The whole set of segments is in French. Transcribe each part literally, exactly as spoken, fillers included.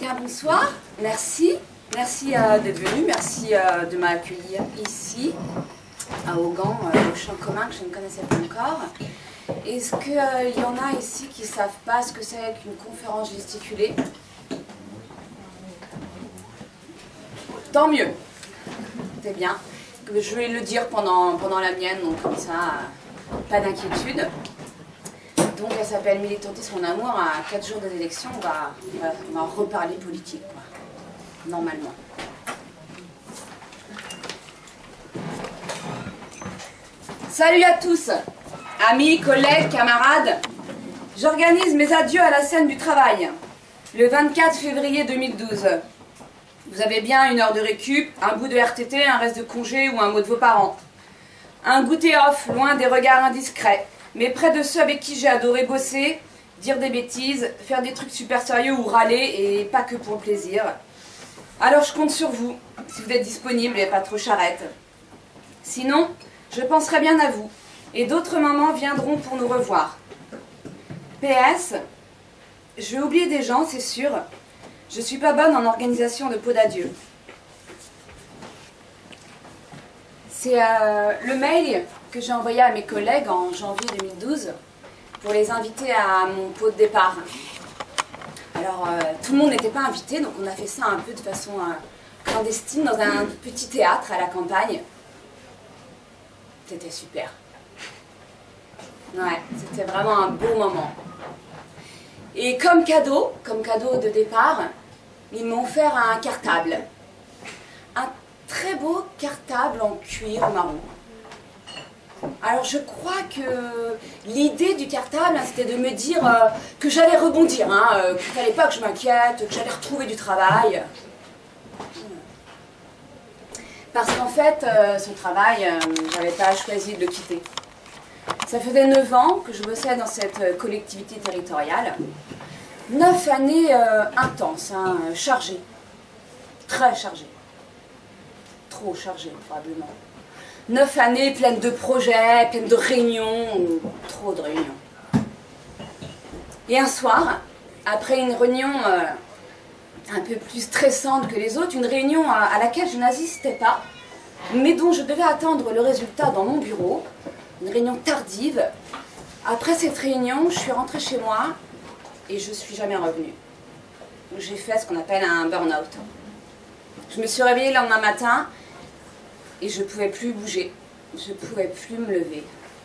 bien, bonsoir. Merci. Merci euh, d'être venu. Merci euh, de m'accueillir ici, à Augan, euh, au champ commun que je ne connaissais pas encore. Est-ce qu'il euh, y en a ici qui ne savent pas ce que c'est qu'une conférence gesticulée? Tant mieux. C'est bien. Je vais le dire pendant, pendant la mienne, donc comme ça, euh, pas d'inquiétude. Donc elle s'appelle Militantisme en amour. À quatre jours des élections, on va, on va, on va reparler politique, quoi, normalement. Salut à tous, amis, collègues, camarades. J'organise mes adieux à la scène du travail, le vingt-quatre février deux mille douze. Vous avez bien une heure de récup, un bout de R T T, un reste de congé ou un mot de vos parents. Un goûter off, loin des regards indiscrets, mais près de ceux avec qui j'ai adoré bosser, dire des bêtises, faire des trucs super sérieux ou râler, et pas que pour le plaisir. Alors je compte sur vous, si vous êtes disponible et pas trop charrette. Sinon, je penserai bien à vous, et d'autres mamans viendront pour nous revoir. P S, je vais oublier des gens, c'est sûr. Je suis pas bonne en organisation de pots d'adieu. C'est euh, le mail que j'ai envoyé à mes collègues en janvier deux mille douze pour les inviter à mon pot de départ. Alors, euh, tout le monde n'était pas invité, donc on a fait ça un peu de façon euh, clandestine dans un petit théâtre à la campagne. C'était super. Ouais, c'était vraiment un beau moment. Et comme cadeau, comme cadeau de départ, ils m'ont offert un cartable. Un très beau cartable en cuir marron. Alors je crois que l'idée du cartable, hein, c'était de me dire euh, que j'allais rebondir, hein, euh, qu'il ne fallait pas que je m'inquiète, que j'allais retrouver du travail. Parce qu'en fait, euh, ce travail, euh, je n'avais pas choisi de le quitter. Ça faisait neuf ans que je bossais dans cette collectivité territoriale. Neuf années euh, intenses, hein, chargées. Très chargées. Trop chargées, probablement. Neuf années pleines de projets, pleines de réunions, trop de réunions. Et un soir, après une réunion euh, un peu plus stressante que les autres, une réunion à, à laquelle je n'assistais pas, mais dont je devais attendre le résultat dans mon bureau, une réunion tardive. Après cette réunion, je suis rentrée chez moi et je ne suis jamais revenue. J'ai fait ce qu'on appelle un burn-out. Je me suis réveillée le lendemain matin et je ne pouvais plus bouger, je ne pouvais plus me lever.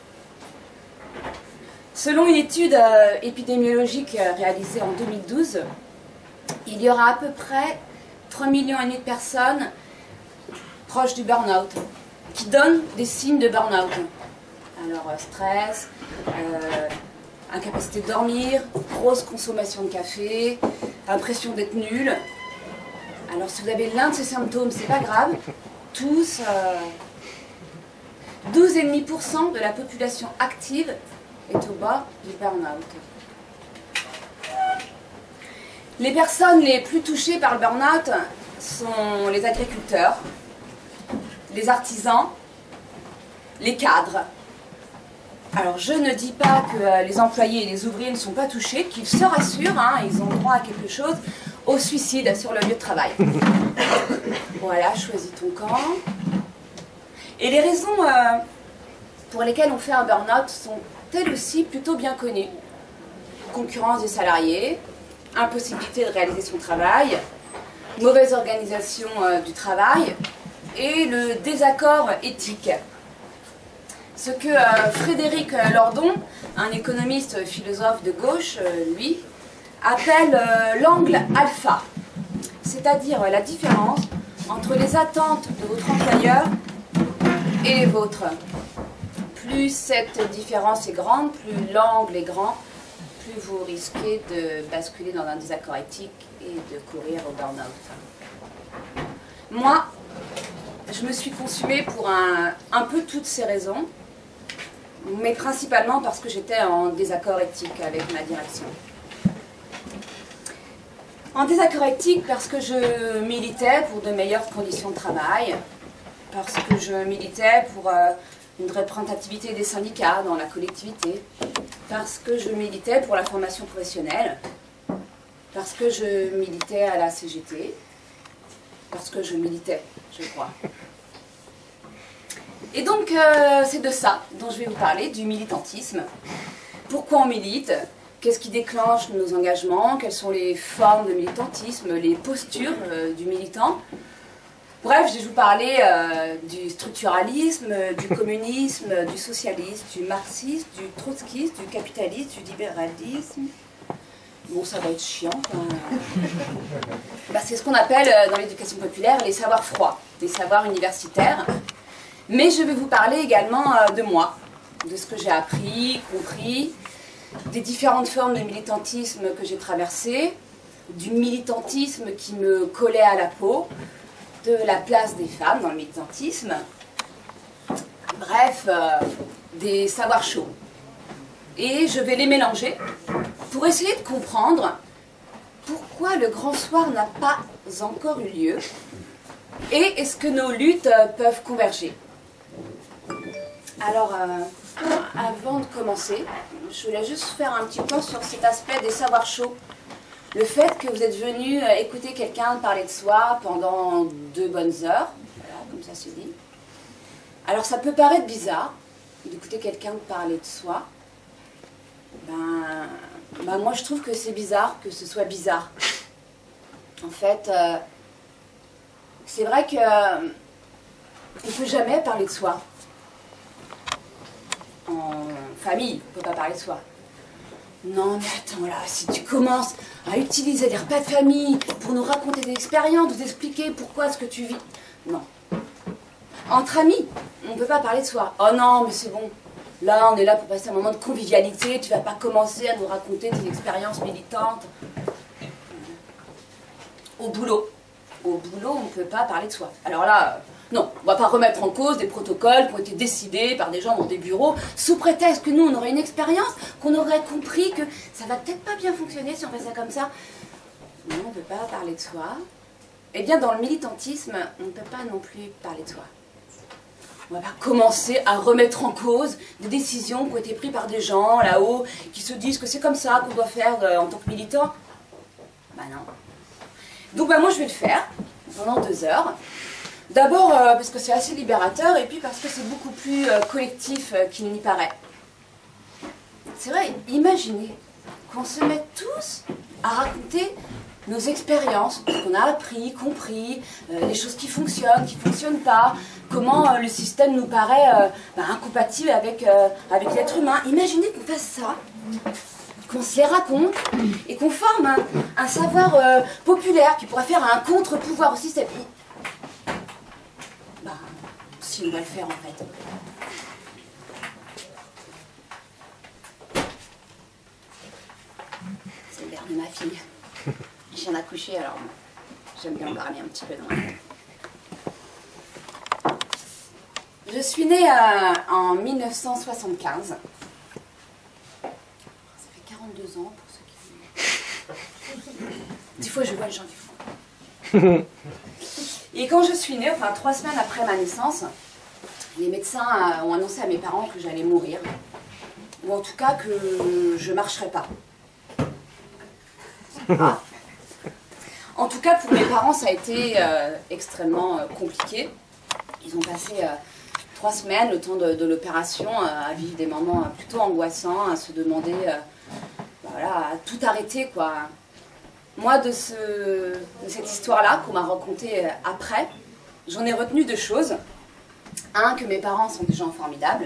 Selon une étude euh, épidémiologique euh, réalisée en deux mille douze, il y aura à peu près trois millions et demi de personnes proches du burn-out, qui donnent des signes de burn-out. Alors euh, stress, euh, incapacité de dormir, grosse consommation de café, impression d'être nul. Alors si vous avez l'un de ces symptômes, c'est pas grave. Tous, euh, douze virgule cinq pour cent de la population active est au bord du burn-out. Les personnes les plus touchées par le burn-out sont les agriculteurs, les artisans, les cadres. Alors je ne dis pas que euh, les employés et les ouvriers ne sont pas touchés, qu'ils se rassurent, hein, ils ont droit à quelque chose, au suicide sur le lieu de travail. Voilà, choisis ton camp. Et les raisons euh, pour lesquelles on fait un burn-out sont elles aussi plutôt bien connues. Concurrence des salariés, impossibilité de réaliser son travail, mauvaise organisation euh, du travail et le désaccord éthique. Ce que euh, Frédéric Lordon, un économiste philosophe de gauche, euh, lui, appelle euh, l'angle alpha, c'est-à-dire euh, la différence entre les attentes de votre employeur et les vôtres. Plus cette différence est grande, plus l'angle est grand, plus vous risquez de basculer dans un désaccord éthique et de courir au burn-out. Moi, je me suis consumée pour un, un peu toutes ces raisons, mais principalement parce que j'étais en désaccord éthique avec ma direction. En désaccord éthique parce que je militais pour de meilleures conditions de travail, parce que je militais pour euh, une représentativité des syndicats dans la collectivité, parce que je militais pour la formation professionnelle, parce que je militais à la C G T, parce que je militais, je crois. Et donc, euh, c'est de ça dont je vais vous parler, du militantisme. Pourquoi on milite? Qu'est-ce qui déclenche nos engagements? Quelles sont les formes de militantisme, les postures euh, du militant? Bref, je vais vous parler euh, du structuralisme, du communisme, du socialisme, du marxisme, du trotskisme, du capitalisme, du libéralisme. Bon, ça va être chiant. Enfin... bah, c'est ce qu'on appelle euh, dans l'éducation populaire les savoirs froids, des savoirs universitaires. Mais je vais vous parler également euh, de moi, de ce que j'ai appris, compris, des différentes formes de militantisme que j'ai traversées, du militantisme qui me collait à la peau, de la place des femmes dans le militantisme, bref, euh, des savoirs chauds. Et je vais les mélanger pour essayer de comprendre pourquoi le grand soir n'a pas encore eu lieu et est-ce que nos luttes peuvent converger. Alors, euh, avant de commencer, je voulais juste faire un petit point sur cet aspect des savoirs chauds. Le fait que vous êtes venu écouter quelqu'un parler de soi pendant deux bonnes heures, voilà, comme ça se dit. Alors ça peut paraître bizarre d'écouter quelqu'un parler de soi. Ben, ben moi je trouve que c'est bizarre que ce soit bizarre. En fait, euh, c'est vrai que euh, on ne peut jamais parler de soi. En famille, on ne peut pas parler de soi. Non mais attends là, si tu commences à utiliser les repas de famille pour nous raconter des expériences, nous expliquer pourquoi ce que tu vis... Non. Entre amis, on ne peut pas parler de soi. Oh non, mais c'est bon. Là, on est là pour passer un moment de convivialité, tu ne vas pas commencer à nous raconter tes expériences militantes. Au boulot. Au boulot, on ne peut pas parler de soi. Alors là... non, on ne va pas remettre en cause des protocoles qui ont été décidés par des gens dans des bureaux, sous prétexte que nous, on aurait une expérience, qu'on aurait compris que ça va peut-être pas bien fonctionner si on fait ça comme ça. Non, on ne peut pas parler de soi. Eh bien, dans le militantisme, on ne peut pas non plus parler de soi. On ne va pas commencer à remettre en cause des décisions qui ont été prises par des gens là-haut, qui se disent que c'est comme ça qu'on doit faire en tant que militant. Bah non. Donc bah, moi, je vais le faire pendant deux heures. D'abord euh, parce que c'est assez libérateur et puis parce que c'est beaucoup plus euh, collectif euh, qu'il n'y paraît. C'est vrai, imaginez qu'on se mette tous à raconter nos expériences, ce qu'on a appris, compris, euh, les choses qui fonctionnent, qui ne fonctionnent pas, comment euh, le système nous paraît euh, bah, incompatible avec, euh, avec l'être humain. Imaginez qu'on fasse ça, qu'on se les raconte et qu'on forme un, un savoir euh, populaire qui pourrait faire un contre-pouvoir au système. Bah, si on va le faire en fait. C'est le verre de ma fille. Je viens d'accoucher, alors j'aime bien en parler un petit peu dans la tête. Je suis née euh, en mille neuf cent soixante-quinze. Ça fait quarante-deux ans pour ceux qui... Des fois je vois les gens du fond. Et quand je suis née, enfin trois semaines après ma naissance, les médecins ont annoncé à mes parents que j'allais mourir. Ou en tout cas que je ne marcherais pas. Ah. En tout cas, pour mes parents, ça a été euh, extrêmement euh, compliqué. Ils ont passé euh, trois semaines, le temps de, de l'opération, euh, à vivre des moments euh, plutôt angoissants, à se demander, euh, voilà, à tout arrêter, quoi. Moi, de, ce, de cette histoire-là, qu'on m'a racontée euh, après, j'en ai retenu deux choses. Un, que mes parents sont des gens formidables.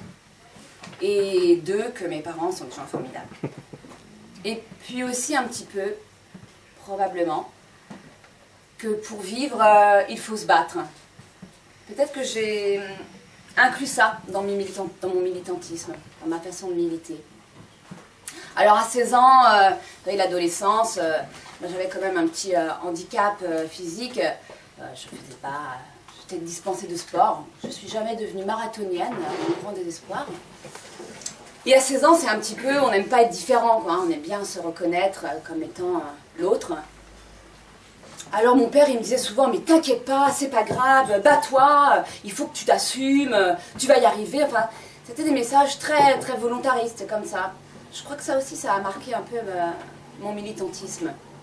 Et deux, que mes parents sont des gens formidables. Et puis aussi un petit peu, probablement, que pour vivre, euh, il faut se battre. Peut-être que j'ai inclus ça dans, mes militant, dans mon militantisme, dans ma façon de militer. Alors à seize ans, euh, l'adolescence, euh, j'avais quand même un petit euh, handicap euh, physique. Euh, je faisais pas, j'étais dispensée de sport. Je ne suis jamais devenue marathonienne, à mon grand désespoir. Et à seize ans, c'est un petit peu, on n'aime pas être différent, quoi, hein, on aime bien se reconnaître euh, comme étant euh, l'autre. Alors mon père, il me disait souvent, mais t'inquiète pas, c'est pas grave, bats-toi, il faut que tu t'assumes, tu vas y arriver. Enfin, c'était des messages très, très volontaristes, comme ça. Je crois que ça aussi, ça a marqué un peu euh, mon militantisme.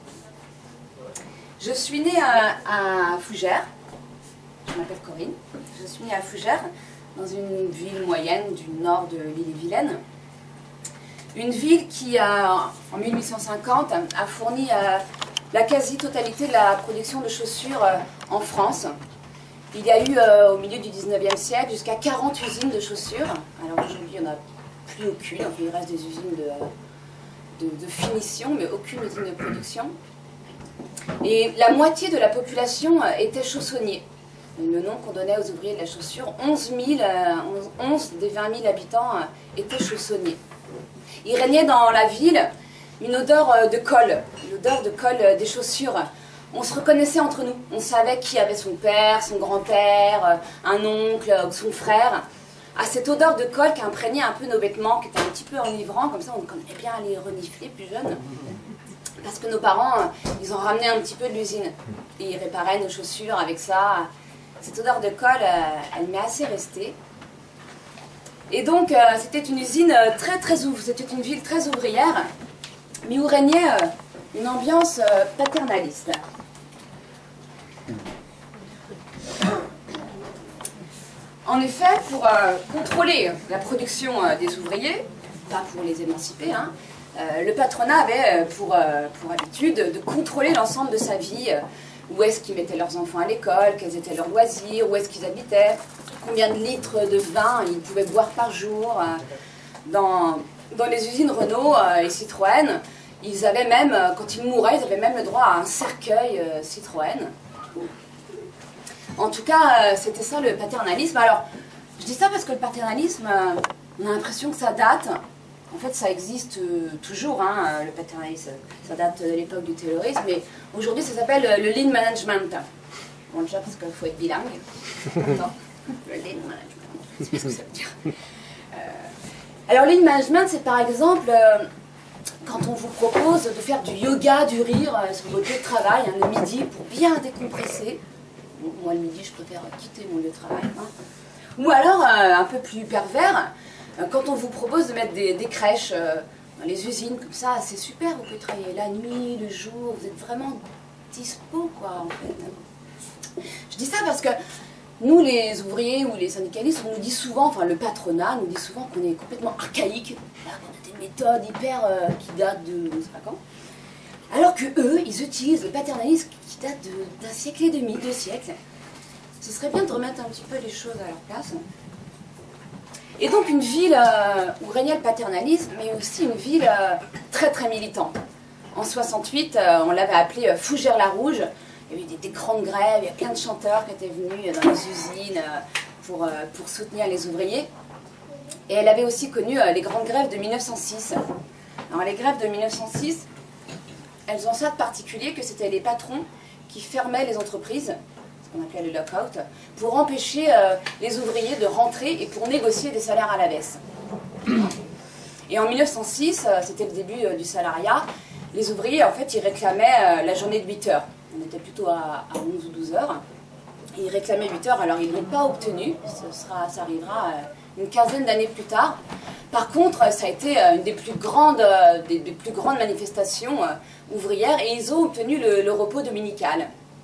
Je suis née à, à Fougères. Je m'appelle Corinne. Je suis née à Fougères, dans une ville moyenne du nord de l'île-et-Vilaine. Une ville qui, a, en mille huit cent cinquante, a fourni euh, la quasi-totalité de la production de chaussures euh, en France. Il y a eu, euh, au milieu du dix-neuvième siècle, jusqu'à quarante usines de chaussures. Alors aujourd'hui, il n'y en a plus aucune. Enfin, il reste des usines de, de, de finition, mais aucune usine de production. Et la moitié de la population euh, était chaussonnier. Le nom qu'on donnait aux ouvriers de la chaussure, onze mille, euh, onze des vingt mille habitants euh, étaient chaussonniers. Il régnait dans la ville une odeur euh, de colle, l'odeur de colle euh, des chaussures. On se reconnaissait entre nous. On savait qui avait son père, son grand-père, un oncle ou son frère. À cette odeur de colle qui imprégnait un peu nos vêtements, qui était un petit peu enivrant, comme ça on aimait bien aller renifler plus jeune. Parce que nos parents, ils ont ramené un petit peu de l'usine. Et ils réparaient nos chaussures avec ça. Cette odeur de colle, elle m'est assez restée. Et donc, c'était une usine très très ouvrière, c'était une ville très ouvrière, mais où régnait une ambiance paternaliste. En effet, pour euh, contrôler la production euh, des ouvriers, pas pour les émanciper, hein, euh, le patronat avait pour, euh, pour habitude de contrôler l'ensemble de sa vie. Euh, où est-ce qu'ils mettaient leurs enfants à l'école, quels étaient leurs loisirs, où est-ce qu'ils habitaient, combien de litres de vin ils pouvaient boire par jour. Euh, dans, dans les usines Renault euh, et Citroën, ils avaient même, euh, quand ils mouraient, ils avaient même le droit à un cercueil euh, Citroën. En tout cas, c'était ça le paternalisme. Alors, je dis ça parce que le paternalisme, on a l'impression que ça date. En fait, ça existe toujours, hein, le paternalisme. Ça date de l'époque du Taylorisme, mais aujourd'hui, ça s'appelle le lean management. Bon, déjà, parce qu'il faut être bilingue. Non, le lean management, je sais pas ce que ça veut dire. Euh, alors, lean management, c'est par exemple... Euh, quand on vous propose de faire du yoga, du rire euh, sur votre lieu de travail, hein, le midi, pour bien décompresser. Moi, le midi, je préfère quitter mon lieu de travail. Hein. Ou alors, euh, un peu plus pervers, euh, quand on vous propose de mettre des, des crèches euh, dans les usines, comme ça, c'est super, vous pouvez travailler la nuit, le jour, vous êtes vraiment dispo, quoi, en fait. Je dis ça parce que nous, les ouvriers ou les syndicalistes, on nous dit souvent, enfin, le patronat nous dit souvent qu'on est complètement archaïque, qu'on a des méthodes hyper euh, qui datent de je ne sais pas quand. Alors que eux, ils utilisent le paternalisme qui date d'un siècle et demi, deux siècles. Ce serait bien de remettre un petit peu les choses à leur place. Et donc une ville euh, où régnait le paternalisme, mais aussi une ville euh, très très militante. En soixante-huit, euh, on l'avait appelée euh, Fougères-la-Rouge. Il y a eu des, des grandes grèves, il y a plein de chanteurs qui étaient venus dans les usines euh, pour, euh, pour soutenir les ouvriers. Et elle avait aussi connu euh, les grandes grèves de mille neuf cent six. Alors les grèves de mille neuf cent six, elles ont ça de particulier que c'était les patrons qui fermaient les entreprises, ce qu'on appelait le lock-out, pour empêcher euh, les ouvriers de rentrer et pour négocier des salaires à la baisse. Et en mille neuf cent six, euh, c'était le début euh, du salariat, les ouvriers, en fait, ils réclamaient euh, la journée de huit heures. On était plutôt à, à onze ou douze heures. Et ils réclamaient huit heures, alors ils ne l'ont pas obtenu, ce sera, ça arrivera euh, une quinzaine d'années plus tard. Par contre, ça a été une des plus grandes, des, des plus grandes manifestations ouvrières et ils ont obtenu le, le repos dominical.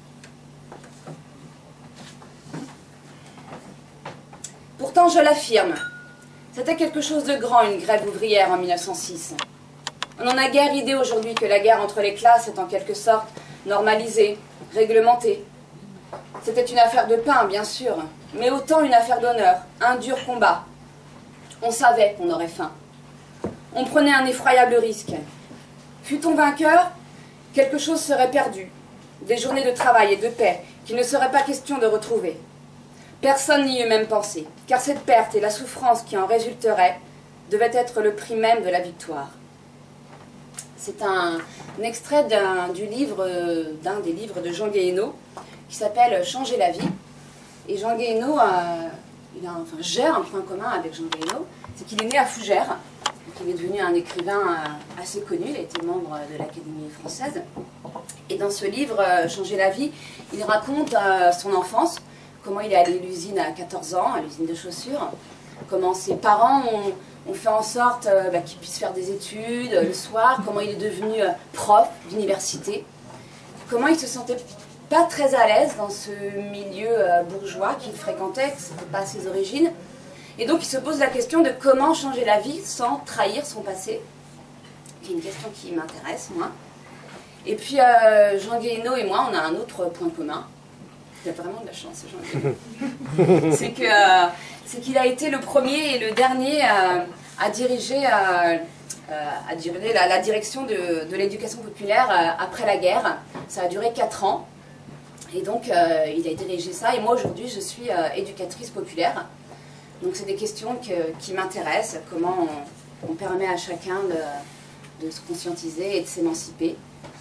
Pourtant, je l'affirme, c'était quelque chose de grand, une grève ouvrière en mille neuf cent six. On n'en a guère idée aujourd'hui que la guerre entre les classes est en quelque sorte normalisée, réglementée. C'était une affaire de pain, bien sûr, mais autant une affaire d'honneur, un dur combat. On savait qu'on aurait faim. On prenait un effroyable risque. Fût-on vainqueur, quelque chose serait perdu. Des journées de travail et de paix qu'il ne serait pas question de retrouver. Personne n'y eût même pensé, car cette perte et la souffrance qui en résulterait devaient être le prix même de la victoire. C'est un, un extrait d'un du livre, d'un des livres de Jean Guéhenno, qui s'appelle « Changer la vie ». Et Jean Guéhenno a... Il a, enfin, gère un point commun avec Jean Guéhenno, c'est qu'il est né à Fougères, donc il est devenu un écrivain euh, assez connu, il a été membre de l'Académie française. Et dans ce livre, euh, Changer la vie, il raconte euh, son enfance, comment il est allé à l'usine à quatorze ans, à l'usine de chaussures, comment ses parents ont, ont fait en sorte euh, bah, qu'il puisse faire des études euh, le soir, comment il est devenu euh, prof d'université. comment il se sentait pas très à l'aise dans ce milieu euh, bourgeois qu'il fréquentait, que ce n'était pas ses origines. Et donc il se pose la question de comment changer la vie sans trahir son passé, qui est une question qui m'intéresse, moi. Et puis euh, Jean Guéhenno et moi, on a un autre point commun. Il a vraiment de la chance, Jean Guéhenno. C'est que, euh, c'est qu'il a été le premier et le dernier euh, à diriger, euh, euh, à diriger la, la direction de, de l'éducation populaire euh, après la guerre. Ça a duré quatre ans. Et donc, euh, il a dirigé ça. Et moi, aujourd'hui, je suis euh, éducatrice populaire. Donc, c'est des questions que, qui m'intéressent. Comment on, on permet à chacun de, de se conscientiser et de s'émanciper.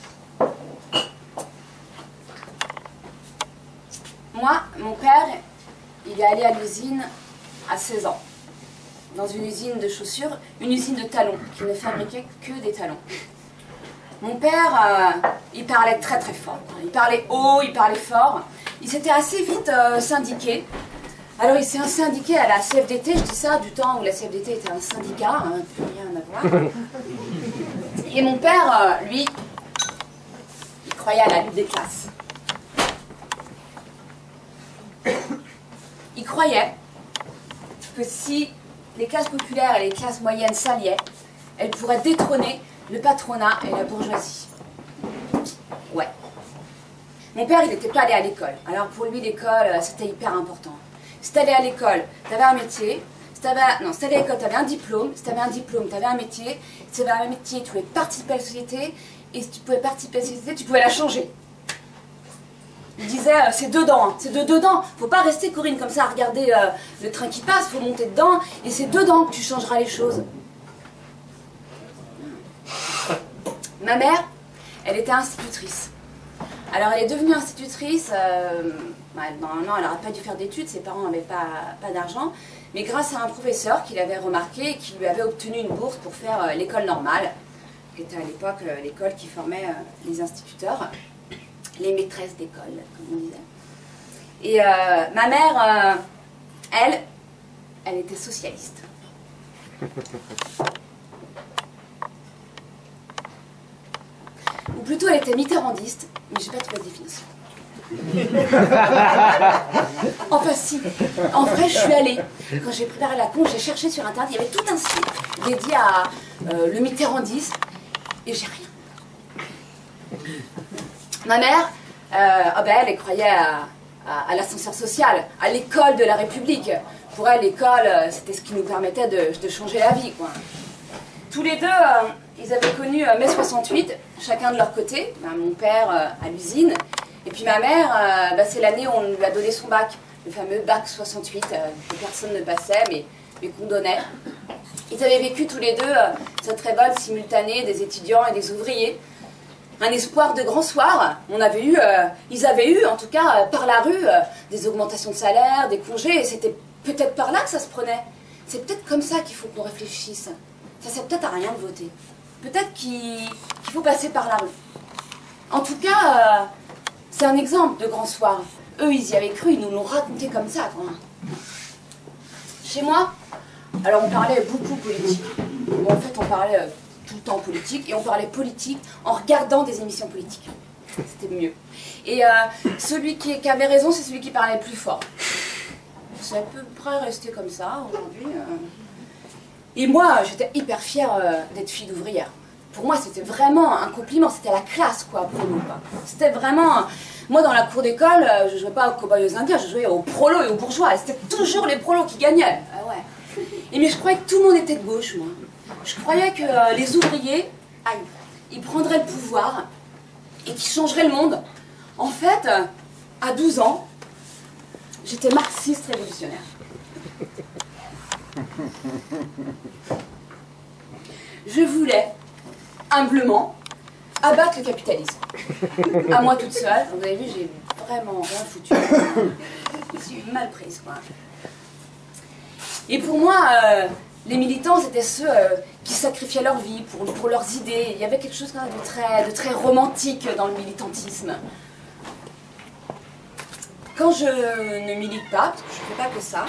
Moi, mon père, il est allé à l'usine à seize ans. Dans une usine de chaussures, une usine de talons, qui ne fabriquait que des talons. Mon père, euh, il parlait très très fort. Il parlait haut, il parlait fort. Il s'était assez vite euh, syndiqué. Alors il s'est syndiqué à la C F D T, je dis ça du temps où la C F D T était un syndicat, hein, plus rien à voir. Et mon père, euh, lui, il croyait à la lutte des classes. Il croyait que si les classes populaires et les classes moyennes s'alliaient, elles pourraient détrôner le patronat et la bourgeoisie. Ouais. Mon père, il n'était pas allé à l'école. Alors pour lui, l'école, c'était hyper important. Si tu allais à l'école, tu avais un métier. Si t'avais, non, si tu allais à l'école, tu avais un diplôme. Si tu avais un diplôme, tu avais un métier. Si tu avais un métier, tu pouvais participer à la société. Et si tu pouvais participer à la société, tu pouvais la changer. Il disait, euh, c'est dedans, hein, c'est de dedans. Faut pas rester, Corinne, comme ça à regarder euh, le train qui passe. Faut monter dedans. Et c'est dedans que tu changeras les choses. Ma mère, elle était institutrice. Alors elle est devenue institutrice, euh, ouais, normalement elle n'aurait pas dû faire d'études, ses parents n'avaient pas, pas d'argent, mais grâce à un professeur qui l'avait remarqué et qui lui avait obtenu une bourse pour faire euh, l'école normale, qui était à l'époque euh, l'école qui formait euh, les instituteurs, les maîtresses d'école, comme on disait. Et euh, ma mère, euh, elle, elle était socialiste. Ou plutôt, elle était mitterrandiste, mais je n'ai pas trouvé de définition. Enfin si, en vrai je suis allée, quand j'ai préparé la con, j'ai cherché sur internet, il y avait tout un site dédié à euh, le mitterrandisme, et j'ai rien. Ma mère, euh, oh ben elle, elle croyait à, à, à l'ascenseur social, à l'école de la République. Pour elle, l'école, c'était ce qui nous permettait de, de changer la vie, quoi. Tous les deux, euh, ils avaient connu euh, mai soixante-huit, chacun de leur côté. Ben, mon père euh, à l'usine, et puis ma mère, euh, ben, c'est l'année où on lui a donné son bac, le fameux bac soixante-huit, euh, que personne ne passait, mais, mais qu'on donnait. Ils avaient vécu tous les deux euh, cette révolte simultanée des étudiants et des ouvriers. Un espoir de grand soir. On avait eu, euh, ils avaient eu, en tout cas, euh, par la rue, euh, des augmentations de salaire, des congés, et c'était peut-être par là que ça se prenait. C'est peut-être comme ça qu'il faut qu'on réfléchisse. Ça sert peut-être à rien de voter. Peut-être qu'il qu'il faut passer par la rue. En tout cas, euh, c'est un exemple de grand soir. Eux, ils y avaient cru, ils nous l'ont raconté comme ça, quand même. Chez moi, alors on parlait beaucoup politique. Bon, en fait, on parlait euh, tout le temps politique, et on parlait politique en regardant des émissions politiques. C'était mieux. Et euh, celui qui, qui avait raison, c'est celui qui parlait le plus fort. C'est à peu près resté comme ça, aujourd'hui. Euh. Et moi, j'étais hyper fière euh, d'être fille d'ouvrière. Pour moi, c'était vraiment un compliment, c'était la classe, quoi, pour nous. C'était vraiment... Moi, dans la cour d'école, euh, je jouais pas aux cow-boys aux indiens, je jouais aux prolos et aux bourgeois. Et c'était toujours les prolos qui gagnaient. Ah ouais. Et mais je croyais que tout le monde était de gauche, moi. Je croyais que euh, les ouvriers, aïe, ils prendraient le pouvoir et qu'ils changeraient le monde. En fait, euh, à douze ans, j'étais marxiste révolutionnaire. Je voulais, humblement, abattre le capitalisme. À moi toute seule, vous avez vu, j'ai vraiment rien foutu. Je suis mal prise, quoi. Et pour moi, euh, les militants, c'était ceux euh, qui sacrifiaient leur vie pour, pour leurs idées. Il y avait quelque chose quand même de très, de très romantique dans le militantisme. Quand je ne milite pas, parce que je ne fais pas que ça,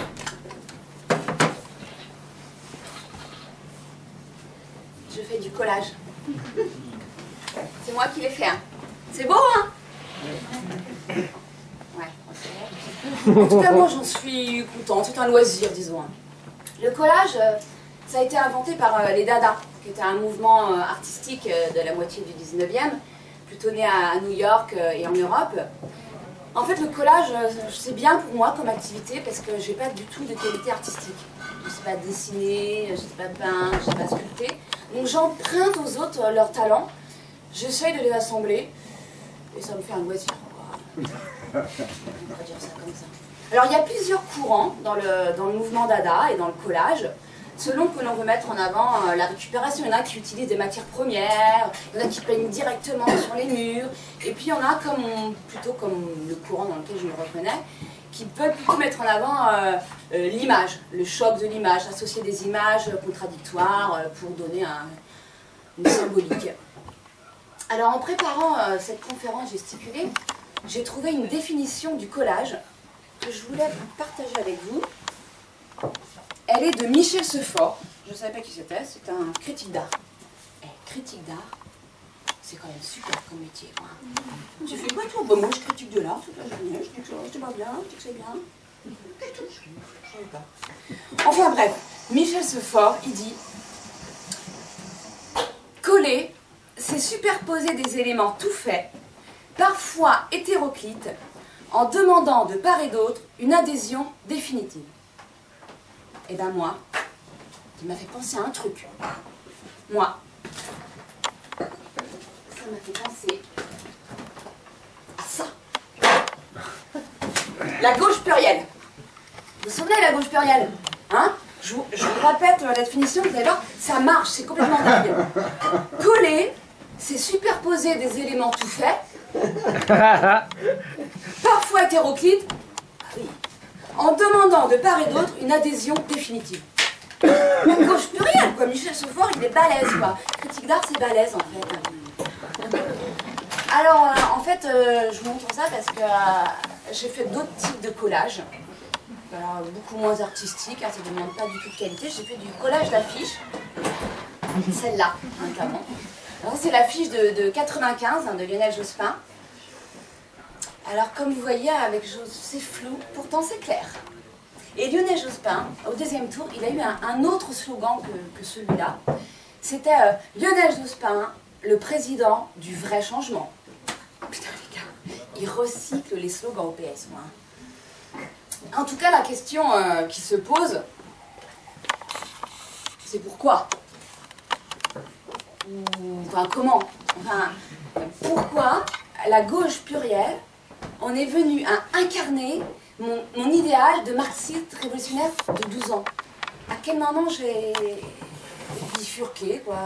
je fais du collage. C'est moi qui l'ai fait. Hein. C'est beau, hein? Ouais, en tout cas, moi, j'en suis contente. C'est un loisir, disons. Le collage, ça a été inventé par les Dada, qui était un mouvement artistique de la moitié du dix-neuvième, plutôt né à New York et en Europe. En fait, le collage, c'est bien pour moi comme activité parce que j'ai pas du tout de qualité artistique. Je sais pas dessiner, je sais pas peindre, je sais pas sculpter. Donc j'emprunte aux autres leurs talents, j'essaye de les assembler et ça me fait un loisir. On va dire ça comme ça. Alors il y a plusieurs courants dans le, dans le mouvement Dada et dans le collage, selon que l'on veut mettre en avant la récupération. Il y en a qui utilisent des matières premières, il y en a qui peignent directement sur les murs, et puis il y en a comme on, plutôt comme le courant dans lequel je me reconnais, qui veulent plutôt mettre en avant euh, euh, l'image, le choc de l'image, associer des images contradictoires euh, pour donner un, une symbolique. Alors en préparant euh, cette conférence gesticulée, j'ai trouvé une définition du collage que je voulais partager avec vous. Elle est de Michel Sefort. Je ne savais pas qui c'était, c'est un critique d'art. Eh, critique d'art, c'est quand même super comme métier. Moi. J'ai fait quoi toi? Bah, moi je critique de l'art toute la journée, je dis que c'est pas bien, je dis que c'est bien. Je sais pas. Enfin bref, Michel Sefort, il dit: coller, c'est superposer des éléments tout faits, parfois hétéroclites, en demandant de part et d'autre une adhésion définitive. Et ben moi, il m'a fait penser à un truc. Moi, ça m'a fait penser à ça. La gauche plurielle. Vous vous souvenez de la gauche plurielle? Hein? Je vous, je vous répète la définition, vous allez voir, ça marche, c'est complètement dingue. Coller, c'est superposer des éléments tout faits, parfois hétéroclites, en demandant de part et d'autre une adhésion définitive. La gauche plurielle, quoi. Michel Sefort, il est balèze, quoi. Critique d'art, c'est balèze, en fait. Alors, euh, en fait, euh, je vous montre ça parce que euh, j'ai fait d'autres types de collages. Alors, beaucoup moins artistiques, hein, ça ne demande pas du tout de qualité. J'ai fait du collage d'affiches. Celle-là, notamment. C'est l'affiche de, de quatre-vingt-quinze, hein, de Lionel Jospin. Alors, comme vous voyez, avec Jospin, c'est flou, pourtant c'est clair. Et Lionel Jospin, au deuxième tour, il a eu un, un autre slogan que, que celui-là. C'était euh, Lionel Jospin, le président du vrai changement. Putain, les gars, il recycle les slogans au P S, moi. En tout cas, la question euh, qui se pose, c'est pourquoi? Ou, enfin, comment? Enfin, pourquoi la gauche plurielle on est venu à incarner mon, mon idéal de marxiste révolutionnaire de douze ans. À quel moment j'ai bifurqué, quoi.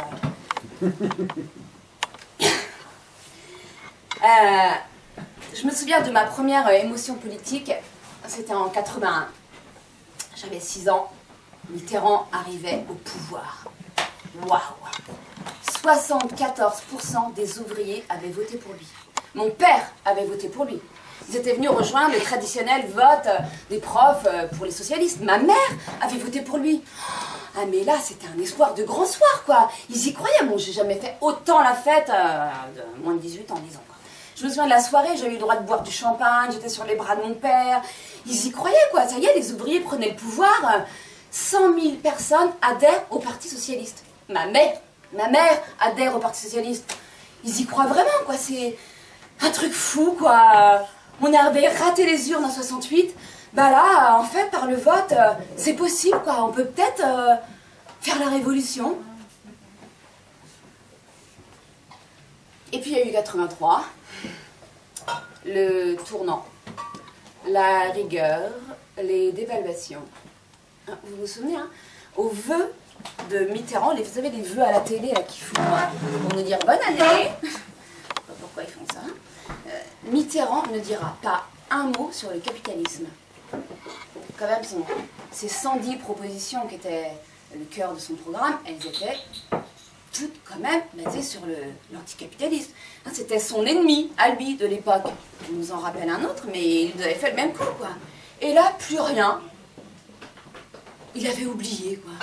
euh, je me souviens de ma première émotion politique, c'était en quatre-vingt-un. J'avais six ans, Mitterrand arrivait au pouvoir. Waouh! soixante-quatorze pour cent des ouvriers avaient voté pour lui. Mon père avait voté pour lui. Ils étaient venus rejoindre le traditionnel vote des profs pour les socialistes. Ma mère avait voté pour lui. Ah mais là, c'était un espoir de grand soir, quoi. Ils y croyaient. Bon, j'ai jamais fait autant la fête euh, de moins de dix-huit ans, disons, quoi. Je me souviens de la soirée, j'avais eu le droit de boire du champagne, j'étais sur les bras de mon père. Ils y croyaient, quoi. Ça y est, les ouvriers prenaient le pouvoir. cent mille personnes adhèrent au Parti Socialiste. Ma mère, ma mère adhère au Parti Socialiste. Ils y croient vraiment, quoi. C'est un truc fou, quoi. On avait raté les urnes en soixante-huit. Bah là, en fait, par le vote, euh, c'est possible, quoi. On peut peut-être euh, faire la révolution. Et puis il y a eu quatre-vingt-trois, le tournant, la rigueur, les dévaluations. Hein, vous vous souvenez, hein, aux vœux de Mitterrand, les, vous savez, les vœux à la télé là, qui font euh, pour nous dire bonne année. Je sais pas pourquoi ils font ça. Euh, Mitterrand ne dira pas un mot sur le capitalisme. Quand même, son, ses cent dix propositions qui étaient le cœur de son programme, elles étaient toutes quand même basées sur l'anticapitalisme. Hein, c'était son ennemi à lui de l'époque. Je nous en rappelle un autre, mais il avait fait le même coup, quoi. Et là, plus rien. Il avait oublié, quoi.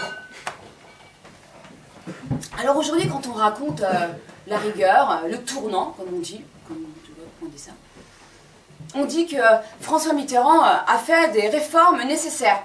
Alors aujourd'hui, quand on raconte euh, la rigueur, le tournant, comme on dit, comme, tu vois, pourquoi on dit ça. On dit que François Mitterrand a fait des réformes nécessaires.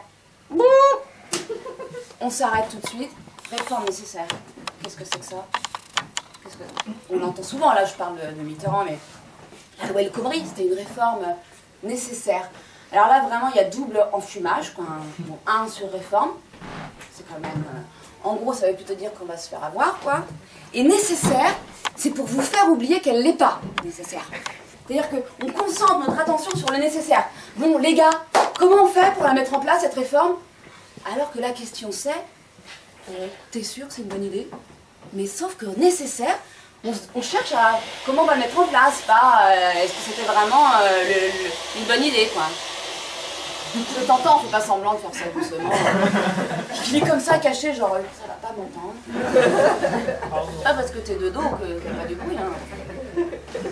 On s'arrête tout de suite. Réformes nécessaires. Qu'est-ce que c'est que ça? Qu'est-ce que... On l'entend souvent, là je parle de, de Mitterrand, mais la loi El Khomri, c'était une réforme nécessaire. Alors là, vraiment, il y a double enfumage, quoi. Bon, un sur réforme, c'est quand même... Euh, en gros, ça veut plutôt dire qu'on va se faire avoir, quoi. Et nécessaire, c'est pour vous faire oublier qu'elle l'est pas nécessaire. C'est-à-dire qu'on concentre notre attention sur le nécessaire. Bon, les gars, comment on fait pour la mettre en place, cette réforme? Alors que la question c'est, euh, t'es sûr que c'est une bonne idée? Mais sauf que nécessaire, on, on cherche à comment on va le mettre en place, pas euh, est-ce que c'était vraiment euh, le, le, une bonne idée, quoi. Je t'entends, fais pas semblant de faire ça doucement. Il est comme ça, caché, genre, ça va pas m'entendre. Pas parce que t'es de dos que t'as pas du bruit, hein.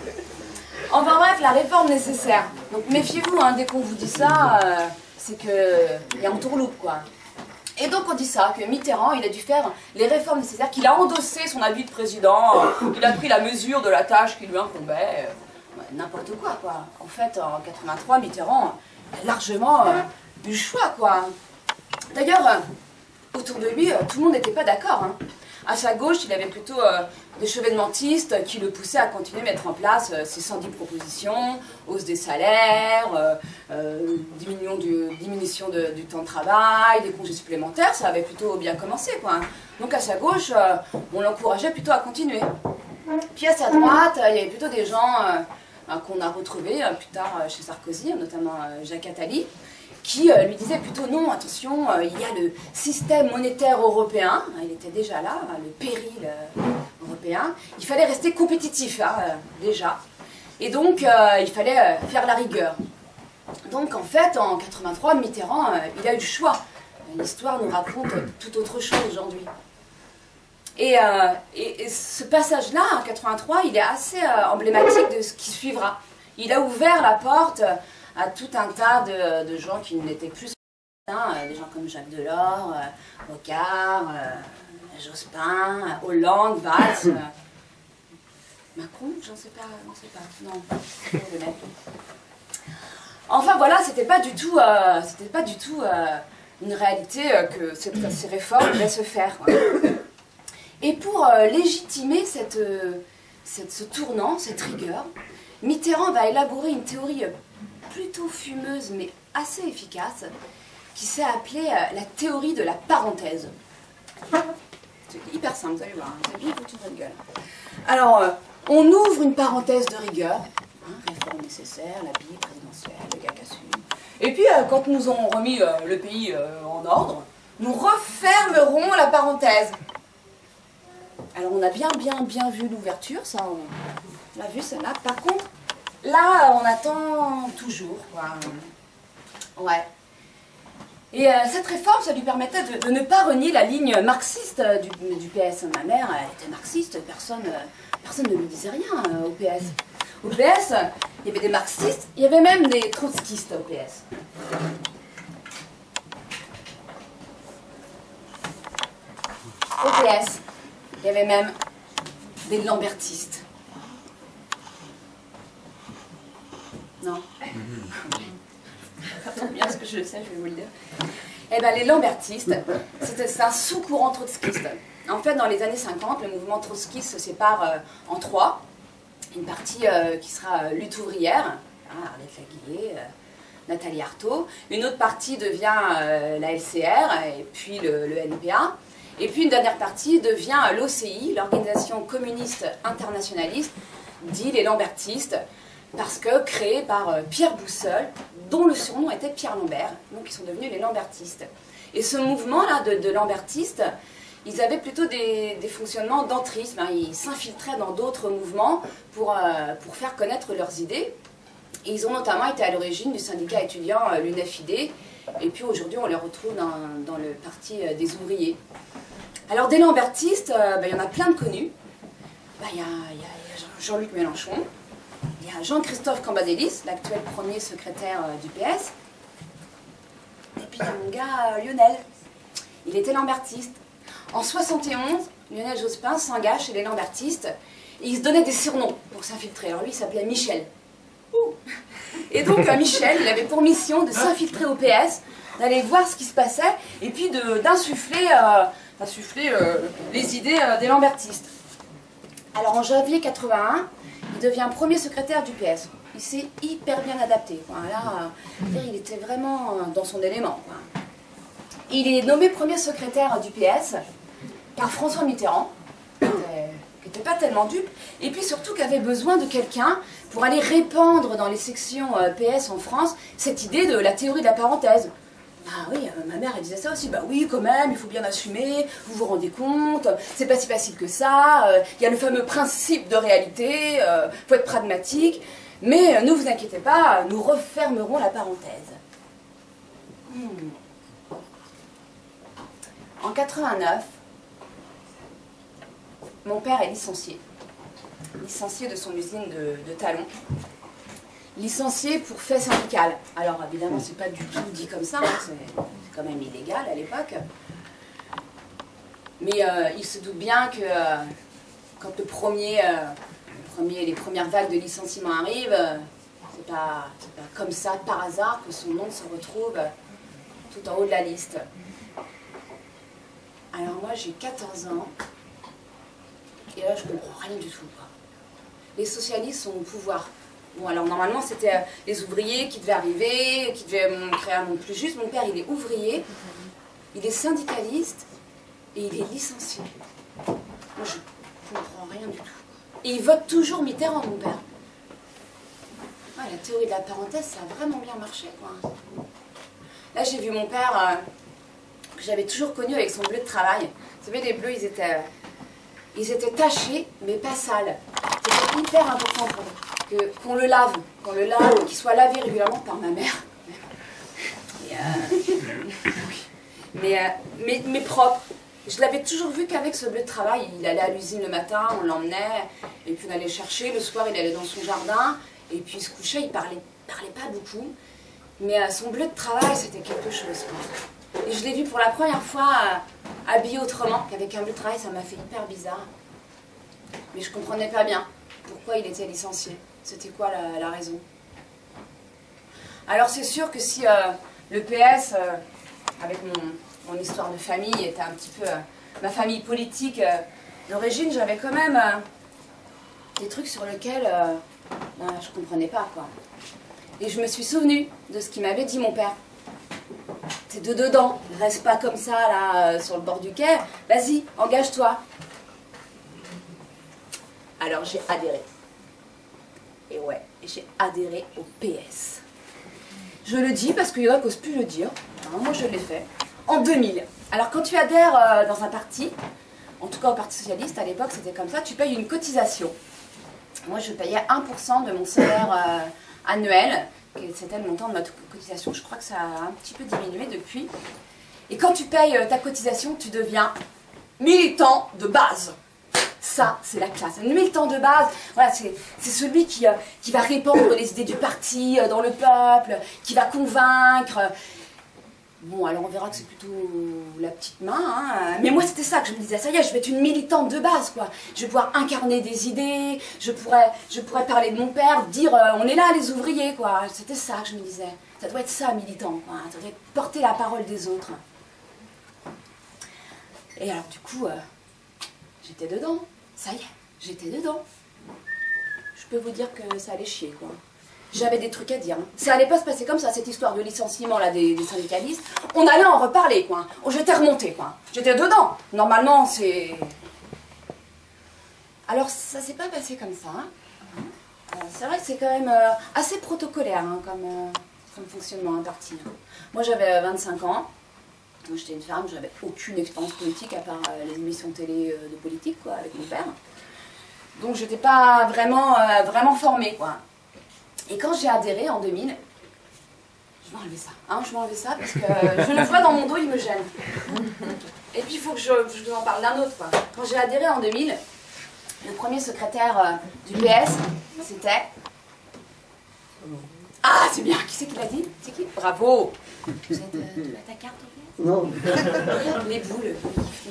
Enfin bref, la réforme nécessaire. Donc méfiez-vous, hein, dès qu'on vous dit ça, euh, c'est qu'il y a un tourloupe, quoi. Et donc on dit ça, que Mitterrand, il a dû faire les réformes nécessaires, qu'il a endossé son habit de président, euh, il a pris la mesure de la tâche qui lui incombait, euh, n'importe quoi, quoi. En fait, en quatre-vingt-trois, Mitterrand a largement euh, eu le choix, quoi. D'ailleurs, euh, autour de lui, euh, tout le monde n'était pas d'accord, hein. À sa gauche, il avait plutôt euh, des chevènementistes qui le poussaient à continuer à mettre en place euh, ses cent dix propositions, hausse des salaires, euh, euh, diminution, du, diminution de, du temps de travail, des congés supplémentaires, ça avait plutôt bien commencé, quoi. Donc à sa gauche, euh, on l'encourageait plutôt à continuer. Puis à sa droite, euh, il y avait plutôt des gens euh, qu'on a retrouvés euh, plus tard euh, chez Sarkozy, notamment euh, Jacques Attali, qui euh, lui disait plutôt non, attention, euh, il y a le système monétaire européen, hein, il était déjà là, hein, le péril euh, européen, il fallait rester compétitif, hein, euh, déjà, et donc euh, il fallait euh, faire la rigueur. Donc en fait, en quatre-vingt-trois, Mitterrand, euh, il a eu le choix. L'histoire nous raconte tout autre chose aujourd'hui. Et, euh, et, et ce passage-là, en quatre-vingt-trois, il est assez euh, emblématique de ce qui suivra. Il a ouvert la porte à tout un tas de, de gens qui n'étaient plus hein, des gens comme Jacques Delors, euh, Rocard, euh, Jospin, Hollande, Valls, euh, Macron, j'en sais pas, j'en sais pas, non, je vais le mettre. Enfin voilà, c'était pas du tout, euh, c'était pas du tout euh, une réalité euh, que cette, ces réformes devaient se faire. Quoi. Et pour euh, légitimer cette, euh, cette, ce tournant, cette rigueur, Mitterrand va élaborer une théorie euh, plutôt fumeuse mais assez efficace qui s'est appelée euh, la théorie de la parenthèse. C'est hyper simple, vous allez voir, hein, c'est bien foutu de votre gueule. Alors, euh, on ouvre une parenthèse de rigueur, hein, réforme nécessaire, la bille présidentielle, le gars cassé. Et puis, euh, quand nous aurons remis euh, le pays euh, en ordre, nous refermerons la parenthèse. Alors, on a bien, bien, bien vu l'ouverture, ça, on l'a vu, celle-là. Par contre, là, on attend toujours, quoi. Ouais. Et euh, cette réforme, ça lui permettait de, de ne pas renier la ligne marxiste du, du P S. Ma mère, elle était marxiste, personne, euh, personne ne lui disait rien euh, au P S. Au P S, il y avait des marxistes, il y avait même des trotskistes au P S. Au P S, il y avait même des lambertistes. Non. Ça tombe bien, ce que je le sais, je vais vous le dire. Eh bien, les lambertistes, c'est un sous-courant trotskiste. En fait, dans les années cinquante, le mouvement trotskiste se sépare euh, en trois. Une partie euh, qui sera euh, lutte ouvrière, hein, Arlette Laguillet, euh, Nathalie Arthaud. Une autre partie devient euh, la L C R, et puis le, le N P A. Et puis une dernière partie devient l'O C I, l'Organisation communiste internationaliste, dit les lambertistes, parce que créée par euh, Pierre Boussole, dont le surnom était Pierre Lambert, donc ils sont devenus les lambertistes. Et ce mouvement-là de, de lambertistes, ils avaient plutôt des, des fonctionnements d'entrisme, hein. Ils s'infiltraient dans d'autres mouvements pour, euh, pour faire connaître leurs idées. Et ils ont notamment été à l'origine du syndicat étudiant euh, l'U N E F I D, et puis aujourd'hui on les retrouve dans, dans le parti euh, des ouvriers. Alors des lambertistes, euh, bah, y en a plein de connus. Bah, y a, y a, y a Jean-Luc Mélenchon, il y a Jean-Christophe Cambadélis, l'actuel premier secrétaire euh, du P S, et puis il y a mon gars euh, Lionel, il était lambertiste. En soixante et onze, Lionel Jospin s'engage chez les lambertistes et il se donnait des surnoms pour s'infiltrer. Alors lui, il s'appelait Michel. Et donc euh, Michel, il avait pour mission de s'infiltrer au P S, d'aller voir ce qui se passait, et puis d'insuffler euh, d'insuffler euh, les idées euh, des lambertistes. Alors en janvier quatre-vingt-un, il devient premier secrétaire du P S. Il s'est hyper bien adapté. Quoi. Là, euh, il était vraiment euh, dans son élément. Quoi. Il est nommé premier secrétaire du P S par François Mitterrand, qui n'était pas tellement dupe, et puis surtout qui avait besoin de quelqu'un pour aller répandre dans les sections euh, P S en France cette idée de la théorie de la parenthèse. Ah oui, euh, ma mère elle disait ça aussi, bah oui quand même, il faut bien assumer, vous vous rendez compte, c'est pas si facile que ça, il euh, y a le fameux principe de réalité, il euh, faut être pragmatique, mais euh, ne vous inquiétez pas, nous refermerons la parenthèse. Hmm. En quatre-vingt-neuf, mon père est licencié, licencié de son usine de, de talons. Licencié pour fait syndical. Alors évidemment, c'est pas du tout dit comme ça, hein, c'est quand même illégal à l'époque. Mais euh, il se doute bien que euh, quand le premier, euh, le premier, les premières vagues de licenciement arrivent, euh, c'est pas, pas comme ça, par hasard, que son nom se retrouve tout en haut de la liste. Alors moi, j'ai quatorze ans, et là, je comprends rien du tout, quoi. Les socialistes sont au pouvoir. Bon, alors normalement, c'était les ouvriers qui devaient arriver, qui devaient créer un monde plus juste. Mon père, il est ouvrier, il est syndicaliste et il est licencié. Moi, je ne comprends rien du tout. Et il vote toujours Mitterrand, mon père. Ouais, la théorie de la parenthèse, ça a vraiment bien marché, quoi. Là, j'ai vu mon père, euh, que j'avais toujours connu avec son bleu de travail. Vous savez, les bleus, ils étaient, euh, ils étaient tachés, mais pas sales. C'était hyper important pour eux. Qu'on le lave, qu'on le lave, qu'il soit lavé régulièrement par ma mère. Et euh, mais, euh, mais, mais propre. Je l'avais toujours vu qu'avec ce bleu de travail, il allait à l'usine le matin, on l'emmenait, et puis on allait chercher, le soir il allait dans son jardin, et puis il se couchait, il parlait, parlait pas beaucoup. Mais euh, son bleu de travail, c'était quelque chose, quoi. Et je l'ai vu pour la première fois euh, habillé autrement, qu'avec un bleu de travail, ça m'a fait hyper bizarre. Mais je comprenais pas bien pourquoi il était licencié. C'était quoi la, la raison? Alors c'est sûr que si euh, le P S, euh, avec mon, mon histoire de famille, était un petit peu euh, ma famille politique euh, d'origine, j'avais quand même euh, des trucs sur lesquels euh, ben, je comprenais pas, quoi. Et je me suis souvenue de ce qu'il m'avait dit mon père. T'es de dedans, reste pas comme ça là euh, sur le bord du quai, vas-y, engage-toi. Alors j'ai adhéré. Et ouais, j'ai adhéré au P S. Je le dis parce qu'il y en a qui n'osent plus le dire. Alors, moi, je l'ai fait. En deux mille. Alors, quand tu adhères euh, dans un parti, en tout cas au Parti Socialiste, à l'époque, c'était comme ça, tu payes une cotisation. Moi, je payais un pour cent de mon salaire euh, annuel. C'était le montant de ma cotisation. Je crois que ça a un petit peu diminué depuis. Et quand tu payes euh, ta cotisation, tu deviens militant de base. Ça, c'est la classe. Un militant de base, voilà, c'est celui qui, euh, qui va répandre les idées du parti euh, dans le peuple, qui va convaincre. Bon, alors on verra que c'est plutôt la petite main, hein. Mais moi, c'était ça que je me disais. Ça y est, je vais être une militante de base, quoi. Je vais pouvoir incarner des idées, je pourrais, je pourrais parler de mon père, dire euh, on est là, les ouvriers, quoi. C'était ça que je me disais. Ça doit être ça, militant, quoi. Ça doit être porter la parole des autres. Et alors, du coup, euh, j'étais dedans. Ça y est, j'étais dedans. Je peux vous dire que ça allait chier, quoi. J'avais des trucs à dire. Hein. Ça allait pas se passer comme ça, cette histoire de licenciement là, des, des syndicalistes. On allait en reparler, quoi. Oh, j'étais remontée, quoi. J'étais dedans. Normalement, c'est... Alors, ça s'est pas passé comme ça. Hein. Euh, c'est vrai que c'est quand même euh, assez protocolaire, hein, comme, euh, comme fonctionnement un parti. Hein. Moi, j'avais vingt-cinq ans. J'étais une femme, j'avais aucune expérience politique à part euh, les émissions télé euh, de politique, quoi, avec mon père. Donc j'étais pas vraiment, euh, vraiment formée, quoi. Et quand j'ai adhéré en deux mille, je vais enlever ça, hein, je vais enlever ça parce que euh, je le vois dans mon dos, il me gêne. Et puis il faut que je, je vous en parle d'un autre, quoi. Quand j'ai adhéré en deux mille, le premier secrétaire euh, du P S, c'était... Ah, c'est bien, qui c'est qui l'a dit? C'est qui? Bravo. Vous êtes, euh, tu as ta carte au P S? Non. Les boules, qui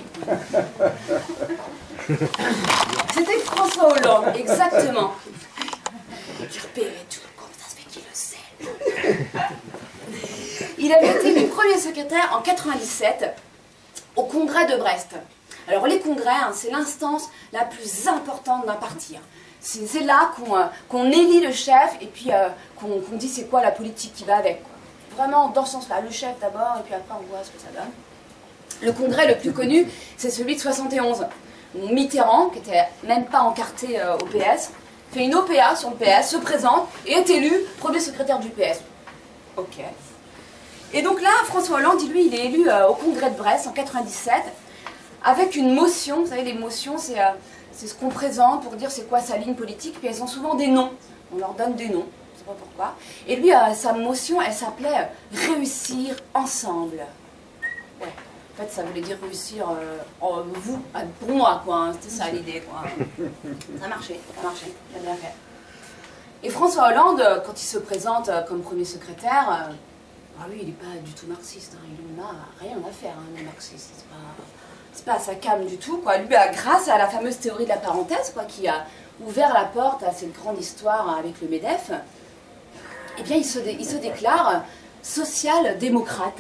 c'était François Hollande, exactement. Il repérait tout, comment ça se fait qu'il le sait? Il avait été élu premier secrétaire en quatre-vingt-dix-sept au congrès de Brest. Alors les congrès, hein, c'est l'instance la plus importante d'un parti. C'est là qu'on euh, qu'on élit le chef et puis euh, qu'on qu'on dit c'est quoi la politique qui va avec. Vraiment dans ce sens-là, le chef d'abord et puis après on voit ce que ça donne. Le congrès le plus connu, c'est celui de soixante et onze. Mitterrand, qui n'était même pas encarté euh, au P S, fait une O P A sur le P S, se présente et est élu premier secrétaire du P S. Ok. Et donc là, François Hollande, lui, il est élu euh, au congrès de Brest en quatre-vingt-dix-sept avec une motion. Vous savez, les motions, c'est euh, ce qu'on présente pour dire c'est quoi sa ligne politique, puis elles ont souvent des noms. On leur donne des noms, je ne sais pas pourquoi. Et lui, euh, sa motion, elle s'appelait euh, « Réussir ensemble ». Ouais. En fait, ça voulait dire réussir euh, en, vous, pour moi, quoi. Hein. C'était ça l'idée, quoi. Ça marchait, ça marchait, il a bien fait. Et François Hollande, quand il se présente comme premier secrétaire, euh, ah lui, il n'est pas du tout marxiste. Hein. Il n'en a rien à faire, hein, le marxiste. C'est pas, c'est pas à sa came du tout, quoi. Lui, grâce à la fameuse théorie de la parenthèse, quoi, qui a ouvert la porte à cette grande histoire avec le MEDEF, eh bien, il se, dé, il se déclare social-démocrate.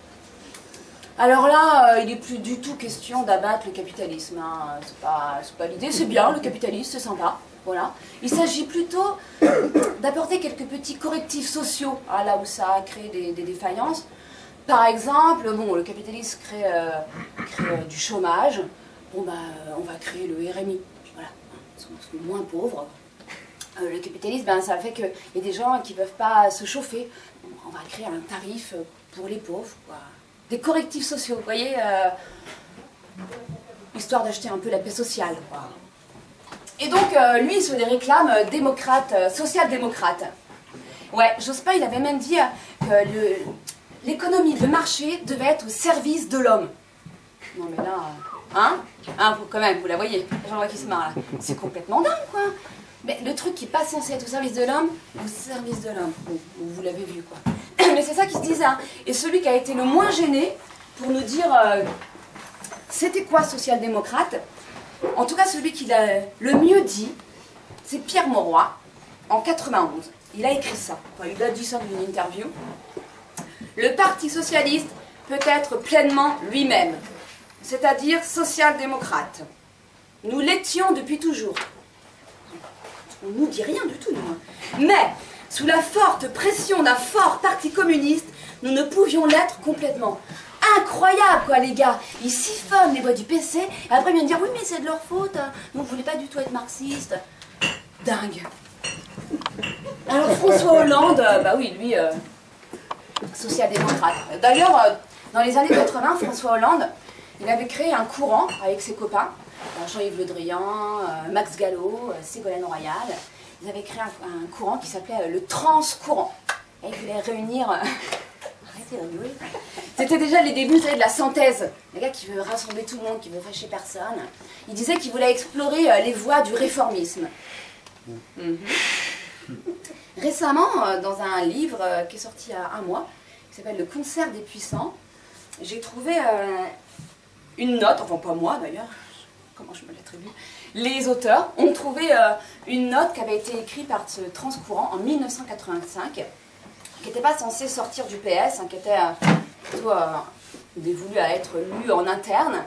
Alors là, euh, il n'est plus du tout question d'abattre le capitalisme. Hein. C'est pas, c'est pas l'idée. C'est bien, le capitalisme, c'est sympa. Voilà. Il s'agit plutôt d'apporter quelques petits correctifs sociaux, hein, là où ça a créé des, des défaillances. Par exemple, bon, le capitalisme crée, euh, crée euh, du chômage. Bon, bah, on va créer le R M I. Voilà. Ils sont moins pauvres. Euh, le capitalisme, ben, ça fait qu'il y a des gens qui ne peuvent pas se chauffer. On va créer un tarif pour les pauvres, quoi. Des correctifs sociaux, vous voyez, euh, histoire d'acheter un peu la paix sociale, quoi. Et donc, euh, lui, il se réclame euh, démocrate, euh, social-démocrate. Ouais, Jospin, il avait même dit euh, que l'économie, le, le marché devait être au service de l'homme. Non mais là, euh, hein, hein vous, quand même, vous la voyez, j'en vois qui se marre là. C'est complètement dingue, quoi. Mais le truc qui n'est pas censé être au service de l'homme, au service de l'homme. Bon, vous l'avez vu, quoi. Mais c'est ça qui se disait. Hein. Et celui qui a été le moins gêné pour nous dire euh, c'était quoi social-démocrate, en tout cas celui qui l'a le mieux dit, c'est Pierre Mauroy, en quatre-vingt-onze. Il a écrit ça. Enfin, il a dit ça dans une interview. Le Parti socialiste peut être pleinement lui-même, c'est-à-dire social-démocrate. Nous l'étions depuis toujours. On ne nous dit rien du tout, nous. Mais, sous la forte pression d'un fort parti communiste, nous ne pouvions l'être complètement. Incroyable, quoi, les gars. Ils siphonnent les voix du P C, et après ils viennent dire, oui, mais c'est de leur faute, nous, on ne voulait pas du tout être marxiste. Dingue. Alors, François Hollande, euh, bah oui, lui, euh, social-démocrate. D'ailleurs, euh, dans les années quatre-vingt, François Hollande, il avait créé un courant avec ses copains, Jean-Yves Le Drian, euh, Max Gallo, euh, Ségolène Royal. Ils avaient créé un, un courant qui s'appelait euh, le Trans-Courant. Et ils voulaient réunir... Euh... Arrêtez de rigoler. C'était déjà les débuts, vous savez, de la synthèse. Le gars qui veut rassembler tout le monde, qui veut fâcher personne. Il disait qu'il voulait explorer euh, les voies du réformisme. Mm-hmm. Récemment, euh, dans un livre euh, qui est sorti il y a un mois, qui s'appelle « Le concert des puissants », j'ai trouvé euh, une note, enfin pas moi d'ailleurs, comment je me l'attribue, les auteurs ont trouvé euh, une note qui avait été écrite par ce Transcourant en mille neuf cent quatre-vingt-cinq, qui n'était pas censée sortir du P S, hein, qui était euh, plutôt euh, dévolue à être lue en interne.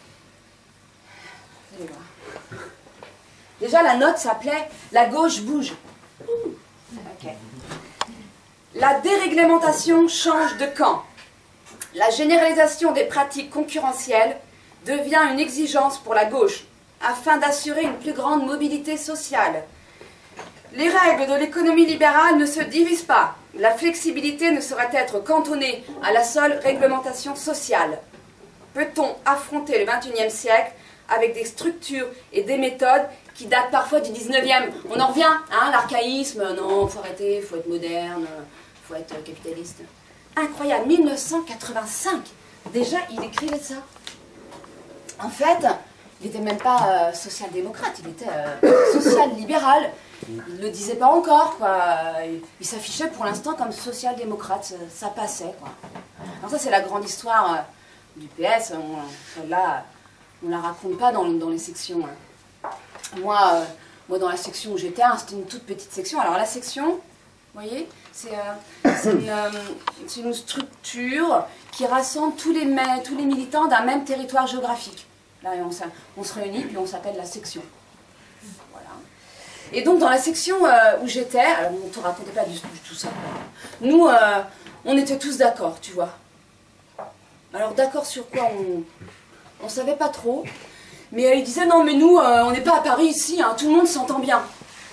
Déjà, la note s'appelait « La gauche bouge ». Okay. La déréglementation change de camp. La généralisation des pratiques concurrentielles devient une exigence pour la gauche, afin d'assurer une plus grande mobilité sociale. Les règles de l'économie libérale ne se divisent pas. La flexibilité ne saurait être cantonnée à la seule réglementation sociale. Peut-on affronter le vingt et unième siècle avec des structures et des méthodes qui datent parfois du dix-neuvième? On en revient, hein, l'archaïsme, non, il faut arrêter, il faut être moderne, il faut être capitaliste. Incroyable, mille neuf cent quatre-vingt-cinq, déjà il écrivait ça. En fait, il n'était même pas euh, social-démocrate, il était euh, social-libéral. Il ne le disait pas encore, quoi. Il, il s'affichait pour l'instant comme social-démocrate, ça, ça passait, quoi. Alors ça, c'est la grande histoire euh, du P S, on, là, on ne la raconte pas dans, dans les sections. Hein. Moi, euh, moi, dans la section où j'étais, hein, c'était une toute petite section. Alors la section, vous voyez, C'est euh, une, euh, une structure qui rassemble tous les, tous les militants d'un même territoire géographique. Là, on, on se réunit, puis on s'appelle la section. Voilà. Et donc, dans la section euh, où j'étais, alors on ne te racontait pas du, du tout ça. Nous, euh, on était tous d'accord, tu vois. Alors, d'accord sur quoi? On ne savait pas trop. Mais euh, ils disaient, non, mais nous, euh, on n'est pas à Paris ici, hein, tout le monde s'entend bien.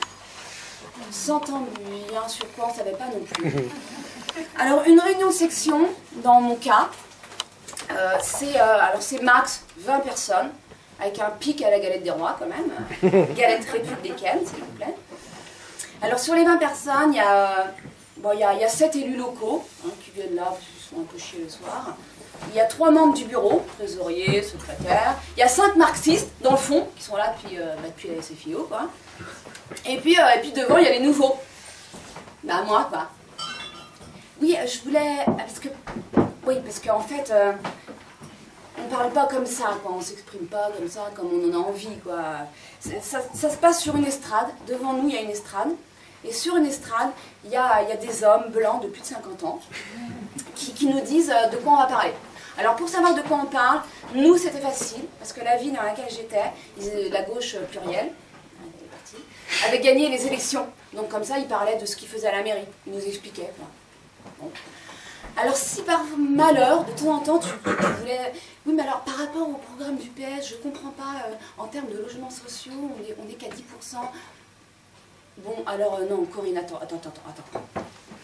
S'entend bien sur quoi, on ne savait pas non plus. Alors, une réunion de section, dans mon cas, euh, c'est euh, alors c'est max vingt personnes, avec un pic à la galette des rois, quand même. Galette républicaine, s'il vous plaît. Alors, sur les vingt personnes, il y a, bon, il y a, il y a sept élus locaux, hein, qui viennent là, parce qu'ils sont un peu chiés le soir. Il y a trois membres du bureau, trésorier, secrétaire. Il y a cinq marxistes, dans le fond, qui sont là depuis, euh, bah, depuis la S F I O, quoi. Et puis, euh, et puis devant, il y a les nouveaux. Bah, moi, quoi. Oui, je voulais... Parce que... Oui, parce qu'en fait, euh, on ne parle pas comme ça, quoi. On ne s'exprime pas comme ça, comme on en a envie, quoi. Ça, ça se passe sur une estrade. Devant nous, il y a une estrade. Et sur une estrade, il y a, il y a des hommes blancs de plus de cinquante ans qui, qui nous disent de quoi on va parler. Alors, pour savoir de quoi on parle, nous, c'était facile, parce que la ville dans laquelle j'étais, la gauche plurielle, avait gagné les élections. Donc, comme ça, ils parlaient de ce qu'ils faisaient à la mairie. Ils nous expliquaient. Bon. Alors, si par malheur, de temps en temps, tu, tu voulais... Oui, mais alors, par rapport au programme du P S, je ne comprends pas, euh, en termes de logements sociaux, on n'est on est qu'à dix pour cent. Bon, alors, euh, non, Corinne, attends, attends, attends, attends.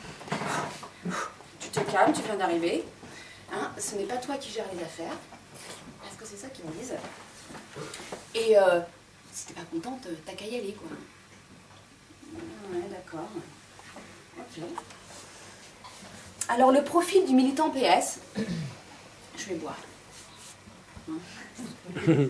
Tu te calmes, tu viens d'arriver. Hein, ce n'est pas toi qui gères les affaires, parce que c'est ça qu'ils me disent. Et euh, si t'es pas contente, t'as qu'à y aller, quoi. Ouais, d'accord. Ok. Alors, le profil du militant P S, je vais boire. Hein.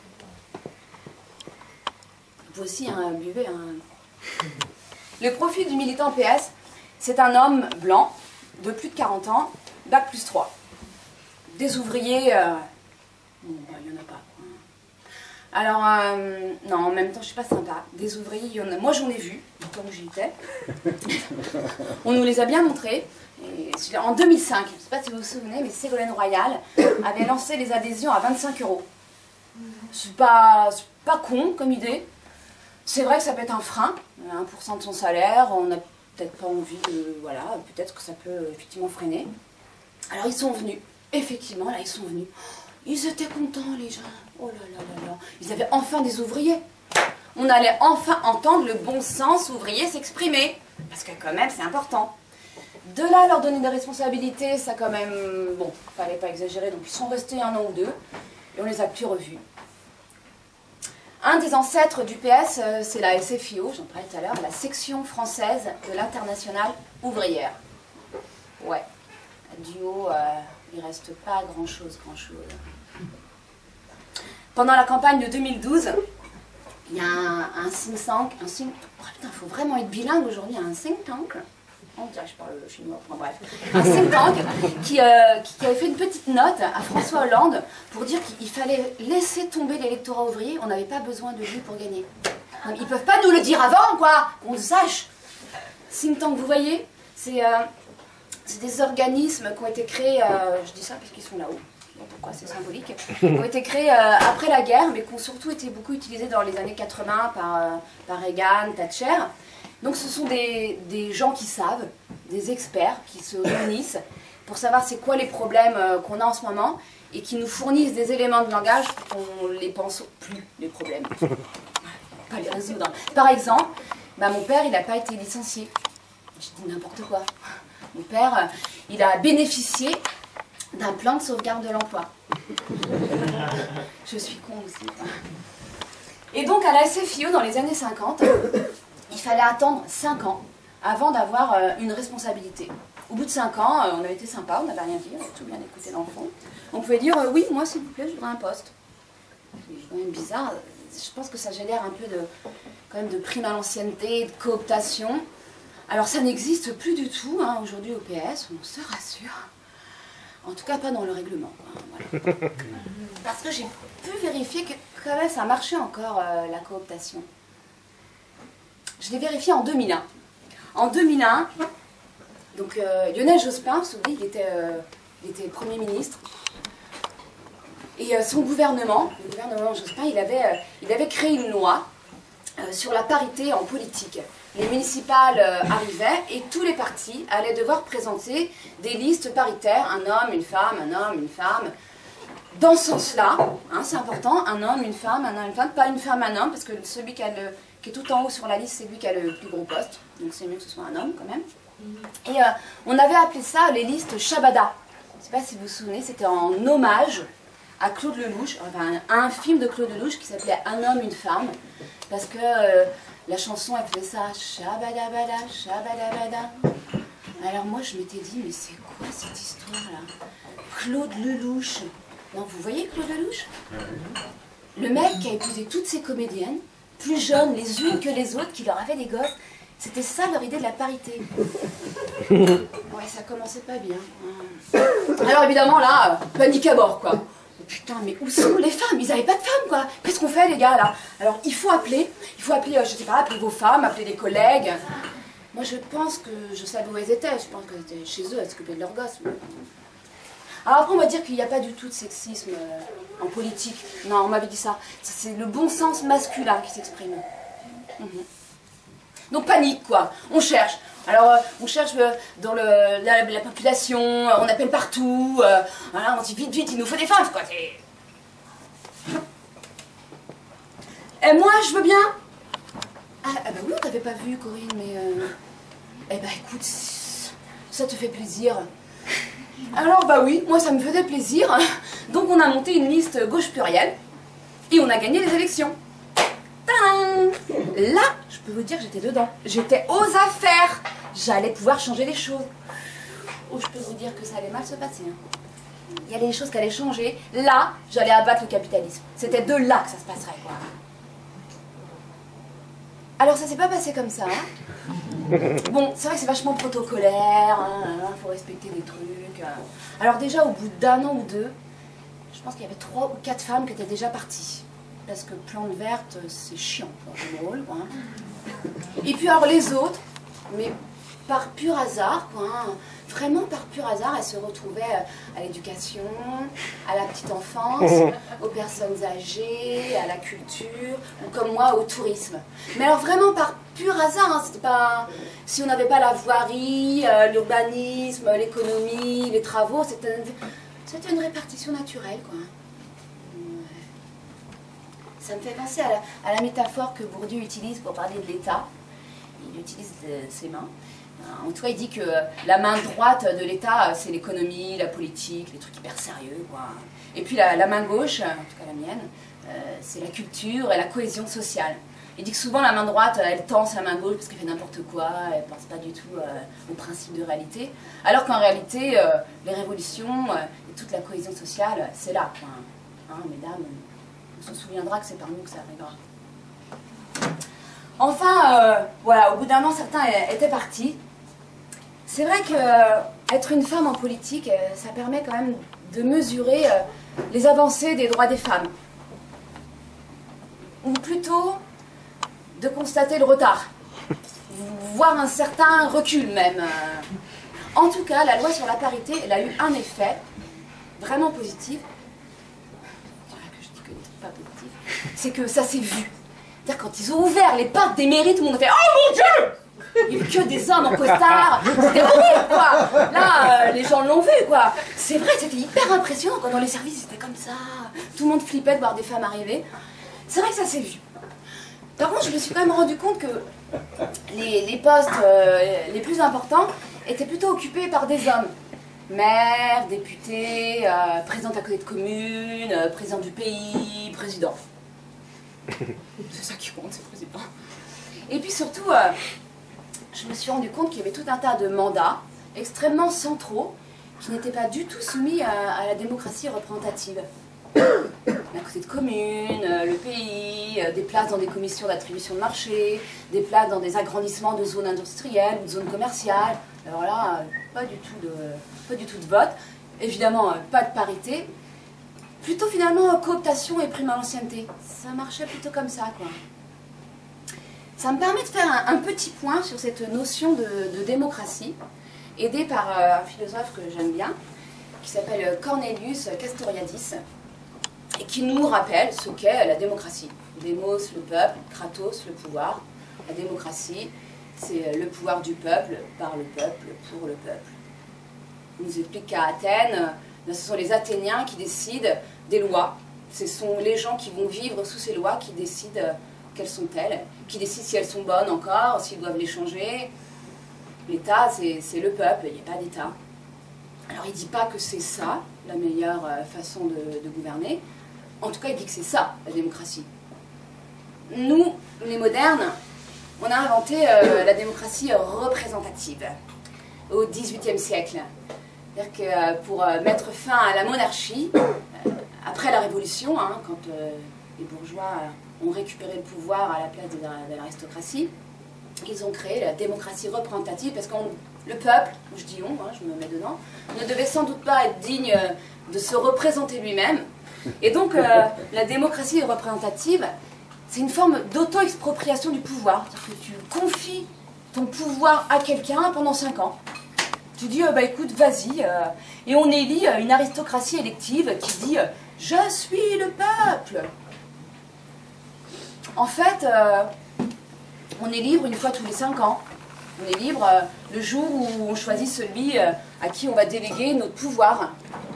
Vous aussi, hein, buvez. Hein. Le profil du militant P S, c'est un homme blanc, de plus de quarante ans, bac plus trois. Des ouvriers, euh... bon, bah, il n'y en a pas. Alors, euh, non, en même temps, je ne suis pas sympa. Des ouvriers, il y en a. Moi, j'en ai vu, quand j'y étais. On nous les a bien montrés. Et en deux mille cinq, je ne sais pas si vous vous souvenez, mais Ségolène Royal avait lancé les adhésions à vingt-cinq euros. C'est pas, pas con comme idée. C'est vrai que ça peut être un frein, un pour cent de son salaire, on n'a peut-être pas envie de... Voilà, peut-être que ça peut effectivement freiner. Alors, ils sont venus. Effectivement, là, ils sont venus. Ils étaient contents, les gens. Oh là là là là. Ils avaient enfin des ouvriers. On allait enfin entendre le bon sens ouvrier s'exprimer. Parce que quand même, c'est important. De là, leur donner des responsabilités, ça quand même... Bon, fallait pas exagérer. Donc, ils sont restés un an ou deux. Et on les a plus revus. Un des ancêtres du P S, c'est la S F I O, j'en parlais tout à l'heure, la section française de l'Internationale ouvrière. Ouais. Du haut... Euh, il ne reste pas grand-chose, grand-chose. Pendant la campagne de deux mille douze, il y a un, un think tank, un think... Oh putain, il faut vraiment être bilingue aujourd'hui, un think tank, on dirait que je parle chinois, enfin bref, un think tank qui, euh, qui, qui avait fait une petite note à François Hollande pour dire qu'il fallait laisser tomber l'électorat ouvrier, on n'avait pas besoin de lui pour gagner. Ils ne peuvent pas nous le dire avant, quoi, qu'on le sache. Think tank, vous voyez, c'est... Euh, C'est des organismes qui ont été créés, euh, je dis ça parce qu'ils sont là-haut, pourquoi c'est symbolique, qui ont été créés euh, après la guerre, mais qui ont surtout été beaucoup utilisés dans les années quatre-vingts par, euh, par Reagan, Thatcher. Donc ce sont des, des gens qui savent, des experts qui se réunissent pour savoir c'est quoi les problèmes euh, qu'on a en ce moment et qui nous fournissent des éléments de langage pour qu'on ne les pense plus, les problèmes. Pas les résoudre. Par exemple, bah, mon père, il n'a pas été licencié. Je dis n'importe quoi. Mon père, il a bénéficié d'un plan de sauvegarde de l'emploi. Je suis con aussi. Et donc, à la S F I O, dans les années cinquante, il fallait attendre cinq ans avant d'avoir une responsabilité. Au bout de cinq ans, on avait été sympa, on n'avait rien dit, on avait tout bien écouté dans le fond. On pouvait dire, oui, moi, s'il vous plaît, je voudrais un poste. C'est quand même bizarre. Je pense que ça génère un peu de, quand même de prime à l'ancienneté, de cooptation. Alors ça n'existe plus du tout, hein, aujourd'hui au P S, on se rassure. En tout cas pas dans le règlement. Hein, voilà. Parce que j'ai pu vérifier que quand même ça marchait encore euh, la cooptation. Je l'ai vérifié en deux mille un. En deux mille un, Donc euh, Lionel Jospin, vous vous souvenez, il était, euh, il était Premier ministre. Et euh, son gouvernement, le gouvernement Jospin, il avait, euh, il avait créé une loi euh, sur la parité en politique. Les municipales euh, arrivaient et tous les partis allaient devoir présenter des listes paritaires, un homme, une femme, un homme, une femme. Dans ce sens-là, hein, c'est important, un homme, une femme, un homme, une femme, pas une femme, un homme, parce que celui qui, a le, qui est tout en haut sur la liste, c'est lui qui a le plus gros poste, donc c'est mieux que ce soit un homme quand même. Et euh, on avait appelé ça les listes Shabada. Je ne sais pas si vous vous souvenez, c'était en hommage à Claude Lelouch, enfin à un film de Claude Lelouch qui s'appelait Un homme, une femme, parce que euh, la chanson elle faisait ça, Shabadabada, Shabadabada. Alors moi je m'étais dit, mais c'est quoi cette histoire-là? Claude Lelouch. Non, vous voyez Claude Lelouch? Le mec qui a épousé toutes ces comédiennes, plus jeunes les unes que les autres, qui leur avaient des gosses, c'était ça leur idée de la parité. Ouais, ça commençait pas bien. Alors évidemment là, panique à bord quoi. Putain, mais où sont les femmes? Ils n'avaient pas de femmes, quoi. Qu'est-ce qu'on fait, les gars, là? Alors, il faut appeler, il faut appeler, euh, je sais pas, appeler vos femmes, appeler des collègues. Moi, je pense que je savais où elles étaient. Je pense qu'elles étaient chez eux, elles s'occupaient de leurs gosses. Alors après, on va dire qu'il n'y a pas du tout de sexisme euh, en politique. Non, on m'avait dit ça. C'est le bon sens masculin qui s'exprime. Mmh. Donc, panique, quoi. On cherche. Alors, euh, on cherche euh, dans le, la, la population, euh, on appelle partout, euh, voilà, on dit vite, vite, il nous faut des femmes, quoi. Et moi, je veux bien. Ah, ah bah oui, on t'avait pas vu, Corinne, mais... Euh... Eh bah écoute, ça te fait plaisir. Alors, bah oui, moi, ça me faisait plaisir. Donc, on a monté une liste gauche plurielle, et on a gagné les élections. Tadam! Là, je peux vous dire que j'étais dedans. J'étais aux affaires. J'allais pouvoir changer les choses. Oh, je peux vous dire que ça allait mal se passer. Hein. Il y avait des choses qui allaient changer. Là, j'allais abattre le capitalisme. C'était de là que ça se passerait, quoi. Alors, ça s'est pas passé comme ça. Hein. Bon, c'est vrai que c'est vachement protocolaire. Hein, il faut respecter des trucs. Alors déjà, au bout d'un an ou deux, je pense qu'il y avait trois ou quatre femmes qui étaient déjà parties. Parce que plante verte, c'est chiant, c'est drôle, quoi. Et puis alors les autres, mais par pur hasard, quoi, hein, vraiment par pur hasard, elles se retrouvaient à l'éducation, à la petite enfance, aux personnes âgées, à la culture, ou comme moi, au tourisme. Mais alors vraiment par pur hasard, hein, c'était pas... Si on n'avait pas la voirie, euh, l'urbanisme, l'économie, les travaux, c'était une... une répartition naturelle, quoi. Ça me fait penser à la, à la métaphore que Bourdieu utilise pour parler de l'État. Il utilise de, ses mains. En tout cas, il dit que la main droite de l'État, c'est l'économie, la politique, les trucs hyper sérieux, quoi. Et puis la, la main gauche, en tout cas la mienne, euh, c'est la culture et la cohésion sociale. Il dit que souvent la main droite, elle tense la main gauche parce qu'elle fait n'importe quoi, elle ne pense pas du tout euh, au principe de réalité. Alors qu'en réalité, euh, les révolutions euh, et toute la cohésion sociale, c'est là, quoi. Hein, mesdames, on se souviendra que c'est par nous que ça arrivera. Enfin, euh, voilà, au bout d'un an, certains étaient partis. C'est vrai que euh, être une femme en politique, euh, ça permet quand même de mesurer euh, les avancées des droits des femmes. Ou plutôt, de constater le retard. Voire un certain recul même. En tout cas, la loi sur la parité, elle a eu un effet vraiment positif. C'est que ça s'est vu. C'est-à-dire quand ils ont ouvert les portes des mairies, tout le monde a fait « Oh mon Dieu !» Il n'y avait que des hommes en costard. C'était horrible, quoi. Là, euh, les gens l'ont vu, quoi. C'est vrai, c'était hyper impressionnant. Quand dans les services, c'était comme ça. Tout le monde flippait de voir des femmes arriver. C'est vrai que ça s'est vu. Par contre, je me suis quand même rendu compte que les, les postes euh, les plus importants étaient plutôt occupés par des hommes. Maire, député, euh, présidente à côté de commune, euh, président du pays, président. C'est ça qui compte, c'est président. Et puis surtout, euh, je me suis rendu compte qu'il y avait tout un tas de mandats extrêmement centraux qui n'étaient pas du tout soumis à, à la démocratie représentative. À côté de communes, euh, le pays, euh, des places dans des commissions d'attribution de marché, des places dans des agrandissements de zones industrielles ou de zones commerciales. Alors là, euh, pas du tout de, pas du tout de vote. Évidemment, euh, pas de parité. Plutôt finalement cooptation et prime à l'ancienneté. Ça marchait plutôt comme ça, quoi. Ça me permet de faire un, un petit point sur cette notion de, de démocratie. aidé par euh, un philosophe que j'aime bien, qui s'appelle Cornelius Castoriadis, et qui nous rappelle ce qu'est la démocratie. Démos, le peuple, kratos, le pouvoir. La démocratie, c'est le pouvoir du peuple, par le peuple, pour le peuple. Il nous explique qu'à Athènes, ce sont les Athéniens qui décident des lois. Ce sont les gens qui vont vivre sous ces lois qui décident quelles sont-elles, qui décident si elles sont bonnes encore, s'ils doivent les changer. L'État, c'est le peuple, il n'y a pas d'État. Alors il ne dit pas que c'est ça, la meilleure façon de, de gouverner. En tout cas, il dit que c'est ça, la démocratie. Nous, les modernes, on a inventé euh, la démocratie représentative au dix-huitième siècle. C'est-à-dire que euh, pour euh, mettre fin à la monarchie, euh, après la Révolution, hein, quand euh, les bourgeois ont récupéré le pouvoir à la place de, de l'aristocratie, ils ont créé la démocratie représentative parce que le peuple, je dis on, hein, je me mets dedans, ne devait sans doute pas être digne de se représenter lui-même. Et donc euh, la démocratie représentative, c'est une forme d'auto-expropriation du pouvoir. C'est-à-dire que tu confies ton pouvoir à quelqu'un pendant cinq ans. Tu dis, euh, bah écoute, vas-y. Euh, et on élit euh, une aristocratie élective qui dit, euh, je suis le peuple. En fait, euh, on est libre une fois tous les cinq ans. On est libre euh, le jour où on choisit celui euh, à qui on va déléguer notre pouvoir.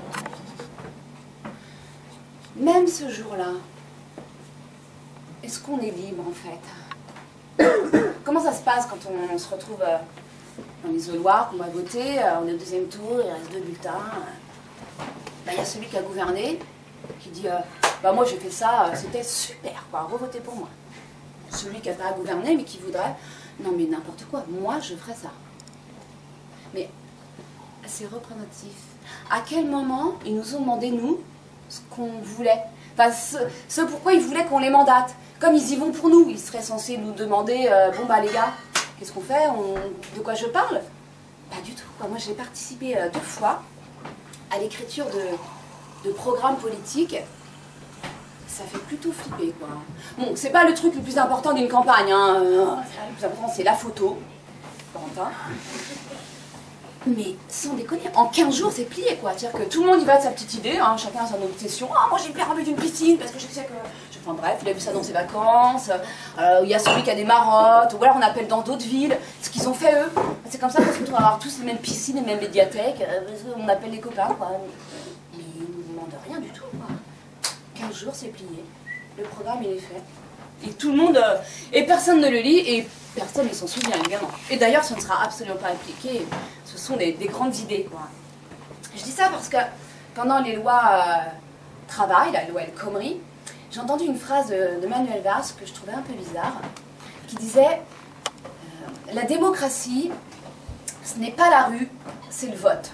Même ce jour-là, est-ce qu'on est libre en fait? Comment ça se passe quand on, on se retrouve euh, dans l'isoloir, qu'on va voter, euh, on est au deuxième tour, il reste deux bulletins. Euh, bah, y a celui qui a gouverné, qui dit euh, bah moi j'ai fait ça, euh, c'était super, quoi, revotez pour moi. Celui qui n'a pas gouverné mais qui voudrait, non mais n'importe quoi, moi je ferais ça. Mais c'est représentatif. À quel moment ils nous ont demandé, nous, ce qu'on voulait? Enfin, ce, ce pourquoi ils voulaient qu'on les mandate. Comme ils y vont pour nous, ils seraient censés nous demander, euh, bon bah les gars, qu'est-ce qu'on fait? On... De quoi je parle? Pas du tout, quoi. Moi j'ai participé euh, deux fois à l'écriture de, de programmes politiques. Ça fait plutôt flipper, quoi. Bon, c'est pas le truc le plus important d'une campagne, hein. Le plus important c'est la photo, Corentin. Mais sans déconner, en quinze jours c'est plié, quoi. C'est-à-dire que tout le monde y va de sa petite idée, hein. Chacun a son obsession. Ah, moi j'ai hyper envie d'une piscine parce que je sais que. Enfin bref, il a vu ça dans ses vacances. Euh, il y a celui qui a des marottes, ou alors on appelle dans d'autres villes. Ce qu'ils ont fait eux, c'est comme ça qu'on se retrouve à avoir tous les mêmes piscines, les mêmes médiathèques. Euh, on appelle les copains, quoi. Mais ils ne nous demandent rien du tout, quoi. quinze jours c'est plié. Le programme il est fait. Et tout le monde. Euh, et personne ne le lit, et personne ne s'en souvient, évidemment. Et d'ailleurs, ce ne sera absolument pas appliqué. Ce sont des, des grandes idées, quoi. Je dis ça parce que pendant les lois euh, travail, la loi El Khomri, j'ai entendu une phrase de, de Manuel Valls que je trouvais un peu bizarre, qui disait euh, la démocratie, ce n'est pas la rue, c'est le vote.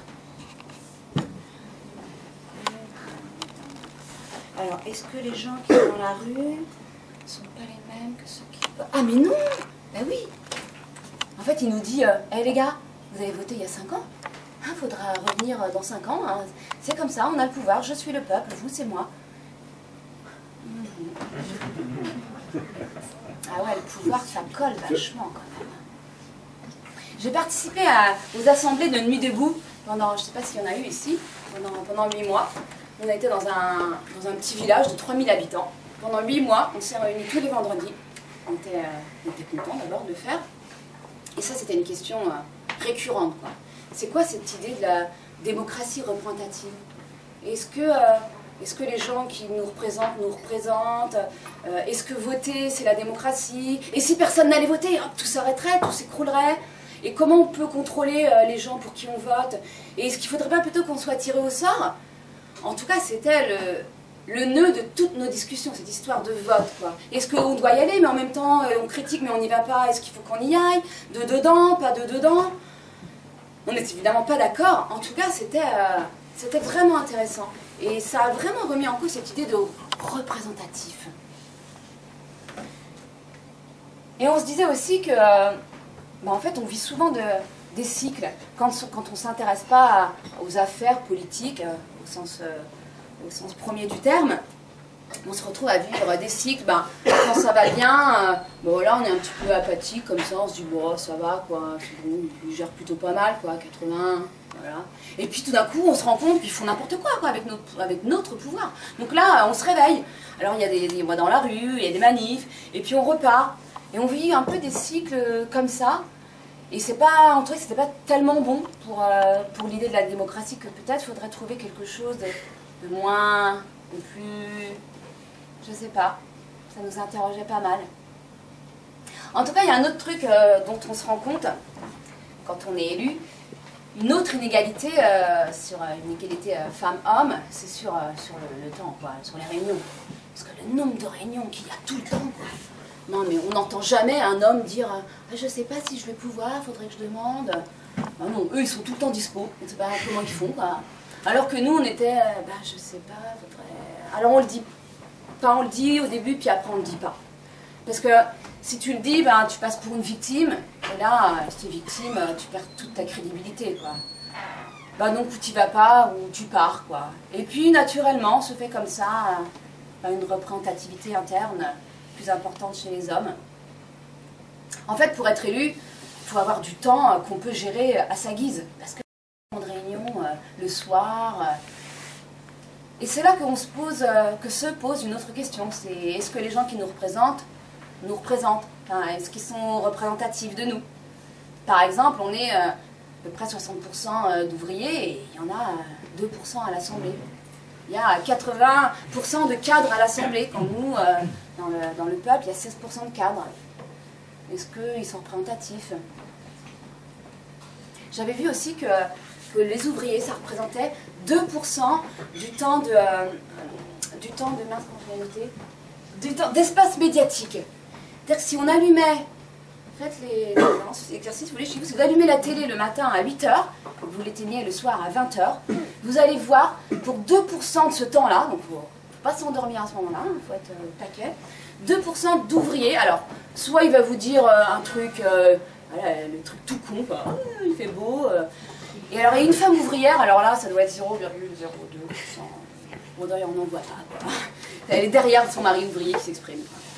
Alors, est-ce que les gens qui sont dans la rue ne sont pas les mêmes que ceux qui votent? Ah mais non! Ben oui! En fait, il nous dit, euh, hey, les gars, vous avez voté il y a cinq ans? Il hein, faudra revenir dans cinq ans. Hein. C'est comme ça, on a le pouvoir, je suis le peuple, vous c'est moi. Mmh. Ah ouais, le pouvoir, ça colle vachement quand même. J'ai participé à, aux assemblées de Nuit debout pendant, je ne sais pas s'il y en a eu ici, pendant, pendant huit mois. On a été dans un, dans un petit village de trois mille habitants. Pendant huit mois, on s'est réunis tous les vendredis. On était, euh, on était contents d'abord de le faire. Et ça, c'était une question euh, récurrente, quoi. C'est quoi cette idée de la démocratie représentative? Est-ce que, euh, est-ce que les gens qui nous représentent nous représentent? euh, Est-ce que voter, c'est la démocratie? Et si personne n'allait voter, hop, tout s'arrêterait, tout s'écroulerait? Et comment on peut contrôler euh, les gens pour qui on vote? Et est-ce qu'il ne faudrait pas plutôt qu'on soit tiré au sort? En tout cas, c'était le, le nœud de toutes nos discussions, cette histoire de vote, quoi. Est-ce qu'on doit y aller, mais en même temps, on critique, mais on n'y va pas? Est-ce qu'il faut qu'on y aille? De dedans, pas de dedans? On n'est évidemment pas d'accord. En tout cas, c'était euh, c'était vraiment intéressant. Et ça a vraiment remis en cause cette idée de représentatif. Et on se disait aussi que, euh, bah, en fait, on vit souvent de, des cycles. Quand, quand on ne s'intéresse pas à, aux affaires politiques, euh, au, sens, euh, au sens premier du terme, on se retrouve à vivre des cycles, ben, quand ça va bien, euh, bon là on est un petit peu apathique comme ça, on se dit bon ça va quoi, bon, ils gèrent plutôt pas mal quoi, quatre-vingts, voilà. Et puis tout d'un coup on se rend compte qu'ils font n'importe quoi, quoi avec, notre, avec notre pouvoir. Donc là on se réveille, alors il y a des, des voix dans la rue, il y a des manifs, et puis on repart. Et on vit un peu des cycles comme ça, et c'est pas, on trouvait que c'était pas tellement bon pour, euh, pour l'idée de la démocratie, que peut-être faudrait trouver quelque chose de, de moins, de plus... Je sais pas, ça nous interrogeait pas mal. En tout cas, il y a un autre truc euh, dont on se rend compte quand on est élu, une autre inégalité, euh, sur euh, une égalité euh, femmes-hommes, c'est sur, euh, sur le, le temps, quoi, sur les réunions. Parce que le nombre de réunions qu'il y a tout le temps, quoi. Non, mais on n'entend jamais un homme dire ah, « Je sais pas si je vais pouvoir, faudrait que je demande. » Ben non, eux, ils sont tout le temps dispo, on ne sait pas comment ils font, quoi. Alors que nous, on était euh, « Bah, je sais pas, faudrait... » Alors on le dit. Enfin, on le dit au début, puis après on le dit pas. Parce que si tu le dis, ben, tu passes pour une victime, et là, si tu es victime, tu perds toute ta crédibilité, quoi. Ben, donc, ou tu vas pas, ou tu pars, quoi. Et puis, naturellement, se fait comme ça ben, une représentativité interne plus importante chez les hommes. En fait, pour être élu, il faut avoir du temps qu'on peut gérer à sa guise. Parce que de réunion le soir... Et c'est là qu'on se pose, que se pose une autre question, c'est est-ce que les gens qui nous représentent, nous représentent, enfin, est-ce qu'ils sont représentatifs de nous? Par exemple, on est euh, à peu près soixante pour cent d'ouvriers et il y en a deux pour cent à l'Assemblée. Il y a quatre-vingts pour cent de cadres à l'Assemblée, quand nous, euh, dans, le, dans le peuple, il y a seize pour cent de cadres. Est-ce qu'ils sont représentatifs? J'avais vu aussi que, que les ouvriers, ça représentait deux pour cent du temps de... Euh, du temps de... mince, comment je l'ai noté, du temps d'espace médiatique. C'est-à-dire que si on allumait... Faites les exercices, vous voulez, chez vous, si vous allumez la télé le matin à huit heures, vous l'éteignez le soir à vingt heures, vous allez voir, pour deux pour cent de ce temps-là, donc il ne faut pas s'endormir à ce moment-là, il faut être euh, taquet, deux pour cent d'ouvriers, alors, soit il va vous dire euh, un truc, euh, voilà, le truc tout con, quoi, oh, il fait beau, euh, et alors il y a une femme ouvrière, alors là, ça doit être zéro virgule zéro deux pour cent, bon d'ailleurs on n'en voit pas, quoi. Elle est derrière son mari ouvrier qui s'exprime.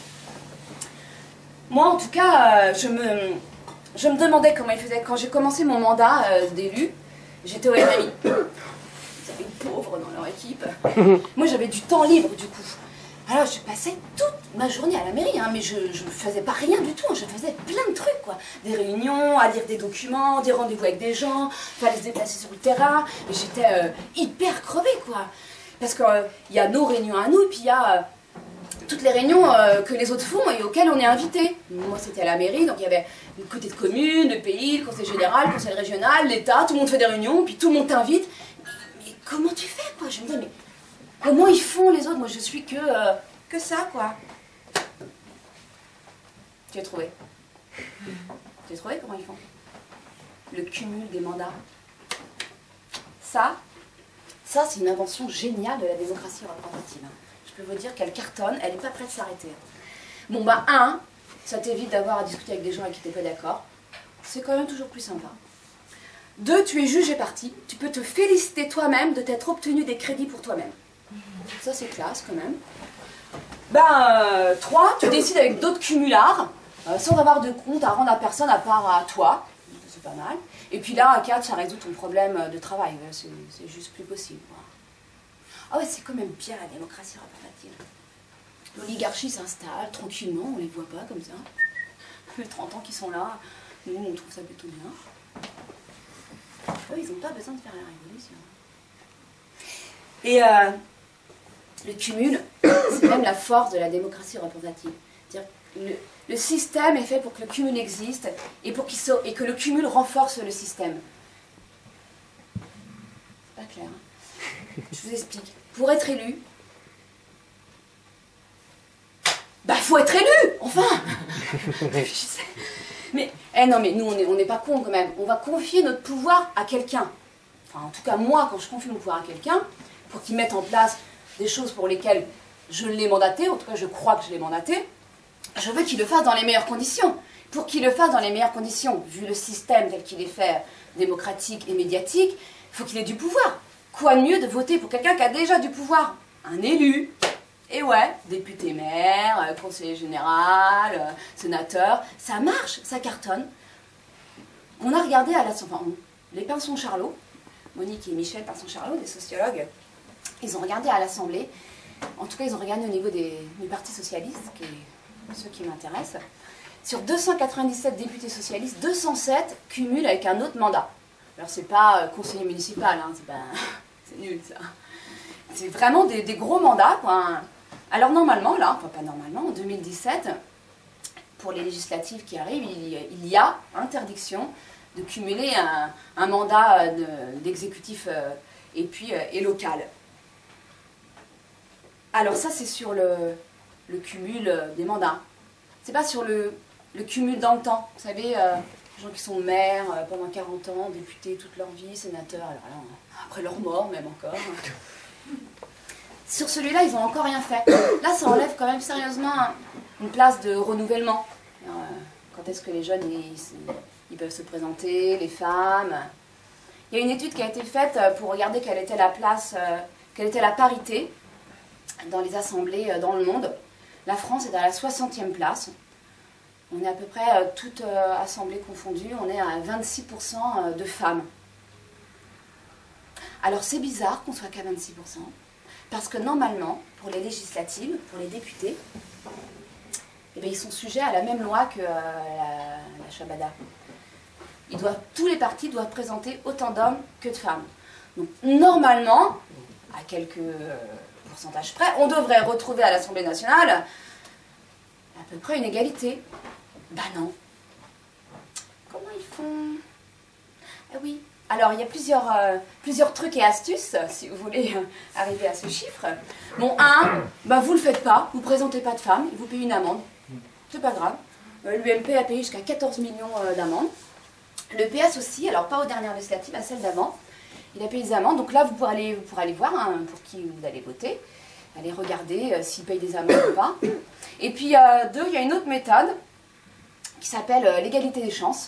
Moi, en tout cas, euh, je, me, je me demandais comment il faisait. Quand j'ai commencé mon mandat euh, d'élu, j'étais au M M I. Ils avaient une pauvre dans leur équipe. Moi, j'avais du temps libre, du coup. Alors, je passais toute ma journée à la mairie, hein, mais je ne faisais pas rien du tout. Je faisais plein de trucs, quoi. Des réunions, à lire des documents, des rendez-vous avec des gens, fallait se déplacer sur le terrain. Et j'étais euh, hyper crevée, quoi. Parce qu'il euh, y a nos réunions à nous, et puis il y a... Euh, toutes les réunions euh, que les autres font et auxquelles on est invité. Moi, c'était à la mairie, donc il y avait le côté de commune, le pays, le conseil général, le conseil régional, l'État, tout le monde fait des réunions, puis tout le monde t'invite. Mais, mais comment tu fais, quoi? Je me dis, mais comment ils font les autres? Moi, je suis que, euh, que ça, quoi. Tu as trouvé? Tu as trouvé comment ils font? Le cumul des mandats. Ça, ça c'est une invention géniale de la démocratie représentative. Je peux vous dire qu'elle cartonne, elle n'est pas prête de s'arrêter. Bon bah un, ça t'évite d'avoir à discuter avec des gens avec qui tu n'es pas d'accord. C'est quand même toujours plus sympa. Deux, tu es jugé parti. Tu peux te féliciter toi-même de t'être obtenu des crédits pour toi-même. Ça c'est classe quand même. Ben euh, trois, tu décides avec d'autres cumulards, euh, sans avoir de compte à rendre à personne à part à toi. C'est pas mal. Et puis là, à quatre, ça résout ton problème de travail. C'est juste plus possible. Ah ouais, c'est quand même bien la démocratie représentative. L'oligarchie s'installe tranquillement, on les voit pas comme ça. Les trente ans qui sont là, nous on trouve ça plutôt bien. Eux, ils n'ont pas besoin de faire la révolution. Et euh, le cumul, c'est même la force de la démocratie représentative. C'est-à-dire le, le système est fait pour que le cumul existe et, pour qu'il so et que le cumul renforce le système. C'est pas clair, hein? Je vous explique. Pour être élu, bah faut être élu, enfin. Mais, eh non, mais nous on n'est on n'est pas cons quand même. On va confier notre pouvoir à quelqu'un. Enfin, en tout cas moi, quand je confie mon pouvoir à quelqu'un, pour qu'il mette en place des choses pour lesquelles je l'ai mandaté, en tout cas je crois que je l'ai mandaté, je veux qu'il le fasse dans les meilleures conditions. Pour qu'il le fasse dans les meilleures conditions, vu le système tel qu'il est fait, démocratique et médiatique, il faut qu'il ait du pouvoir. Quoi de mieux de voter pour quelqu'un qui a déjà du pouvoir? Un élu. Et ouais, député maire, conseiller général, sénateur, ça marche, ça cartonne. On a regardé à l'Assemblée, enfin, les Pinson-Charlot, Monique et Michel Pinson-Charlot, des sociologues, ils ont regardé à l'Assemblée, en tout cas ils ont regardé au niveau des, du Parti Socialiste, qui est ceux qui m'intéressent. Sur deux cent quatre-vingt-dix-sept députés socialistes, deux cent sept cumulent avec un autre mandat. Alors c'est pas conseiller municipal, hein, c'est, pas... c'est nul ça. C'est vraiment des, des gros mandats, quoi. Alors normalement, là, enfin pas normalement, en deux mille dix-sept, pour les législatives qui arrivent, il y a, il y a interdiction de cumuler un, un mandat d'exécutif euh, et puis euh, et local. Alors ça, c'est sur le, le cumul des mandats. C'est pas sur le, le cumul dans le temps. Vous savez, euh, les gens qui sont maires euh, pendant quarante ans, députés toute leur vie, sénateurs, alors là, après leur mort même encore. Sur celui-là, ils n'ont encore rien fait. Là, ça enlève quand même sérieusement une place de renouvellement. Euh, quand est-ce que les jeunes, ils, ils peuvent se présenter, les femmes. Il y a une étude qui a été faite pour regarder quelle était la place, euh, quelle était la parité dans les assemblées euh, dans le monde. La France est à la soixantième place. On est à peu près, euh, toutes euh, assemblées confondues, on est à vingt-six pour cent de femmes. Alors c'est bizarre qu'on soit qu'à vingt-six pour cent. Parce que normalement, pour les législatives, pour les députés, eh bien, ils sont sujets à la même loi que euh, la, la Chabada. Ils doivent, tous les partis doivent présenter autant d'hommes que de femmes. Donc normalement, à quelques euh, pourcentages près, on devrait retrouver à l'Assemblée nationale à peu près une égalité. Ben non. Comment ils font? Ah oui. Alors, il y a plusieurs, euh, plusieurs trucs et astuces, si vous voulez euh, arriver à ce chiffre. Bon, un, bah, vous ne le faites pas, vous ne présentez pas de femmes, et vous payez une amende. C'est pas grave. Euh, L'U M P a payé jusqu'à quatorze millions euh, d'amendes. Le P S aussi, alors pas aux dernières législatives, à celle d'avant. Il a payé des amendes, donc là, vous pourrez aller, vous pourrez aller voir hein, pour qui vous allez voter. Allez regarder euh, s'il paye des amendes ou pas. Et puis, euh, deux, il y a une autre méthode qui s'appelle euh, l'égalité des chances.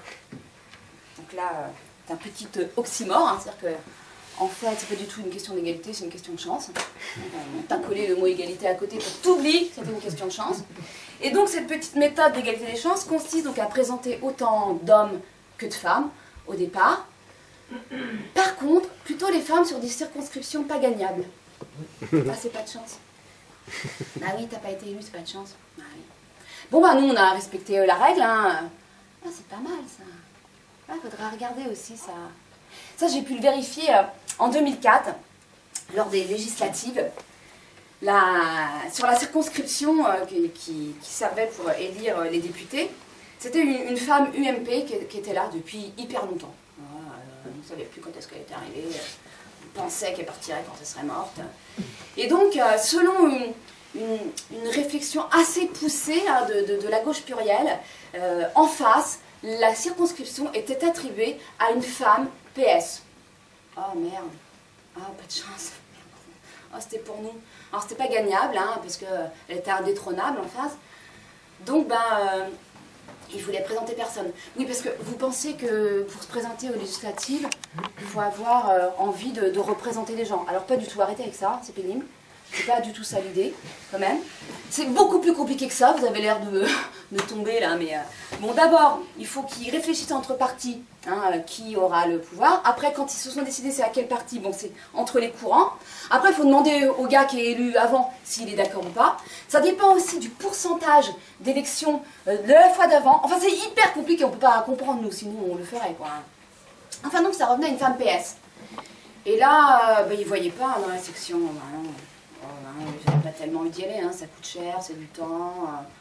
Donc là... Euh, c'est un petit oxymore, hein, c'est-à-dire que en fait, c'est pas du tout une question d'égalité, c'est une question de chance. On t'a collé le mot égalité à côté pour que tu oublies que c'était une question de chance. Et donc cette petite méthode d'égalité des chances consiste donc à présenter autant d'hommes que de femmes au départ. Par contre, plutôt les femmes sur des circonscriptions pas gagnables. Ça, c'est pas de chance. Ah oui, t'as pas été élu, c'est pas de chance. Ah oui. Bon bah nous, on a respecté la règle. Hein. Ah, c'est pas mal ça. Il ah, faudra regarder aussi ça. Ça, j'ai pu le vérifier euh, en deux mille quatre, lors des législatives, la, sur la circonscription euh, qui, qui, qui servait pour élire euh, les députés. C'était une, une femme U M P qui, qui était là depuis hyper longtemps. Voilà, euh, on ne savait plus quand est-ce qu'elle était arrivée. On pensait qu'elle partirait quand elle serait morte. Et donc, euh, selon une, une, une réflexion assez poussée hein, de, de, de la gauche plurielle, euh, en face, la circonscription était attribuée à une femme P S. Oh merde. Ah, oh, pas de chance. Oh, c'était pour nous. Alors, c'était pas gagnable, hein, parce qu'elle était indétrônable en face. Donc, ben, euh, il voulait présenter personne. Oui, parce que vous pensez que pour se présenter aux législatives, il faut avoir euh, envie de, de représenter les gens. Alors, pas du tout. Arrêtez avec ça, c'est pénible. C'est pas du tout ça l'idée, quand même. C'est beaucoup plus compliqué que ça, vous avez l'air de, de tomber là, mais... Euh, bon, d'abord, il faut qu'ils réfléchissent entre partis, hein, qui aura le pouvoir. Après, quand ils se sont décidés c'est à quel parti, bon, c'est entre les courants. Après, il faut demander au gars qui est élu avant s'il est d'accord ou pas. Ça dépend aussi du pourcentage d'élections euh, de la fois d'avant. Enfin, c'est hyper compliqué, on peut pas comprendre, nous, sinon on le ferait, quoi. Enfin, donc, ça revenait à une femme P S. Et là, euh, bah, ils ne voyaient pas hein, dans la section... Bah, non. Oh, non, je n'ai pas tellement eu d'y aller, hein. Ça coûte cher, c'est du temps.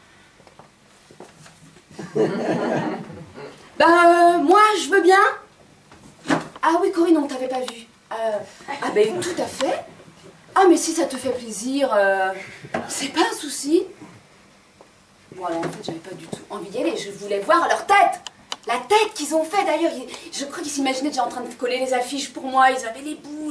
Euh... bah, euh, moi, je veux bien. Ah oui, Corinne, on ne t'avait pas vu. Euh... Ah ben, tout à fait. Ah, mais si ça te fait plaisir, euh... c'est pas un souci. Bon, alors, en fait, j'avais pas du tout envie d'y aller. Je voulais voir leur tête. La tête qu'ils ont fait, d'ailleurs. Je crois qu'ils s'imaginaient déjà en train de coller les affiches pour moi. Ils avaient les boules.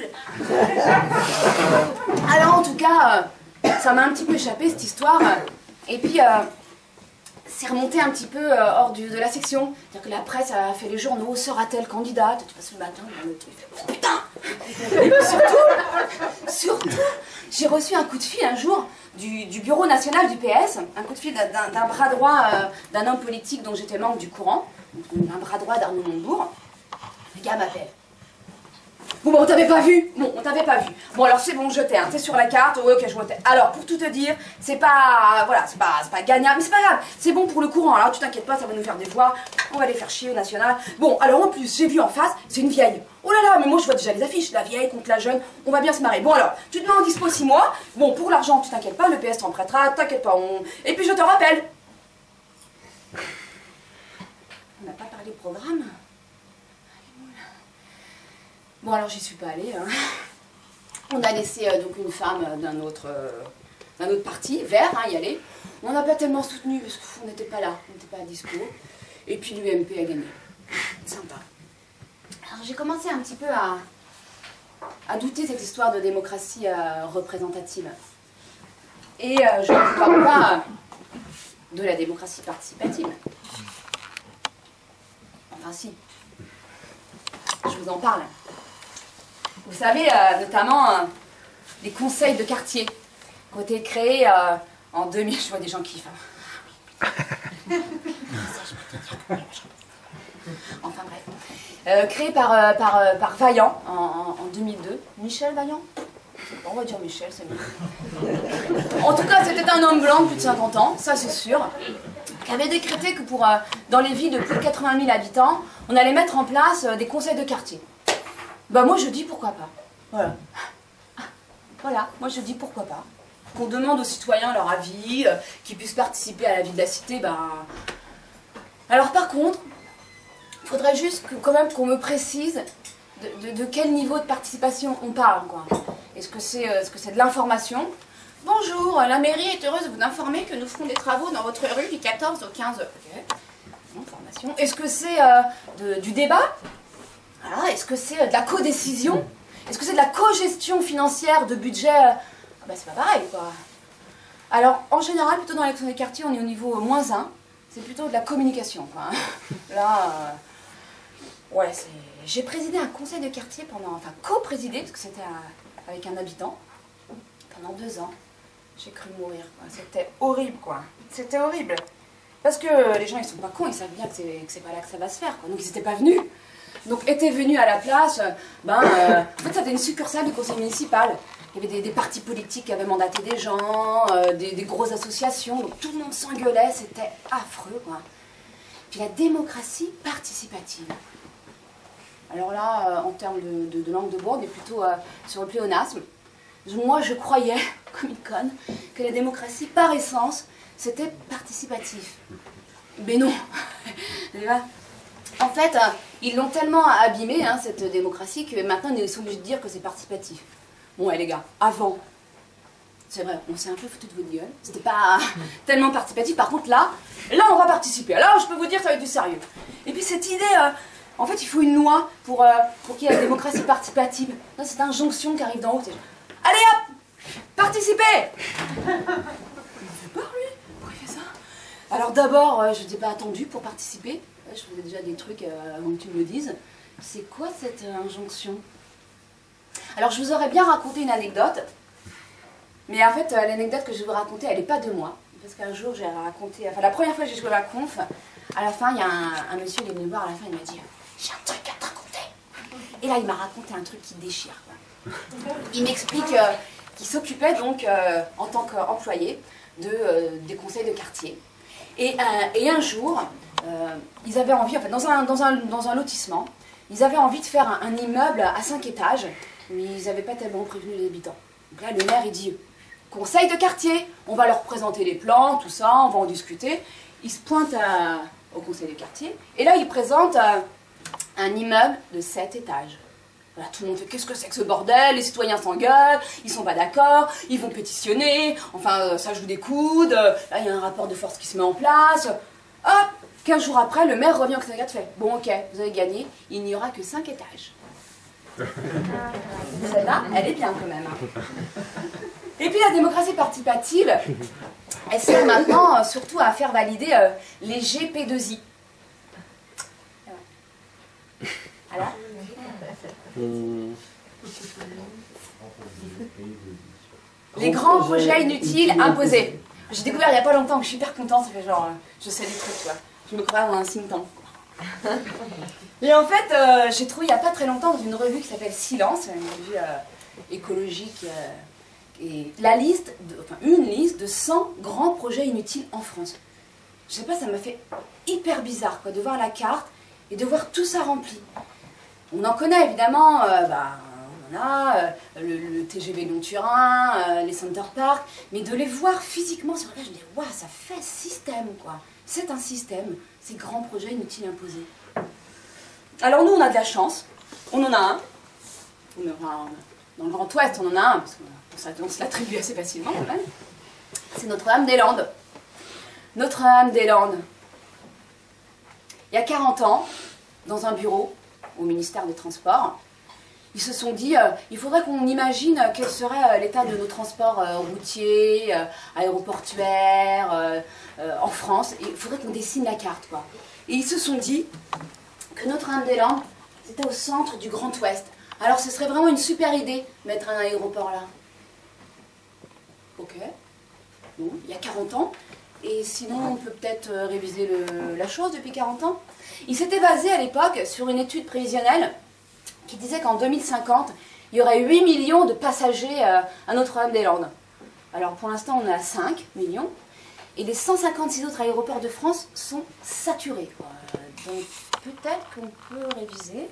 Alors, en tout cas, euh, ça m'a un petit peu échappé, cette histoire. Et puis, euh, c'est remonté un petit peu euh, hors du, de la section. C'est-à-dire que la presse a fait les journaux, sera-t-elle candidate? Tu passes le matin dans le truc, oh putain. Et surtout, surtout, j'ai reçu un coup de fil un jour du, du bureau national du P S, un coup de fil d'un bras droit euh, d'un homme politique dont j'étais membre du courant, un bras droit d'Arnaud Montebourg. Le gars m'appelle. Bon, bah, on t'avait pas vu. Bon, on t'avait pas vu. Bon, alors c'est bon, je t'ai, hein. T'es sur la carte. Oui, ok, je vois. Alors, pour tout te dire, c'est pas, voilà, c'est pas, c'est pas gagnable, mais c'est pas grave. C'est bon pour le courant. Alors, tu t'inquiètes pas, ça va nous faire des voix. On va les faire chier au national. Bon, alors en plus, j'ai vu en face, c'est une vieille. Oh là là, mais moi je vois déjà les affiches, la vieille contre la jeune. On va bien se marrer. Bon, alors, tu te mets en dispo six mois. Bon, pour l'argent, tu t'inquiètes pas, le P S t'en prêtera. T'inquiète pas. On... Et puis je te rappelle. On n'a pas parlé programme. Bon, alors j'y suis pas allée. Hein. On a laissé euh, donc une femme euh, d'un autre, euh, d'un autre parti, vert, hein, y aller. On n'a pas tellement soutenu parce qu'on n'était pas là, on n'était pas à dispo. Et puis l'U M P a gagné. Sympa. Alors j'ai commencé un petit peu à, à douter cette histoire de démocratie euh, représentative. Et euh, je ne vous parle pas de la démocratie participative. Enfin si. Je vous en parle. Vous savez, euh, notamment, euh, les conseils de quartier qui ont été créés euh, en deux mille. Je vois des gens qui... Enfin bref. Euh, créés par, euh, par, euh, par Vaillant en, en, en deux mille deux. Michel Vaillant? On va dire Michel, c'est mieux. En tout cas, c'était un homme blanc de plus de cinquante ans, ça c'est sûr, qui avait décrété que pour, euh, dans les villes de plus de quatre-vingt mille habitants, on allait mettre en place euh, des conseils de quartier. Bah moi je dis pourquoi pas. Voilà. Voilà, moi je dis pourquoi pas. Qu'on demande aux citoyens leur avis, euh, qu'ils puissent participer à la vie de la cité, bah... Alors par contre, il faudrait juste que, quand même qu'on me précise de, de, de quel niveau de participation on parle, quoi. Est-ce que c'est euh, est-ce que c'est de l'information? Bonjour, la mairie est heureuse de vous informer que nous ferons des travaux dans votre rue du quatorze au quinze. Ok. Information. Est-ce que c'est euh, de- du débat? Voilà. Est-ce que c'est de la codécision? Est-ce que c'est de la co-gestion financière de budget? Ah bah c'est pas pareil, quoi. Alors, en général, plutôt dans l'élection des quartiers, on est au niveau moins un. C'est plutôt de la communication, quoi. Là, euh, ouais, c'est... J'ai présidé un conseil de quartier pendant... Enfin, co-présidé, parce que c'était un- avec un habitant, pendant deux ans. J'ai cru mourir, quoi. C'était horrible, quoi. C'était horrible. Parce que les gens, ils sont pas cons, ils savent bien que c'est, que c'est pas là que ça va se faire, quoi. Donc, ils n'étaient pas venus. Donc, étaient venus à la place, ben... Euh, en fait, c'était une succursale du conseil municipal. Il y avait des, des partis politiques qui avaient mandaté des gens, euh, des, des grosses associations, donc tout le monde s'engueulait, c'était affreux, quoi. Puis la démocratie participative. Alors là, euh, en termes de, de, de langue de bois, on est plutôt euh, sur le pléonasme. Moi, je croyais, comme une conne, que la démocratie, par essence, c'était participatif. Mais non. En fait, euh, ils l'ont tellement abîmée, hein, cette démocratie, que maintenant, on est obligé de dire que c'est participatif. Bon, ouais, les gars, avant, c'est vrai, on s'est un peu foutu de votre gueule. C'était pas tellement participatif. Par contre, là, là, on va participer. Alors, je peux vous dire, ça va être du sérieux. Et puis, cette idée, euh, en fait, il faut une loi pour, euh, pour qu'il y ait la démocratie participative. Là, c'est une injonction qui arrive d'en haut. C'est... Allez, hop, participez. Il ne fait pas, lui. Pourquoi il fait ça? Alors, d'abord, euh, je n'étais pas attendue pour participer. Je faisais déjà des trucs euh, avant que tu me le dises. C'est quoi cette euh, injonction? Alors, je vous aurais bien raconté une anecdote, mais en fait, euh, l'anecdote que je vais vous raconter, elle n'est pas de moi. Parce qu'un jour, j'ai raconté... Enfin, la première fois que j'ai joué à la conf, à la fin, il y a un, un monsieur qui est venu me voir, à la fin, il m'a dit « J'ai un truc à te raconter !» Et là, il m'a raconté un truc qui déchire, quoi. Il m'explique euh, qu'il s'occupait donc, euh, en tant qu'employé, de, euh, des conseils de quartier. Et, euh, et un jour, euh, ils avaient envie, en fait, dans un, dans un, dans un lotissement, ils avaient envie de faire un, un immeuble à cinq étages, mais ils n'avaient pas tellement prévenu les habitants. Donc là, le maire, il dit, conseil de quartier, on va leur présenter les plans, tout ça, on va en discuter. Il se pointe à, au conseil de quartier, et là, il présente euh, un immeuble de sept étages. Voilà, tout le monde fait, qu'est-ce que c'est que ce bordel? Les citoyens s'engueulent, ils sont pas d'accord, ils vont pétitionner, enfin, euh, ça joue des coudes, euh, là, il y a un rapport de force qui se met en place. Hop, quinze jours après, le maire revient au conseil de quartier, fait, bon, ok, vous avez gagné, il n'y aura que cinq étages. Celle-là, elle est bien quand même. Et puis la démocratie participative, elle sert maintenant euh, surtout à faire valider euh, les G P deux I. Voilà. Les grands projets inutiles imposés. J'ai découvert il n'y a pas longtemps que je suis hyper contente, ça fait genre, euh, je sais des trucs, tu vois. Je me crois dans un think tank. Et en fait, euh, j'ai trouvé il n'y a pas très longtemps dans une revue qui s'appelle Silence, une revue euh, écologique, euh, et la liste, de, enfin une liste de cent grands projets inutiles en France. Je sais pas, ça m'a fait hyper bizarre quoi, de voir la carte et de voir tout ça rempli. On en connaît évidemment, euh, bah, on a euh, le, le T G V Lyon-Turin, euh, les Center Park, mais de les voir physiquement sur la page, je me dis, waouh, ça fait système quoi. C'est un système, ces grands projets inutiles imposés. Alors nous, on a de la chance, on en a un. On aura, dans le Grand Ouest, on en a un, parce qu'on ça, on se l'attribue assez facilement quand même. C'est Notre-Dame-des-Landes. Notre-Dame-des-Landes. Il y a quarante ans, dans un bureau au ministère des Transports, ils se sont dit, euh, il faudrait qu'on imagine quel serait euh, l'état de nos transports euh, routiers, euh, aéroportuaires, euh, euh, en France, et il faudrait qu'on dessine la carte, quoi. Et ils se sont dit que Notre-Dame-des-Landes, c'était au centre du Grand Ouest. Alors ce serait vraiment une super idée, mettre un aéroport là. Ok. Bon, il y a quarante ans. Et sinon, on peut peut-être euh, réviser le, la chose depuis quarante ans. Il s'était basé à l'époque sur une étude prévisionnelle qui disait qu'en deux mille cinquante, il y aurait huit millions de passagers euh, à Notre-Dame-des-Landes. Alors pour l'instant, on est à cinq millions. Et les cent cinquante-six autres aéroports de France sont saturés, quoi. Donc peut-être qu'on peut réviser.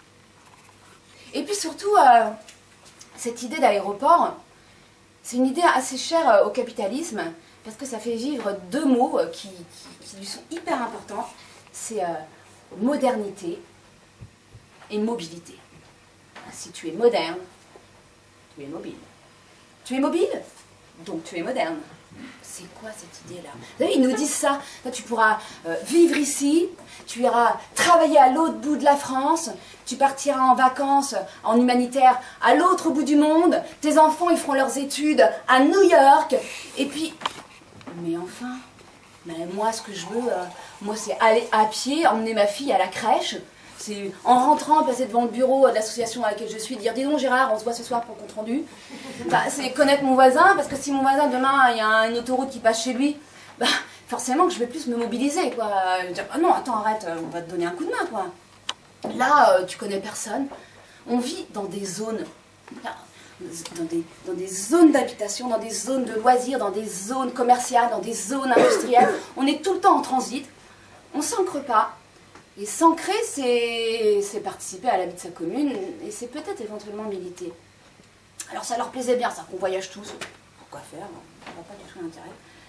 Et puis surtout, euh, cette idée d'aéroport, c'est une idée assez chère euh, au capitalisme, parce que ça fait vivre deux mots euh, qui, qui, qui lui sont hyper importants. C'est euh, modernité et mobilité. Si tu es moderne, tu es mobile. Tu es mobile, donc tu es moderne. C'est quoi cette idée-là? Vous savez, ils nous disent ça. Là, tu pourras euh, vivre ici, tu iras travailler à l'autre bout de la France, tu partiras en vacances en humanitaire à l'autre bout du monde, tes enfants ils feront leurs études à New York, et puis... Mais enfin, mais moi ce que je veux, euh, moi c'est aller à pied, emmener ma fille à la crèche, c'est en rentrant, passer devant le bureau de l'association à laquelle je suis, dire dis donc Gérard, on se voit ce soir pour le compte rendu. Bah, c'est connaître mon voisin, parce que si mon voisin demain il y a une autoroute qui passe chez lui, bah, forcément que je vais plus me mobiliser quoi. Dire ah non attends arrête, on va te donner un coup de main quoi. Là euh, tu connais personne, on vit dans des zones, dans des, dans des zones d'habitation, dans des zones de loisirs, dans des zones commerciales, dans des zones industrielles, on est tout le temps en transit, on s'ancre pas. Et s'ancrer, c'est participer à la vie de sa commune, et c'est peut-être éventuellement militer. Alors ça leur plaisait bien, ça qu'on voyage tous. Pourquoi faire? On n'a pas du tout l'intérêt.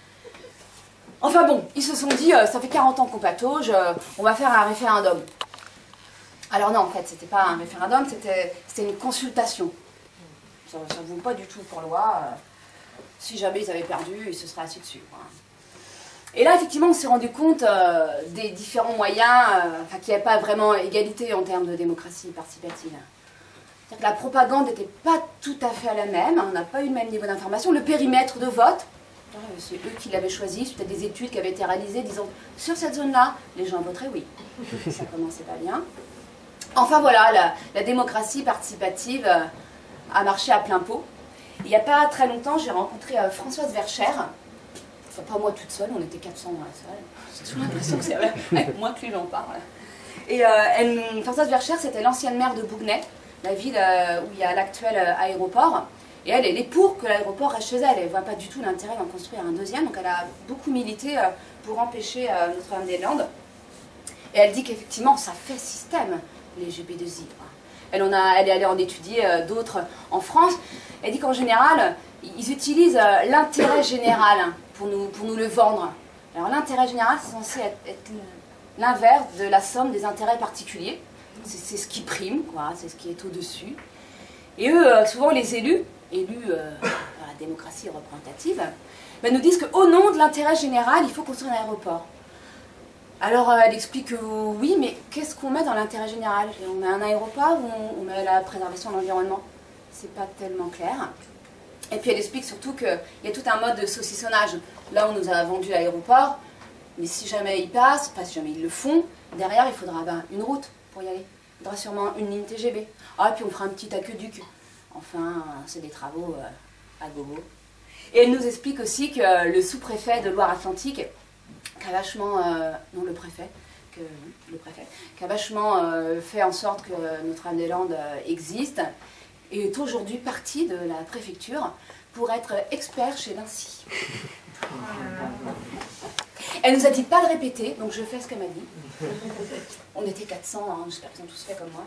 Enfin bon, ils se sont dit, euh, ça fait quarante ans qu'on patauge, euh, on va faire un référendum. Alors non, en fait, c'était pas un référendum, c'était une consultation. Ça ne vaut pas du tout pour loi. Euh, si jamais ils avaient perdu, ils se seraient assis dessus, quoi. Et là, effectivement, on s'est rendu compte euh, des différents moyens, euh, enfin, qu'il n'y avait pas vraiment égalité en termes de démocratie participative. C'est-à-dire que la propagande n'était pas tout à fait à la même, on n'a pas eu le même niveau d'information. Le périmètre de vote, c'est eux qui l'avaient choisi, c'était des études qui avaient été réalisées disant sur cette zone-là, les gens voteraient oui. Ça commençait pas bien. Enfin voilà, la, la démocratie participative euh, a marché à plein pot. Il n'y a pas très longtemps, j'ai rencontré euh, Françoise Vercher. Enfin, pas moi toute seule, on était quatre cents dans la salle. J'ai toujours l'impression que c'est avec moi que lui j'en parle. Et euh, elle, Françoise Vercher, c'était l'ancienne maire de Bougnay, la ville euh, où il y a l'actuel euh, aéroport. Et elle, elle est pour que l'aéroport reste chez elle. Elle ne voit pas du tout l'intérêt d'en construire un deuxième. Donc elle a beaucoup milité euh, pour empêcher euh, Notre-Dame-des-Landes. Et elle dit qu'effectivement, ça fait système, les G P deux I. Elle, en a, elle est allée en étudier euh, d'autres en France. Elle dit qu'en général, ils utilisent euh, l'intérêt général pour nous, pour nous le vendre. Alors l'intérêt général, c'est censé être, être l'inverse de la somme des intérêts particuliers. C'est ce qui prime, quoi, c'est ce qui est au-dessus. Et eux, euh, souvent les élus, élus euh, à la démocratie représentative, ben, nous disent qu'au nom de l'intérêt général, il faut construire un aéroport. Alors euh, elle explique que oui, mais qu'est-ce qu'on met dans l'intérêt général? On met un aéroport ou on, on met la préservation de l'environnement? C'est pas tellement clair. Et puis elle explique surtout qu'il y a tout un mode de saucissonnage. Là, on nous a vendu l'aéroport, mais si jamais ils passent, pas si jamais ils le font, derrière, il faudra ben, une route pour y aller. Il faudra sûrement une ligne T G V. Ah, et puis on fera un petit aqueduc. Enfin, c'est des travaux euh, à gogo. Et elle nous explique aussi que le sous-préfet de Loire-Atlantique, qui a vachement... Euh, non, le préfet, que, le préfet, qui a vachement euh, fait en sorte que Notre-Dame-des-Landes euh, existe, est aujourd'hui parti de la préfecture pour être expert chez Vinci. Elle nous a dit pas de répéter, donc je fais ce qu'elle m'a dit. On était quatre cents, hein, j'espère qu'ils ont tous fait comme moi.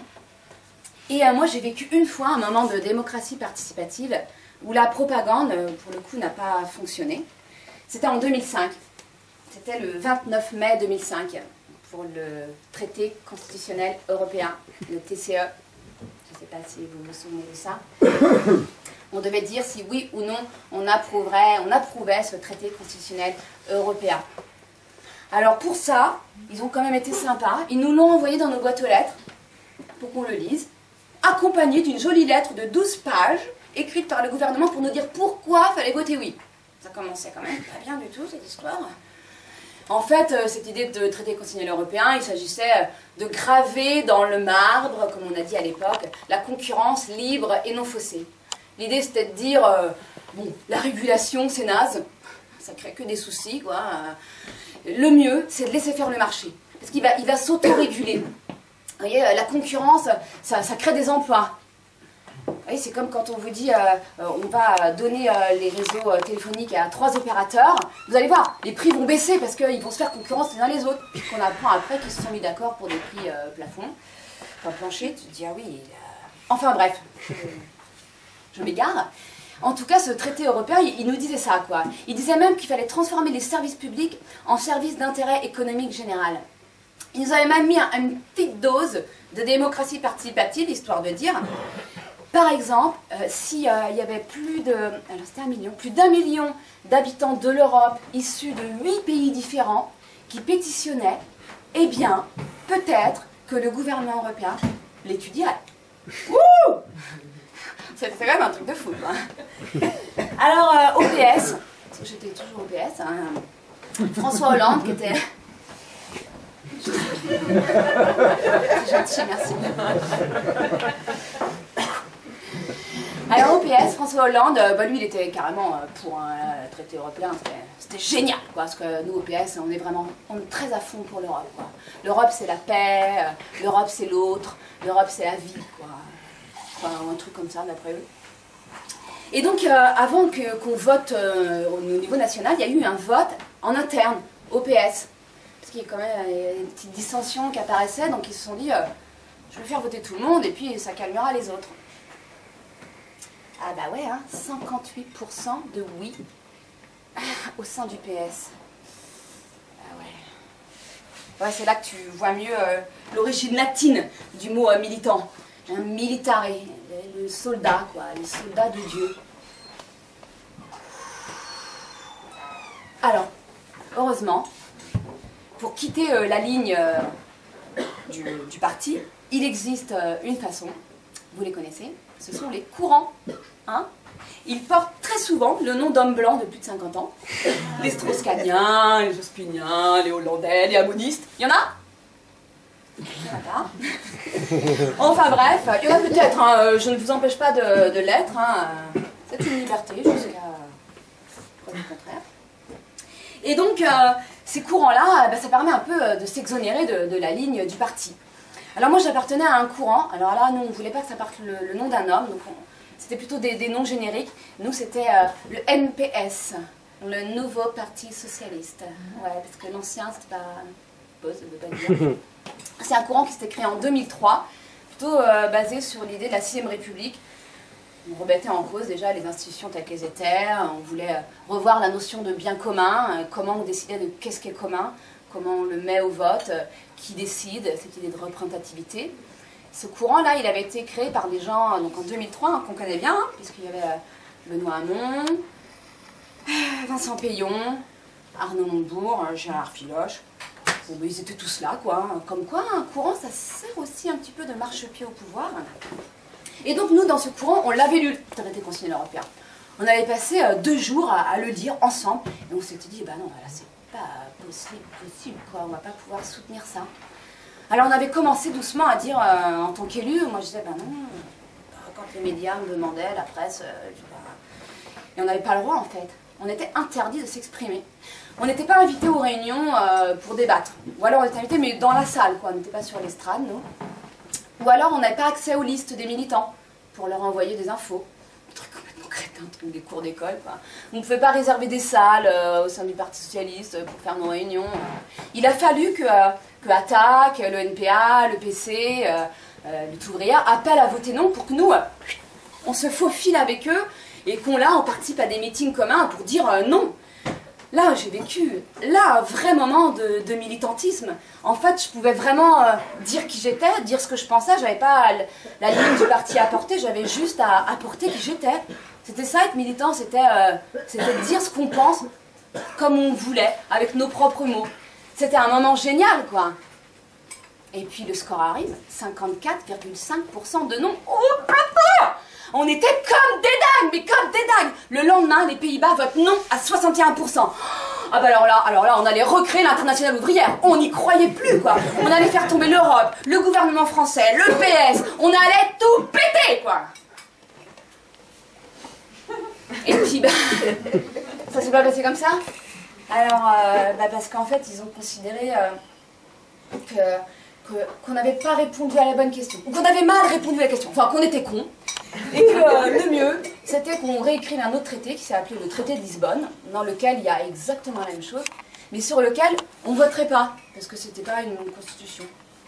Et euh, moi j'ai vécu une fois un moment de démocratie participative où la propagande, pour le coup, n'a pas fonctionné. C'était en deux mille cinq. C'était le vingt-neuf mai deux mille cinq pour le traité constitutionnel européen, le T C E. Je ne sais pas si vous vous souvenez de ça. On devait dire si oui ou non on approuvait, on approuvait ce traité constitutionnel européen. Alors pour ça, ils ont quand même été sympas. Ils nous l'ont envoyé dans nos boîtes aux lettres pour qu'on le lise, accompagné d'une jolie lettre de douze pages écrite par le gouvernement pour nous dire pourquoi il fallait voter oui. Ça commençait quand même pas bien du tout cette histoire. En fait, cette idée de traité constitutionnel européen, il s'agissait de graver dans le marbre, comme on a dit à l'époque, la concurrence libre et non faussée. L'idée c'était de dire, euh, bon, la régulation c'est naze, ça crée que des soucis, quoi. Le mieux c'est de laisser faire le marché, parce qu'il va, il va s'auto-réguler. Vous voyez, la concurrence, ça, ça crée des emplois. Vous voyez, c'est comme quand on vous dit, euh, on va donner euh, les réseaux euh, téléphoniques à trois opérateurs, vous allez voir, les prix vont baisser parce qu'ils vont se faire concurrence les uns les autres. Puis qu'on apprend après qu'ils se sont mis d'accord pour des prix euh, plafonds, enfin plancher, tu te dis, ah oui, il a... Enfin bref, je, je m'égare. En tout cas, ce traité européen, il, il nous disait ça, quoi. Il disait même qu'il fallait transformer les services publics en services d'intérêt économique général. Il nous avait même mis un, une petite dose de démocratie participative, histoire de dire... Par exemple, euh, s'il euh, y avait plus de, alors c'était un million, plus d'un million d'habitants de l'Europe issus de huit pays différents qui pétitionnaient, eh bien, peut-être que le gouvernement européen l'étudierait. Wouh! C'est quand même un truc de fou, hein. Alors, euh, O P S, parce que j'étais toujours O P S, hein, François Hollande qui était... C'est gentil, merci. Alors O P S, François Hollande, bah lui il était carrément pour un traité européen, c'était génial, quoi, parce que nous O P S on est vraiment on est très à fond pour l'Europe. L'Europe c'est la paix, l'Europe c'est l'autre, l'Europe c'est la vie, quoi. Enfin un truc comme ça d'après eux. Et donc euh, avant que, qu'on vote euh, au niveau national, il y a eu un vote en interne, O P S, parce qu'il y a quand même une petite dissension qui apparaissait, donc ils se sont dit euh, je vais faire voter tout le monde et puis ça calmera les autres. Ah bah ouais, hein, cinquante-huit pour cent de oui au sein du P S. Ah ouais. Ouais, c'est là que tu vois mieux euh, l'origine latine du mot euh, militant. Un militare, le soldat, quoi, le soldat de Dieu. Alors, heureusement, pour quitter euh, la ligne euh, du, du parti, il existe euh, une façon, vous les connaissez, ce sont les courants. Hein, ils portent très souvent le nom d'hommes blancs de plus de cinquante ans. Les Strauss-Kahniens, les Jospiniens, les Hollandais, les Amonistes. Il y en a? Il y en a pas. Enfin bref, il y en a peut-être. Hein, je ne vous empêche pas de, de l'être. Hein, c'est une liberté jusqu'à preuve du contraire. Et donc, euh, ces courants-là, ben, ça permet un peu de s'exonérer de, de la ligne du parti. Alors moi, j'appartenais à un courant. Alors là, nous, on ne voulait pas que ça parte le, le nom d'un homme. Donc c'était plutôt des, des noms génériques. Nous, c'était euh, le N P S, le Nouveau Parti Socialiste. Ouais, parce que l'ancien, c'était pas... Bon, ça veut pas dire. C'est un courant qui s'était créé en deux mille trois, plutôt euh, basé sur l'idée de la sixième République. On remettait en cause déjà les institutions telles qu'elles étaient. On voulait revoir la notion de bien commun, euh, comment on décidait de qu'est-ce qui est commun, comment on le met au vote, euh, qui décide, cette idée de représentativité. Ce courant-là, il avait été créé par des gens donc en deux mille trois, hein, qu'on connaît bien, hein, puisqu'il y avait euh, Benoît Hamon, euh, Vincent Payon, Arnaud Montebourg, euh, Gérard Filoche. Bon, ben, ils étaient tous là, quoi. Comme quoi, un courant, ça sert aussi un petit peu de marchepied au pouvoir. Et donc, nous, dans ce courant, on l'avait lu, le traité constitutionnel européen. On avait passé euh, deux jours à, à le lire ensemble, et on s'était dit, bah non, là c'est pas possible, possible, quoi, on va pas pouvoir soutenir ça. Alors on avait commencé doucement à dire, euh, en tant qu'élu, moi je disais, bah non, quand les médias me demandaient, la presse, euh, je, bah... et on n'avait pas le droit en fait. On était interdit de s'exprimer. On n'était pas invité aux réunions euh, pour débattre. Ou alors on était invité, mais dans la salle, quoi. On n'était pas sur l'estrade, nous. Ou alors on n'avait pas accès aux listes des militants pour leur envoyer des infos. Un truc complètement crétin, un truc des cours d'école, quoi. On ne pouvait pas réserver des salles euh, au sein du Parti Socialiste pour faire nos réunions. Il a fallu que, euh, que Attac, le N P A, le P C, euh, euh, le Ouvrière appellent à voter non pour que nous, euh, on se faufile avec eux et qu'on là, on participe à des meetings communs pour dire euh, non. Là, j'ai vécu, là, un vrai moment de, de militantisme. En fait, je pouvais vraiment euh, dire qui j'étais, dire ce que je pensais. J'avais pas la ligne du parti à porter, j'avais juste à apporter qui j'étais. C'était ça, être militant, c'était euh, c'était dire ce qu'on pense comme on voulait, avec nos propres mots. C'était un moment génial, quoi. Et puis le score arrive, cinquante-quatre virgule cinq pour cent de non. Oh, papa! On était comme des dingues, mais comme des dingues. Le lendemain, les Pays-Bas votent non à soixante et un pour cent. Ah bah alors là, alors là, on allait recréer l'internationale ouvrière. On n'y croyait plus, quoi. On allait faire tomber l'Europe, le gouvernement français, le P S. On allait tout péter, quoi. Et puis, bah, ça s'est pas passé comme ça. Alors, euh, bah parce qu'en fait, ils ont considéré euh, que qu'on n'avait pas répondu à la bonne question, ou qu'on avait mal répondu à la question, enfin qu'on était cons. Et que euh, le mieux, c'était qu'on réécrive un autre traité qui s'est appelé le traité de Lisbonne, dans lequel il y a exactement la même chose, mais sur lequel on ne voterait pas, parce que c'était pas une constitution.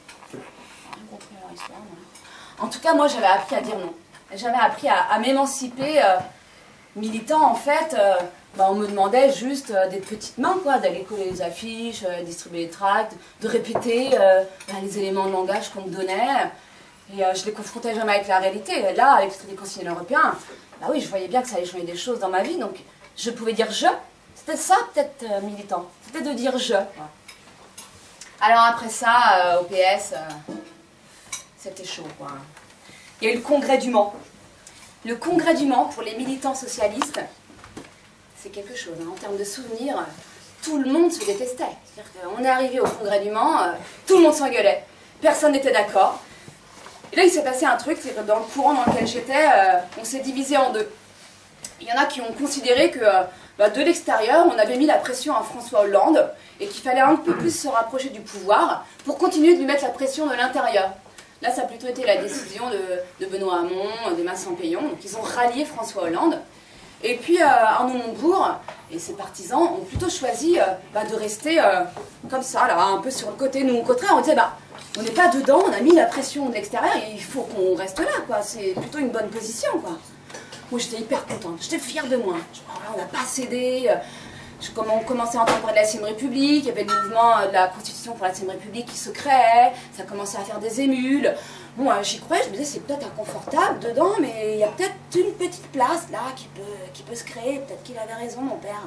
En tout cas, moi j'avais appris à dire non. J'avais appris à, à m'émanciper euh, militant, en fait. Euh, bah, on me demandait juste euh, des petites mains, quoi, d'aller coller les affiches, euh, distribuer les tracts, de répéter euh, bah, les éléments de langage qu'on me donnait. Et euh, je les confrontais jamais avec la réalité. Et là, avec les constitutionnels européens, bah oui, je voyais bien que ça allait changer des choses dans ma vie, donc je pouvais dire je. C'était ça, peut-être, euh, militant. C'était de dire je. Alors après ça, euh, au P S, euh, c'était chaud, quoi. Il y a eu le congrès du Mans. Le congrès du Mans, pour les militants socialistes, c'est quelque chose. Hein. En termes de souvenirs, tout le monde se détestait. C'est-à-dire qu'on est arrivé au congrès du Mans, euh, tout le monde s'engueulait. Personne n'était d'accord. Et là, il s'est passé un truc, c'est que dans le courant dans lequel j'étais, euh, on s'est divisé en deux. Il y en a qui ont considéré que euh, bah, de l'extérieur, on avait mis la pression à François Hollande et qu'il fallait un peu plus se rapprocher du pouvoir pour continuer de lui mettre la pression de l'intérieur. Là, ça a plutôt été la décision de, de Benoît Hamon, de Vincent Payon. Donc, ils ont rallié François Hollande. Et puis, euh, Arnaud Montebourg et ses partisans ont plutôt choisi euh, bah, de rester euh, comme ça, là, un peu sur le côté. Nous, au contraire, on disait, bah, on n'est pas dedans, on a mis la pression de l'extérieur et il faut qu'on reste là, quoi. C'est plutôt une bonne position, quoi. Moi, j'étais hyper contente, j'étais fière de moi. Je, oh, on n'a pas cédé. Je, comme on commençait à entendre parler de la sixième République, il y avait le mouvement de la Constitution pour la sixième République qui se créait, ça commençait à faire des émules. Bon, j'y croyais, je me disais, c'est peut-être inconfortable dedans, mais il y a peut-être une petite place là qui peut, qui peut se créer. Peut-être qu'il avait raison, mon père.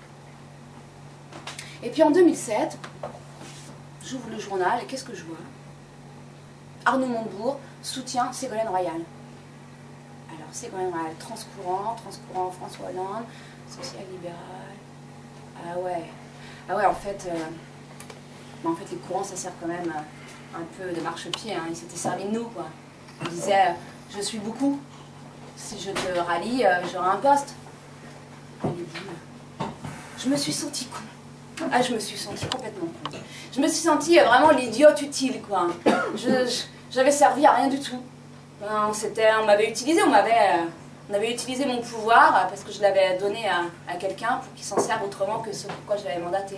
Et puis en deux mille sept, j'ouvre le journal et qu'est-ce que je vois? Arnaud Montebourg soutient Ségolène Royal. Alors, Ségolène Royal, transcourant, transcourant François Hollande, social-libéral. Ah ouais, ah ouais, en fait, euh, bah en fait, les courants, ça sert quand même euh, un peu de marchepied. Hein. Ils s'étaient servis de nous, quoi. Ils disaient, euh, je suis beaucoup. Si je te rallie, euh, j'aurai un poste. Et les boules. Je me suis sentie con. Ah, je me suis sentie complètement con. Je me suis sentie euh, vraiment l'idiote utile, quoi. Je, je, j'avais servi à rien du tout. On, on m'avait utilisé, on m'avait... Euh, On avait utilisé mon pouvoir parce que je l'avais donné à, à quelqu'un pour qu'il s'en serve autrement que ce pourquoi je l'avais mandaté.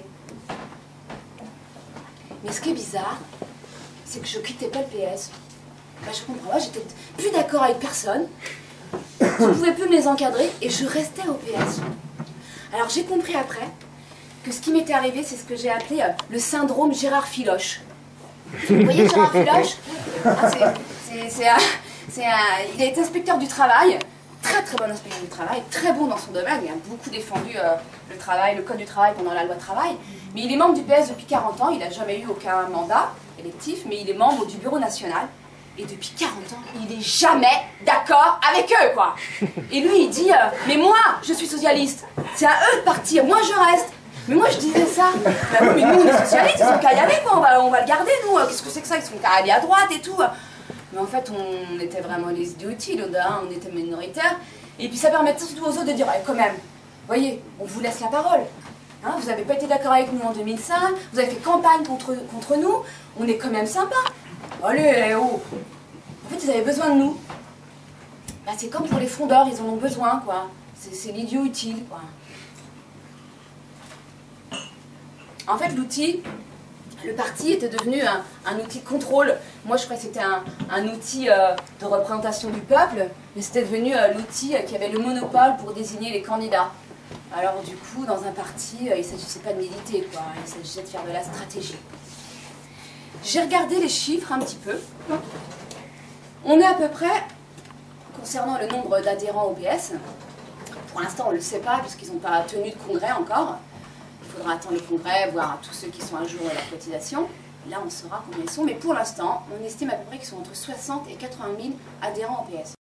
Mais ce qui est bizarre, c'est que je quittais pas le P S. Ben, je comprends pas, j'étais plus d'accord avec personne, je ne pouvais plus me les encadrer et je restais au P S. Alors j'ai compris après que ce qui m'était arrivé, c'est ce que j'ai appelé euh, le syndrome Gérard Filoche. Vous voyez Gérard Filoche, ah, c'est, c'est, un, c'est un, il a été inspecteur du travail. Très très bon inspecteur du travail, très bon dans son domaine, il a beaucoup défendu euh, le travail, le code du travail pendant la loi travail, mais il est membre du P S depuis quarante ans, il n'a jamais eu aucun mandat électif, mais il est membre du bureau national, Et depuis quarante ans, il est jamais d'accord avec eux, quoi. Et lui, il dit, euh, mais moi, je suis socialiste. C'est à eux de partir, moi je reste. Mais moi, je disais ça. Bah oui, mais nous, on est socialistes, ils sont qu'à y aller, quoi. On va, on va le garder, nous. Qu'est-ce que c'est que ça? Ils sont qu'à aller à droite et tout. Mais en fait, on était vraiment les idiots utiles, hein. On était minoritaires. Et puis ça permettait surtout aux autres de dire, eh, quand même, voyez, on vous laisse la parole. Hein, vous n'avez pas été d'accord avec nous en deux mille cinq, vous avez fait campagne contre, contre nous, on est quand même sympa. Allez, oh. En fait, ils avaient besoin de nous. Bah, c'est comme pour les frondeurs, ils en ont besoin, quoi. C'est l'idiot utile, quoi. En fait, l'outil, le parti était devenu un, un outil de contrôle. Moi, je croyais que c'était un, un outil euh, de représentation du peuple, mais c'était devenu euh, l'outil euh, qui avait le monopole pour désigner les candidats. Alors, du coup, dans un parti, euh, il ne s'agissait pas de militer, quoi. Il s'agissait de faire de la stratégie. J'ai regardé les chiffres un petit peu. On est à peu près, concernant le nombre d'adhérents au P S, pour l'instant, on ne le sait pas, puisqu'ils n'ont pas tenu de congrès encore. Il faudra attendre le congrès, voir tous ceux qui sont à jour de leur cotisation. Là, on saura combien ils sont. Mais pour l'instant, on estime à peu près qu'ils sont entre soixante et quatre-vingt mille adhérents au P S.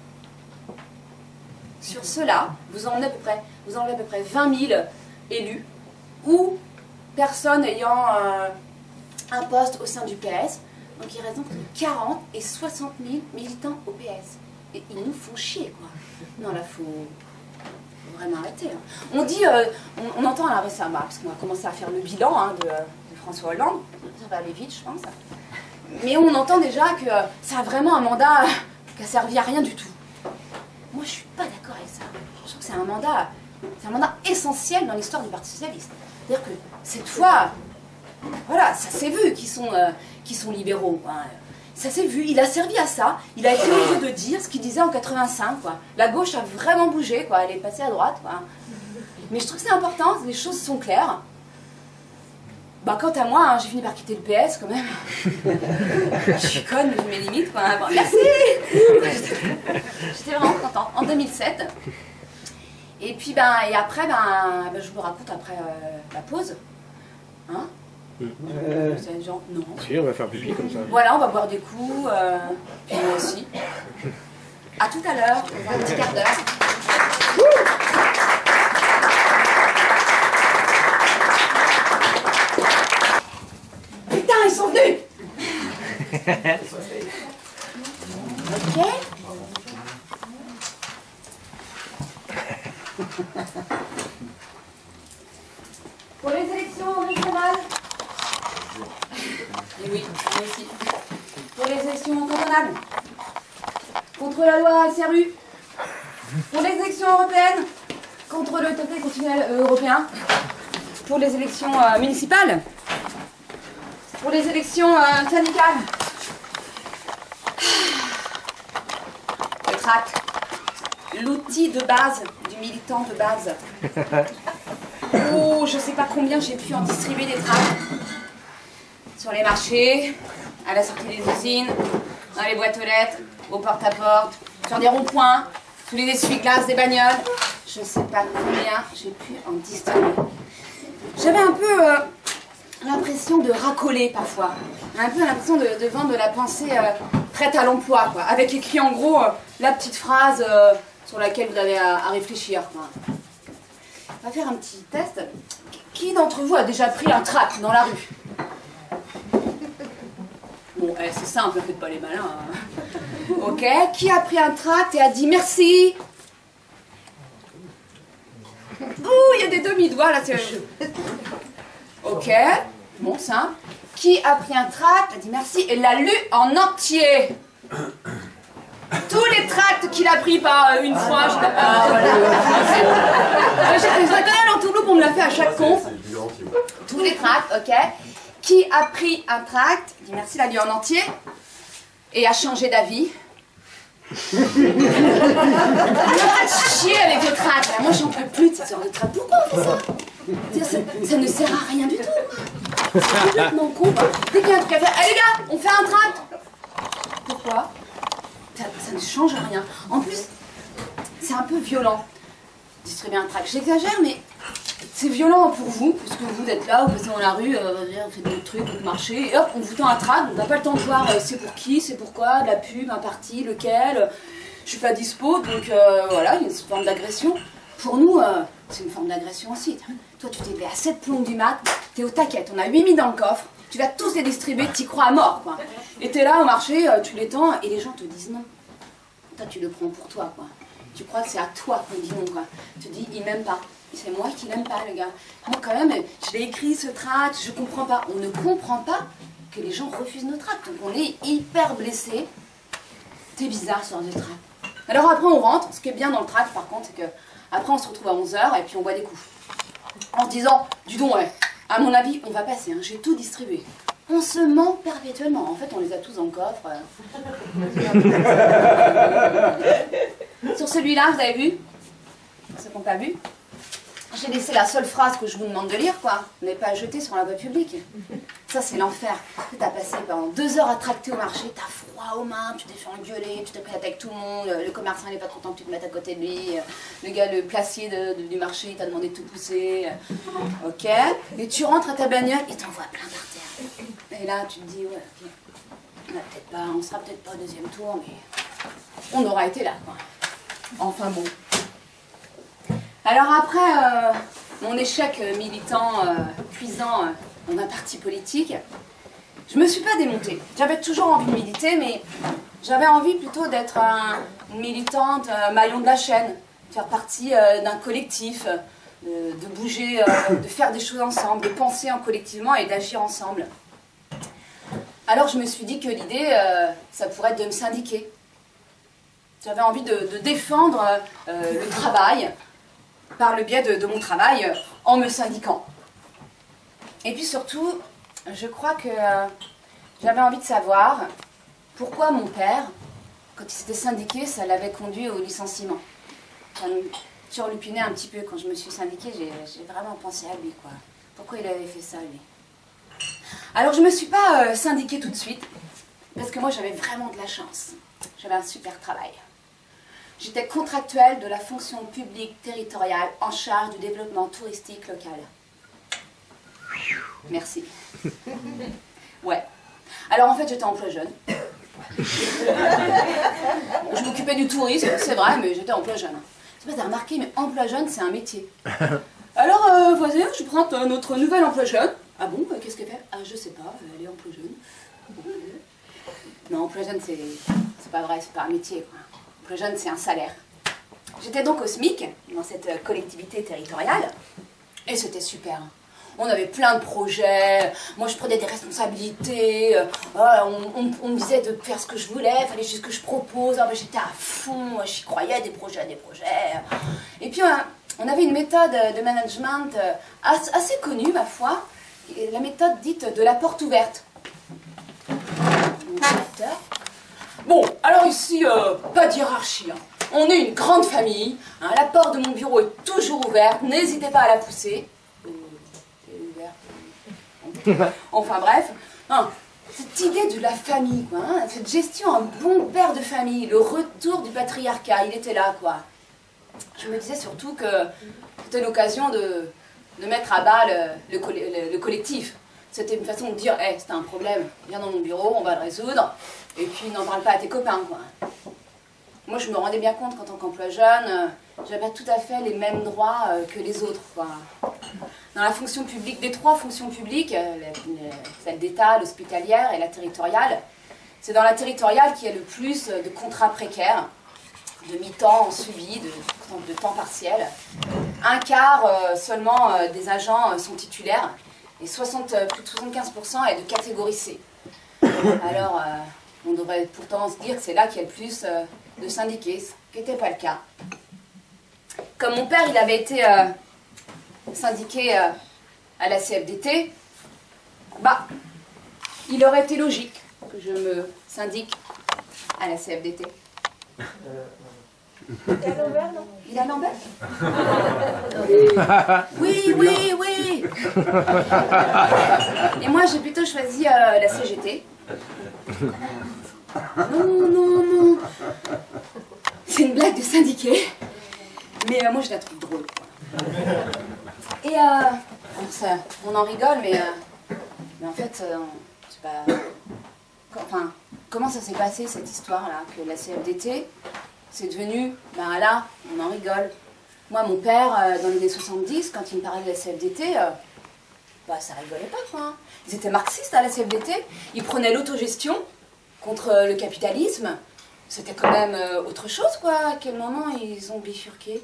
Sur cela, vous en avez à peu près, vous en avez à peu près vingt mille élus ou personnes ayant euh, un poste au sein du P S. Donc il reste donc quarante et soixante mille militants au P S. Et ils nous font chier, quoi. Non, là, il faut... faut vraiment arrêter. Hein. On dit, euh, on, on entend là récemment, parce qu'on a commencé à faire le bilan hein, de, de François Hollande, ça va aller vite, je pense. Mais on entend déjà que euh, ça a vraiment un mandat qui n'a servi à rien du tout. Moi, je suis pas d'accord avec ça. Je trouve que c'est un mandat, c'est un mandat essentiel dans l'histoire du Parti Socialiste. C'est-à-dire que cette fois, voilà, ça s'est vu qu'ils sont, euh, qu'ils sont libéraux. Quoi. Ça s'est vu, il a servi à ça. Il a été obligé de dire ce qu'il disait en quatre-vingt-cinq. Quoi. La gauche a vraiment bougé, quoi. Elle est passée à droite. Quoi. Mais je trouve que c'est important, les choses sont claires. Bah, quant à moi, hein, j'ai fini par quitter le P S quand même. Je suis conne, mais j'ai mes limites. Quoi. Bon, merci. J'étais vraiment contente. En deux mille sept. Et puis, ben, et après, ben, ben, je vous raconte après euh, la pause. Hein euh... Vous avez genre, non. Si, on va faire pipi comme ça. Voilà, on va boire des coups. Euh, puis moi aussi. À tout à l'heure, dans un petit quart d'heure. Putain, ils sont venus. Ok. Pour les élections régionales. Et oui, moi aussi. Pour les élections cantonales. Contre la loi S R U. Pour les élections européennes. Contre le traité constitutionnel européen. Pour les élections euh, municipales. Pour les élections euh, syndicales. Le tract. L'outil de base du militant de base. Oh, je sais pas combien j'ai pu en distribuer des tracts. Sur les marchés, à la sortie des usines, dans les boîtes aux lettres, au porte-à-porte, sur des ronds-points, sous les essuie-glaces des bagnoles. Je sais pas combien j'ai pu en distribuer. J'avais un peu euh, l'impression de racoler parfois. Un peu l'impression de, de vendre de la pensée euh, prête à l'emploi, quoi. Avec écrit en gros euh, la petite phrase euh, sur laquelle vous avez à, à réfléchir, quoi. On va faire un petit test. Qui d'entre vous a déjà pris un tract dans la rue? Bon, eh, c'est simple, faites pas les malins. Hein. Ok, qui a pris un tract et a dit merci? Ouh, il y a des demi-doigts là. Ok, bon, simple. Qui a pris un tract, a dit merci et l'a lu en entier? Tous les tracts qu'il a pris par une fois, je ah, voilà. J'ai un l'entourloupe, on me l'a fait à chaque conf. Tous les tracts, ok. Qui a pris un tract, dit merci, l'a lu en entier, et a changé d'avis. Chier avec les tracts. Moi, j'en peux plus de ce genre de tracts. Pourquoi on fait ça? ça, ça ne sert à rien du tout. C'est complètement con. Dès qu'il y a un truc à faire, allez les gars, on fait un tract. Pourquoi? Ça, ça ne change rien. En plus, c'est un peu violent, distribuer un tract. J'exagère, mais c'est violent pour vous, parce que vous êtes là, vous passez dans la rue, euh, vous faites des trucs, vous marchez, et hop, on vous tend un tract, on n'a pas le temps de voir euh, c'est pour qui, c'est pourquoi, de la pub, un parti, lequel, euh, je suis pas dispo, donc euh, voilà, il y a une forme d'agression. Pour nous, euh, c'est une forme d'agression aussi. Toi, tu t'es levé à sept plombes du mat, t'es au taquet, on a huit mille dans le coffre, tu vas tous les distribuer, t'y crois à mort, quoi. Et t'es là au marché, euh, tu les tends, et les gens te disent non. Toi, tu le prends pour toi, quoi. Tu crois que c'est à toi qu'on dit non, quoi. Tu te dis, il m'aime pas. C'est moi qui l'aime pas, le gars. Moi, quand même, je l'ai écrit, ce tract, je comprends pas. On ne comprend pas que les gens refusent nos tracts. Donc, on est hyper blessé. C'est bizarre, ce genre de tract. Alors, après, on rentre. Ce qui est bien dans le tract, par contre, c'est que après, on se retrouve à onze heures et puis on boit des coups. En se disant, dis donc, ouais, à mon avis, on va passer, hein, j'ai tout distribué. On se ment perpétuellement. En fait, on les a tous dans le coffre. Sur celui-là, vous avez vu? Ceux qui n'ont pas vu? J'ai laissé la seule phrase que je vous demande de lire, quoi. N'est pas jeté sur la voie publique. Ça, c'est l'enfer. T'as passé pendant deux heures à tracter au marché, t'as froid aux mains, tu t'es fait engueuler, tu t'es pris la tête avec tout le monde, le commerçant il n'est pas content que tu te mettes à côté de lui, le gars, le placier de, de, du marché, il t'a demandé de tout pousser. Ok. Et tu rentres à ta bagnole, il t'envoie plein par terre. Et là, tu te dis, ouais, ok. On, a peut-être pas, on sera peut-être pas au deuxième tour, mais on aura été là, quoi. Enfin bon. Alors après euh, mon échec militant, euh, cuisant euh, dans un parti politique, je me suis pas démontée. J'avais toujours envie de militer, mais j'avais envie plutôt d'être un, une militante euh, maillon de la chaîne, faire partie euh, d'un collectif, euh, de bouger, euh, de faire des choses ensemble, de penser en collectivement et d'agir ensemble. Alors je me suis dit que l'idée, euh, ça pourrait être de me syndiquer. J'avais envie de, de défendre euh, le travail, par le biais de, de mon travail, euh, en me syndiquant. Et puis surtout, je crois que euh, j'avais envie de savoir pourquoi mon père, quand il s'était syndiqué, ça l'avait conduit au licenciement. Ça me turlupinait un petit peu quand je me suis syndiquée, j'ai vraiment pensé à lui, quoi. Pourquoi il avait fait ça, lui? Alors je ne me suis pas euh, syndiquée tout de suite, parce que moi j'avais vraiment de la chance. J'avais un super travail. J'étais contractuelle de la fonction publique territoriale en charge du développement touristique local. Merci. Ouais. Alors en fait, j'étais emploi jeune. Je m'occupais du tourisme, c'est vrai, mais j'étais emploi jeune. Je sais pas, t'as remarqué, mais emploi jeune, c'est un métier. Alors, euh, voisin, je prends notre nouvel emploi jeune. Ah bon, qu'est-ce qu'elle fait? Ah, je sais pas, elle est emploi jeune. Non, emploi jeune, c'est pas vrai, c'est pas un métier, quoi. Emploi jeune, c'est un salaire. J'étais donc au SMIC, dans cette collectivité territoriale, et c'était super. On avait plein de projets, moi je prenais des responsabilités, euh, on, on, on me disait de faire ce que je voulais, il fallait juste que je propose, ah, ben, j'étais à fond, j'y croyais, des projets, des projets. Et puis on avait une méthode de management assez connue, ma foi, la méthode dite de la porte ouverte. Bon, alors ici, euh, pas de hiérarchie, hein. On est une grande famille, hein, la porte de mon bureau est toujours ouverte, n'hésitez pas à la pousser. Enfin bref, hein, cette idée de la famille, quoi, hein, cette gestion, un bon père de famille, le retour du patriarcat, il était là, quoi. Je me disais surtout que c'était l'occasion de, de mettre à bas le, le, le, le collectif. C'était une façon de dire, hey, c'est un problème, viens dans mon bureau, on va le résoudre, et puis n'en parle pas à tes copains, quoi. Moi, je me rendais bien compte qu'en tant qu'emploi jeune, euh, j'avais pas tout à fait les mêmes droits euh, que les autres, quoi. Dans la fonction publique, des trois fonctions publiques, euh, la, la, celle d'État, l'hospitalière et la territoriale, c'est dans la territoriale qu'il y a le plus de contrats précaires, de mi-temps suivis, de, de temps partiel. Un quart euh, seulement euh, des agents euh, sont titulaires, et soixante, plus de soixante-quinze pour cent est de catégorie C. Alors, euh, on devrait pourtant se dire que c'est là qu'il y a le plus euh, de syndiqués, ce qui n'était pas le cas. Comme mon père, il avait été euh, syndiqué euh, à la C F D T, bah, il aurait été logique que je me syndique à la C F D T. Il est à l'envers, non? Il est à l'envers? Oui, oui, oui. Et moi, j'ai plutôt choisi euh, la C G T. Non, non, non. C'est une blague de syndiqué. Mais euh, moi, je la trouve drôle. Et euh, ça, on en rigole, mais, euh, mais en fait, euh, c'est pas... Enfin, comment ça s'est passé cette histoire-là, que la C F D T, c'est devenu, ben là, on en rigole. Moi, mon père, euh, dans les années soixante-dix, quand il me parlait de la C F D T, euh, bah ça rigolait pas, quoi. Hein. Ils étaient marxistes à la C F D T, ils prenaient l'autogestion contre euh, le capitalisme. C'était quand même euh, autre chose, quoi. À quel moment ils ont bifurqué?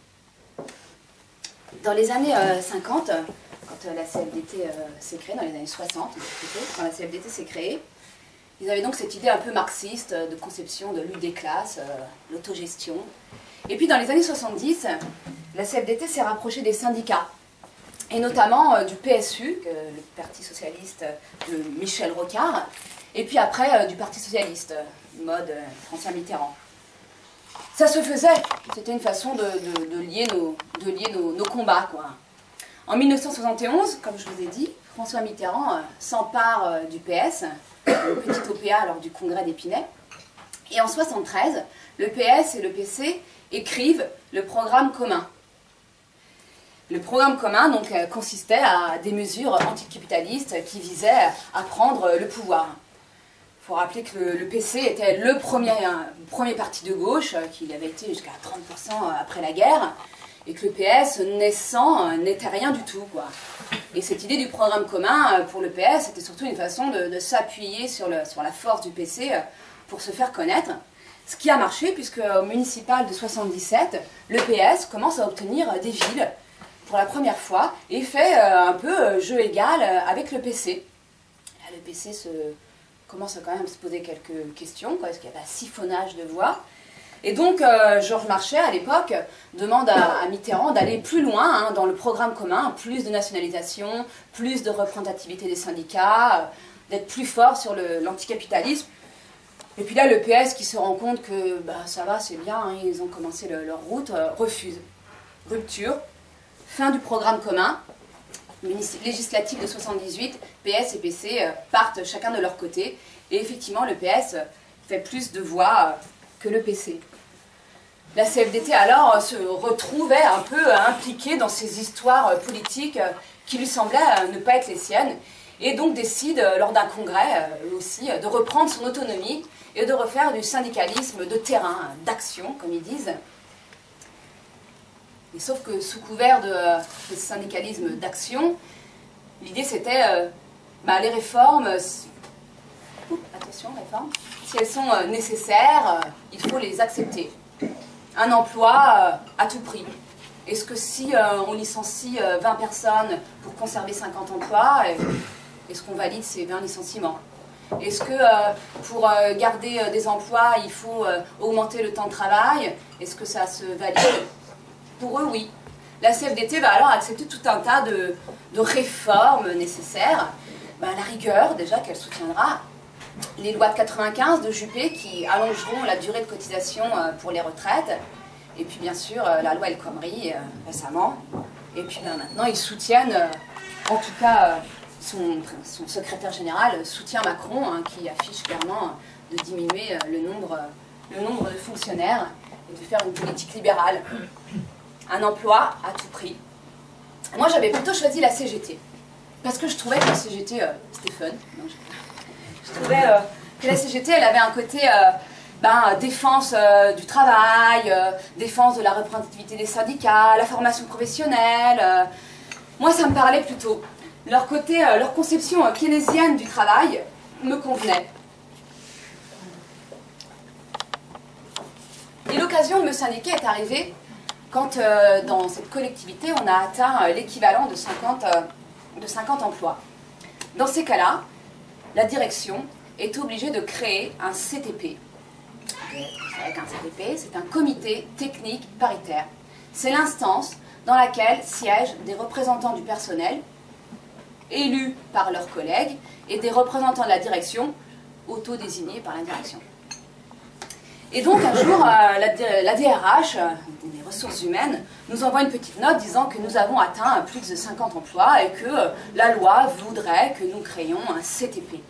Dans les années euh, cinquante, quand euh, la C F D T euh, s'est créée, dans les années soixante, plutôt, quand la C F D T s'est créée, ils avaient donc cette idée un peu marxiste euh, de conception de lutte des classes, euh, l'autogestion. Et puis dans les années soixante-dix, la C F D T s'est rapprochée des syndicats, et notamment euh, du P S U, que, le Parti Socialiste de Michel Rocard, et puis après euh, du Parti Socialiste, euh, mode euh, François Mitterrand. Ça se faisait, c'était une façon de, de, de lier, nos, de lier nos, nos combats, quoi. En mille neuf cent soixante et onze, comme je vous ai dit, François Mitterrand euh, s'empare euh, du P S, le petit O P A lors du congrès d'Épinay. Et en soixante-treize, le P S et le P C écrivent le programme commun. Le programme commun donc, euh, consistait à des mesures anticapitalistes qui visaient à prendre le pouvoir. Il faut rappeler que le, le P C était le premier, hein, premier parti de gauche, euh, qu'il avait été jusqu'à trente pour cent après la guerre, et que le P S, naissant, euh, n'était rien du tout, quoi. Et cette idée du programme commun, euh, pour le P S, c'était surtout une façon de, de s'appuyer sur, le, sur la force du P C euh, pour se faire connaître. Ce qui a marché, puisque au municipal de soixante-dix-sept, le P S commence à obtenir des villes pour la première fois, et fait euh, un peu euh, jeu égal euh, avec le P C. Là, le P C se... commence à quand même se poser quelques questions, quoi, est-ce qu'il y a un siphonnage de voix? Et donc, euh, Georges Marchais, à l'époque, demande à, à Mitterrand d'aller plus loin hein, dans le programme commun, plus de nationalisation, plus de représentativité des syndicats, euh, d'être plus fort sur l'anticapitalisme. Et puis là, le P S, qui se rend compte que bah, ça va, c'est bien, hein, ils ont commencé le, leur route, euh, refuse. Rupture, fin du programme commun. Législative de soixante-dix-huit, P S et P C euh, partent chacun de leur côté, et effectivement le P S fait plus de voix euh, que le P C. La C F D T alors euh, se retrouvait un peu euh, impliquée dans ces histoires euh, politiques euh, qui lui semblaient euh, ne pas être les siennes, et donc décide euh, lors d'un congrès euh, aussi euh, de reprendre son autonomie et de refaire du syndicalisme de terrain, d'action comme ils disent. Et sauf que sous couvert de, euh, de syndicalisme d'action, l'idée c'était euh, bah, les réformes, euh, oups, attention réformes, si elles sont euh, nécessaires, euh, il faut les accepter. Un emploi euh, à tout prix. Est-ce que si euh, on licencie euh, vingt personnes pour conserver cinquante emplois, est-ce qu'on valide ces vingt licenciements? Est-ce que euh, pour euh, garder euh, des emplois, il faut euh, augmenter le temps de travail? Est-ce que ça se valide? Pour eux, oui. La C F D T va alors accepter tout un tas de, de réformes nécessaires. Ben, à la rigueur, déjà, qu'elle soutiendra les lois de quatre-vingt-quinze de Juppé qui allongeront la durée de cotisation euh, pour les retraites. Et puis, bien sûr, euh, la loi El Khomri euh, récemment. Et puis, ben, maintenant, ils soutiennent, euh, en tout cas, euh, son, son secrétaire général soutient Macron, hein, qui affiche clairement de diminuer euh, le, nombre, euh, le nombre de fonctionnaires et de faire une politique libérale. Un emploi à tout prix. Moi, j'avais plutôt choisi la C G T. Parce que je trouvais que la C G T, euh, c'était fun. Non, je... je trouvais euh, que la C G T, elle avait un côté euh, ben, défense euh, du travail, euh, défense de la représentativité des syndicats, la formation professionnelle. Euh. Moi, ça me parlait plutôt. Leur côté, euh, leur conception euh, keynésienne du travail me convenait. Et l'occasion de me syndiquer est arrivée quand euh, dans cette collectivité, on a atteint euh, l'équivalent de cinquante, euh, de cinquante emplois. Dans ces cas-là, la direction est obligée de créer un C T P. Avec un C T P, c'est un comité technique paritaire. C'est l'instance dans laquelle siègent des représentants du personnel, élus par leurs collègues, et des représentants de la direction, auto-désignés par la direction. Et donc un jour, euh, la, la D R H, euh, des ressources humaines, nous envoie une petite note disant que nous avons atteint plus de cinquante emplois et que euh, la loi voudrait que nous créions un C T P.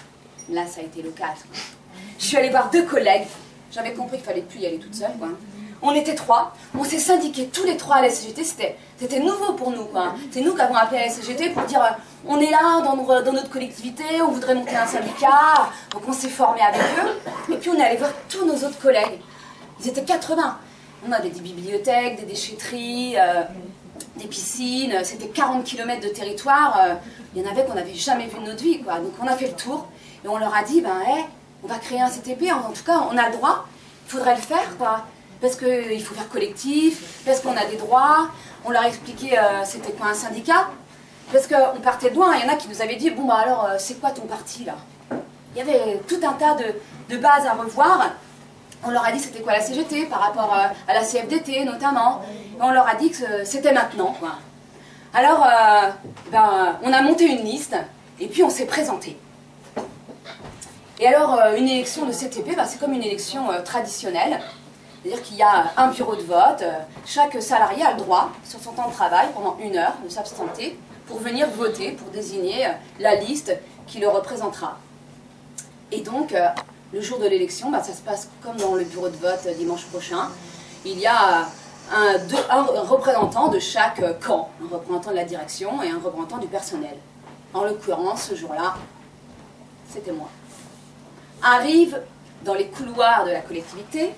Là, ça a été l'occasion. Je suis allée voir deux collègues. J'avais compris qu'il fallait plus y aller toute seule, quoi. On était trois, on s'est syndiqués tous les trois à la S C G T, c'était nouveau pour nous, quoi. C'est nous qui avons appelé à la S C G T pour dire euh, on est là dans, nos, dans notre collectivité, on voudrait monter un syndicat, donc on s'est formé avec eux, et puis on est allé voir tous nos autres collègues. Ils étaient quatre-vingts. On avait des bibliothèques, des déchetteries, euh, des piscines, c'était quarante kilomètres de territoire, euh, il y en avait qu'on n'avait jamais vu de notre vie, quoi. Donc on a fait le tour, et on leur a dit, ben, hey, on va créer un C T P, en, en tout cas, on a le droit, il faudrait le faire, quoi. Parce qu'il faut faire collectif, parce qu'on a des droits. On leur a expliqué euh, c'était quoi un syndicat. Parce qu'on partait de loin, il y en a qui nous avaient dit, bon bah alors, euh, c'est quoi ton parti là? Il y avait tout un tas de, de bases à revoir. On leur a dit c'était quoi la C G T par rapport euh, à la C F D T notamment. Et on leur a dit que c'était maintenant, quoi. Alors, euh, ben, on a monté une liste, et puis on s'est présenté. Et alors, euh, une élection de C T P, ben, c'est comme une élection euh, traditionnelle. C'est-à-dire qu'il y a un bureau de vote, chaque salarié a le droit, sur son temps de travail, pendant une heure, de s'absenter pour venir voter, pour désigner la liste qui le représentera. Et donc, le jour de l'élection, bah, ça se passe comme dans le bureau de vote dimanche prochain. Il y a un, deux, un représentant de chaque camp, un représentant de la direction et un représentant du personnel. En l'occurrence, ce jour-là, c'était moi. Arrive dans les couloirs de la collectivité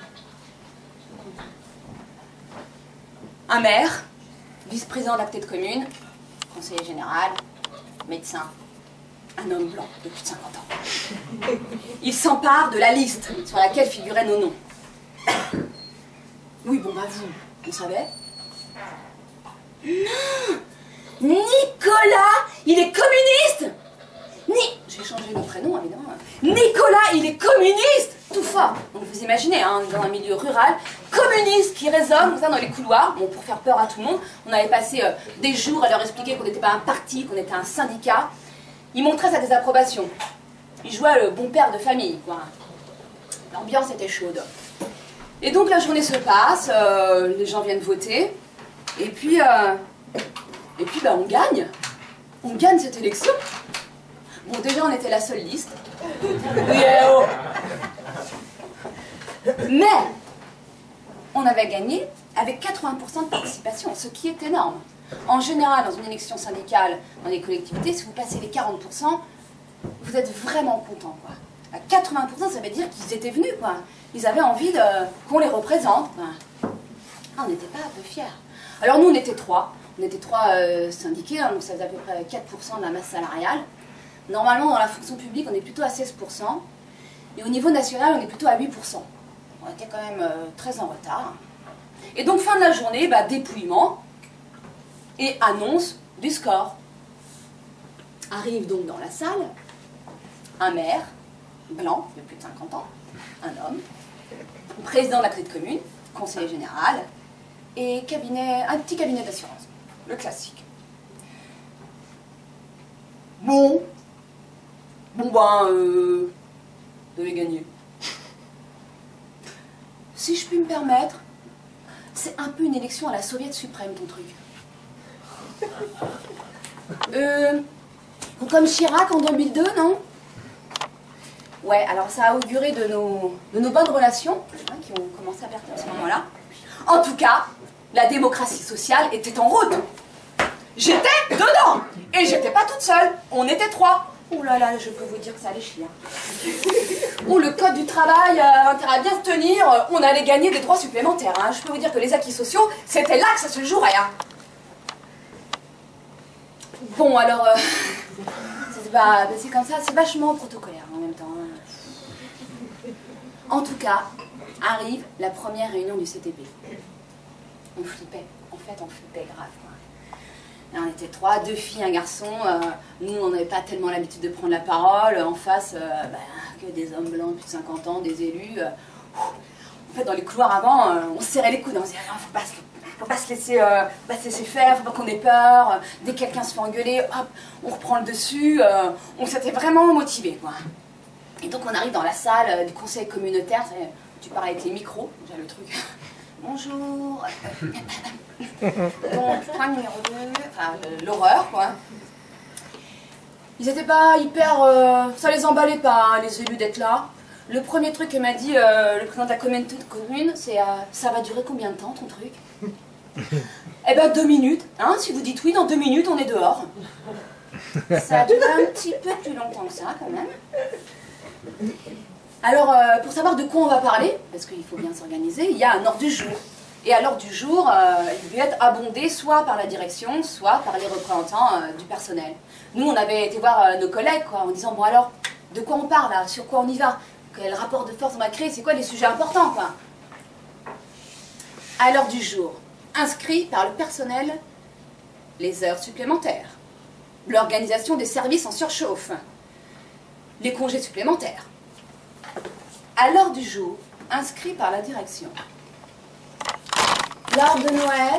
un maire, vice-président de la petite commune, conseiller général, médecin, un homme blanc de plus de cinquante ans. Il s'empare de la liste sur laquelle figuraient nos noms. Oui, bon, bah vous, vous savez? Nicolas, il est communiste! Ni... J'ai changé le prénom, évidemment. Nicolas, il est communiste! Tout fort. Donc vous imaginez, hein, dans un milieu rural, communiste qui résonne comme ça dans les couloirs, bon, pour faire peur à tout le monde. On avait passé euh, des jours à leur expliquer qu'on n'était pas un parti, qu'on était un syndicat. Ils montraient sa désapprobation. Ils jouaient le bon père de famille, quoi. L'ambiance était chaude. Et donc la journée se passe, euh, les gens viennent voter, et puis, euh, et puis bah, on gagne. On gagne cette élection. Bon, déjà, on était la seule liste. Yeah, oh. Mais, on avait gagné avec quatre-vingts pour cent de participation, ce qui est énorme. En général, dans une élection syndicale, dans les collectivités, si vous passez les quarante pour cent, vous êtes vraiment content, quoi. À quatre-vingts pour cent, ça veut dire qu'ils étaient venus, quoi. Ils avaient envie de, qu'on les représente, quoi. Ah, on n'était pas un peu fiers. Alors nous, on était trois. On était trois euh, syndiqués, hein, donc ça faisait à peu près quatre pour cent de la masse salariale. Normalement, dans la fonction publique, on est plutôt à seize pour cent. Et au niveau national, on est plutôt à huit pour cent. On était quand même euh, très en retard. Et donc, fin de la journée, bah, dépouillement et annonce du score. Arrive donc dans la salle un maire, blanc, de plus de cinquante ans, un homme, président de la petite commune, conseiller général, et cabinet, un petit cabinet d'assurance, le classique. Bon, bon ben, euh, vous avez gagné. Si je puis me permettre, c'est un peu une élection à la soviète suprême, ton truc. Euh, comme Chirac en deux mille deux, non? Ouais, alors ça a auguré de nos, de nos bonnes relations, hein, qui ont commencé à perdre à ce moment-là. En tout cas, la démocratie sociale était en route. J'étais dedans. Et j'étais pas toute seule. On était trois. Oh là là, je peux vous dire que ça allait chier. Oh, le code du travail, euh, intérêt à bien se tenir, euh, on allait gagner des droits supplémentaires. Hein. Je peux vous dire que les acquis sociaux, c'était là que ça se jouerait. Hein. Bon, alors, euh, c'est bah, bah, comme ça, c'est vachement protocolaire en même temps. Hein. En tout cas, arrive la première réunion du C T P. On flippait, en fait, on flippait grave. Quoi. Et on était trois, deux filles, un garçon. Euh, nous, on n'avait pas tellement l'habitude de prendre la parole. En face, euh, bah, que des hommes blancs de plus de cinquante ans, des élus. Euh, en fait, dans les couloirs avant, euh, on se serrait les coudes. On se disait, non, faut pas, faut pas se laisser, euh, faut pas se laisser faire, faut pas qu'on ait peur. Dès que quelqu'un se fait engueuler, hop, on reprend le dessus. Euh, on s'était vraiment motivés, quoi. Et donc, on arrive dans la salle euh, du conseil communautaire. Tu parles avec les micros, déjà le truc. Bonjour. Donc, point numéro deux, enfin, l'horreur, quoi. Ils étaient pas hyper... Euh, ça les emballait pas, hein, les élus d'être là. Le premier truc que m'a dit euh, le président de la communauté de communes, c'est euh, ça va durer combien de temps ton truc? Eh ben deux minutes, hein, si vous dites oui, dans deux minutes on est dehors. Ça a duré un petit peu plus longtemps que ça quand même. Alors euh, pour savoir de quoi on va parler, parce qu'il faut bien s'organiser, il y a un ordre du jour. Et à l'ordre du jour, euh, il devait être abondé soit par la direction, soit par les représentants euh, du personnel. Nous on avait été voir euh, nos collègues quoi, en disant bon alors, de quoi on parle là, sur quoi on y va? Quel rapport de force on va créer? C'est quoi les sujets importants, quoi? À l'heure du jour, inscrit par le personnel, les heures supplémentaires, l'organisation des services en surchauffe, les congés supplémentaires. À l'heure du jour, inscrit par la direction, l'arbre de Noël,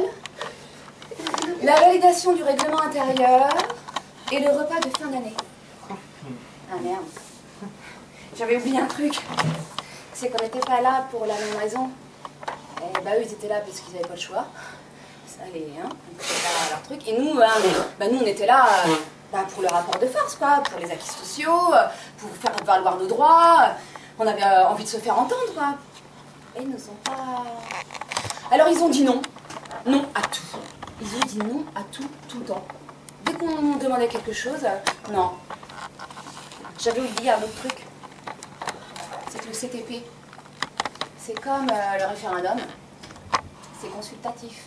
la validation du règlement intérieur et le repas de fin d'année. Ah merde. J'avais oublié un truc, c'est qu'on n'était pas là pour la même raison. Et bah eux ils étaient là parce qu'ils n'avaient pas le choix. Ça les, hein, c'était leur truc. Et nous, bah, bah, nous on était là bah, pour le rapport de force, quoi, pour les acquis sociaux, pour faire valoir nos droits. On avait euh, envie de se faire entendre, quoi. Et ils nous ont pas... Alors ils ont dit non, non à tout. Ils ont dit non à tout, tout le temps. Dès qu'on demandait quelque chose, euh, non. J'avais oublié un autre truc. C'est que le C T P, c'est comme euh, le référendum, c'est consultatif.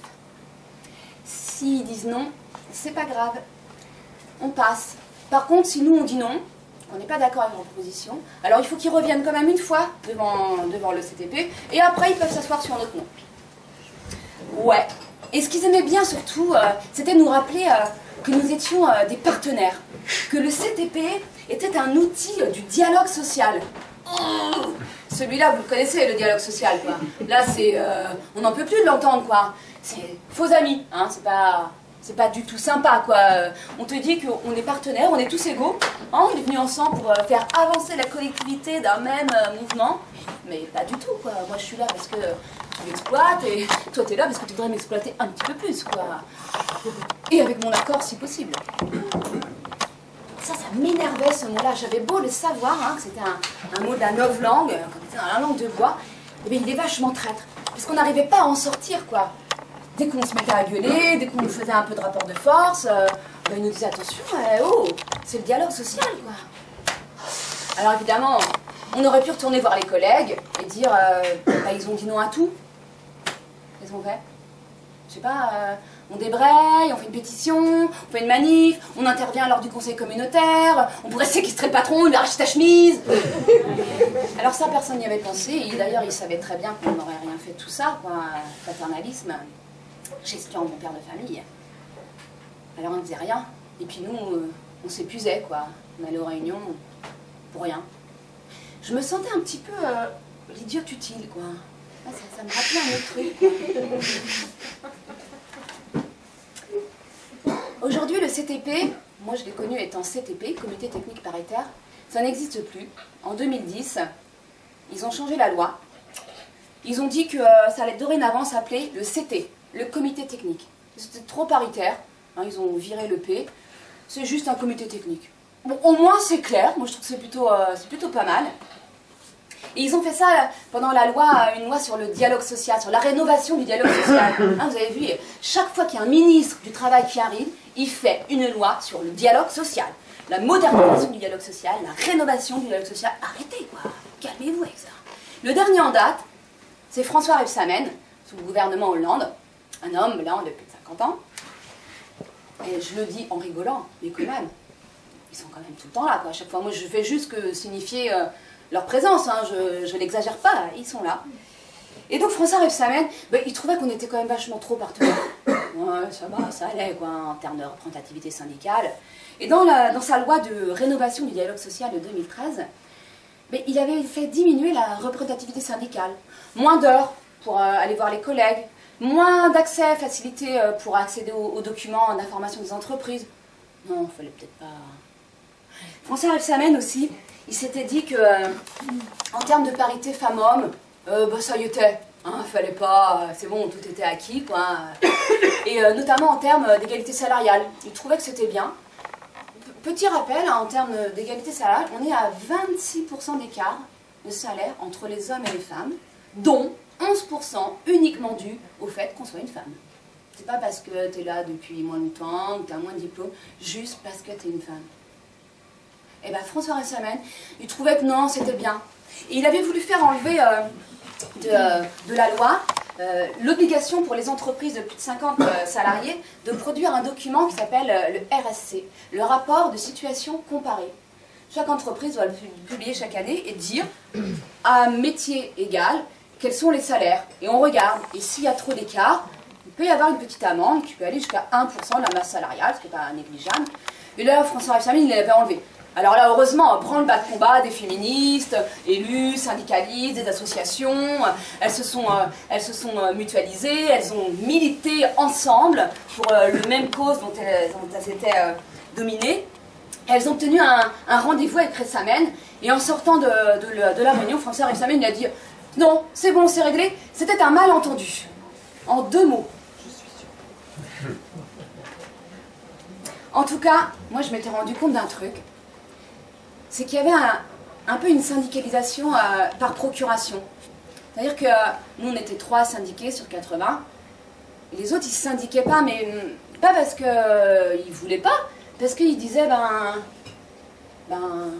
S'ils disent non, c'est pas grave, on passe. Par contre, si nous on dit non, on n'est pas d'accord avec leur proposition, alors il faut qu'ils reviennent quand même une fois devant, devant le C T P, et après ils peuvent s'asseoir sur notre nom. Ouais. Et ce qu'ils aimaient bien surtout, euh, c'était nous rappeler euh, que nous étions euh, des partenaires, que le C T P était un outil euh, du dialogue social. Oh, celui-là, vous le connaissez, le dialogue social, quoi. Là, c'est... Euh, on n'en peut plus de l'entendre, quoi. C'est faux amis, hein, c'est pas... C'est pas du tout sympa, quoi. On te dit qu'on est partenaires, on est tous égaux, hein, on est venus ensemble pour euh, faire avancer la collectivité d'un même euh, mouvement, mais pas du tout, quoi. Moi, je suis là parce que tu m'exploites, et toi, t'es là parce que tu voudrais m'exploiter un petit peu plus, quoi. Et avec mon accord, si possible. Ça, ça m'énervait, ce mot-là. J'avais beau le savoir, hein, que c'était un, un mot de la novlangue, comme c'était dans la langue de bois, et bien, il est vachement traître, parce qu'on n'arrivait pas à en sortir, quoi. Dès qu'on se mettait à gueuler, dès qu'on nous faisait un peu de rapport de force, euh, ben, ils nous disaient attention, euh, oh, c'est le dialogue social, quoi. Alors évidemment, on aurait pu retourner voir les collègues et dire, euh, bah, ils ont dit non à tout. Qu'est-ce qu'on fait? Je sais pas, euh, on débraye, on fait une pétition, on fait une manif, on intervient lors du conseil communautaire, on pourrait séquestrer le patron, lui arracher ta chemise. Alors ça, personne n'y avait pensé, et d'ailleurs, ils savaient très bien qu'on n'aurait rien fait de tout ça, quoi, paternalisme. Gestion de mon père de famille. Alors on ne disait rien. Et puis nous, euh, on s'épuisait, quoi. On allait aux réunions pour rien. Je me sentais un petit peu euh, l'idiote utile, quoi. Ah, ça, ça me rappelait un autre truc. Aujourd'hui, le C T P, moi je l'ai connu étant C T P, Comité Technique Paritaire, ça n'existe plus. En deux mille dix, ils ont changé la loi. Ils ont dit que euh, ça allait dorénavant s'appeler le C T. Le comité technique. C'était trop paritaire, hein, ils ont viré le P, c'est juste un comité technique. Bon, au moins c'est clair, moi je trouve que c'est plutôt, euh, c'est plutôt pas mal. Et ils ont fait ça pendant la loi, une loi sur le dialogue social, sur la rénovation du dialogue social. Hein, vous avez vu, chaque fois qu'il y a un ministre du travail qui arrive, il fait une loi sur le dialogue social. La modernisation du dialogue social, la rénovation du dialogue social. Arrêtez quoi, calmez-vous avec ça. Le dernier en date, c'est François Rebsamen, sous le gouvernement Hollande. Un homme, là, de plus de cinquante ans. Et je le dis en rigolant, mais quand même, ils sont quand même tout le temps là, quoi. À chaque fois, moi, je fais juste que signifier euh, leur présence, hein, je, je n'exagère pas, ils sont là. Et donc, François Rebsamen, ben, il trouvait qu'on était quand même vachement trop partenaires. Ouais, ça va, ça allait, quoi, en termes de représentativité syndicale. Et dans, la, dans sa loi de rénovation du dialogue social de deux mille treize, ben, il avait fait diminuer la représentativité syndicale. Moins d'heures pour euh, aller voir les collègues, moins d'accès, facilité euh, pour accéder aux, aux documents d'information des entreprises. Non, il fallait peut-être pas... François Rebsamen aussi, il s'était dit que, euh, en termes de parité femmes-hommes, euh, bah, ça y était. Hein, fallait pas... C'est bon, tout était acquis, quoi. Et euh, notamment en termes d'égalité salariale. Il trouvait que c'était bien. P- petit rappel, hein, en termes d'égalité salariale, on est à vingt-six pour cent d'écart le salaire entre les hommes et les femmes, dont onze pour cent uniquement dû au fait qu'on soit une femme. C'est pas parce que tu es là depuis moins longtemps, ou tu as moins de diplômes, juste parce que tu es une femme. Et bien François Rebsamen, il trouvait que non, c'était bien. Et il avait voulu faire enlever euh, de, euh, de la loi euh, l'obligation pour les entreprises de plus de cinquante euh, salariés de produire un document qui s'appelle euh, le R S C, le rapport de situation comparée. Chaque entreprise doit le publier chaque année et dire, à métier égal, quels sont les salaires. Et on regarde, et s'il y a trop d'écart, il peut y avoir une petite amende qui peut aller jusqu'à un pour cent de la masse salariale, ce qui n'est pas négligeable. Et là, François Rebsamen, il l'avait enlevé. Alors là, heureusement, on prend le bas de combat des féministes, élus, syndicalistes, des associations. Elles se sont, euh, elles se sont euh, mutualisées, elles ont milité ensemble pour euh, le même cause dont elles, dont elles étaient euh, dominées. Elles ont tenu un, un rendez-vous avec Rebsamen, et en sortant de, de, de, de la réunion, François Rebsamen lui a dit « Non, c'est bon, c'est réglé, c'était un malentendu. » En deux mots. En tout cas, moi je m'étais rendu compte d'un truc. C'est qu'il y avait un, un peu une syndicalisation euh, par procuration. C'est-à-dire que euh, nous, on était trois syndiqués sur quatre-vingts. Les autres, ils ne se syndiquaient pas, mais pas parce qu'ils euh, ne voulaient pas, parce qu'ils disaient, ben, ben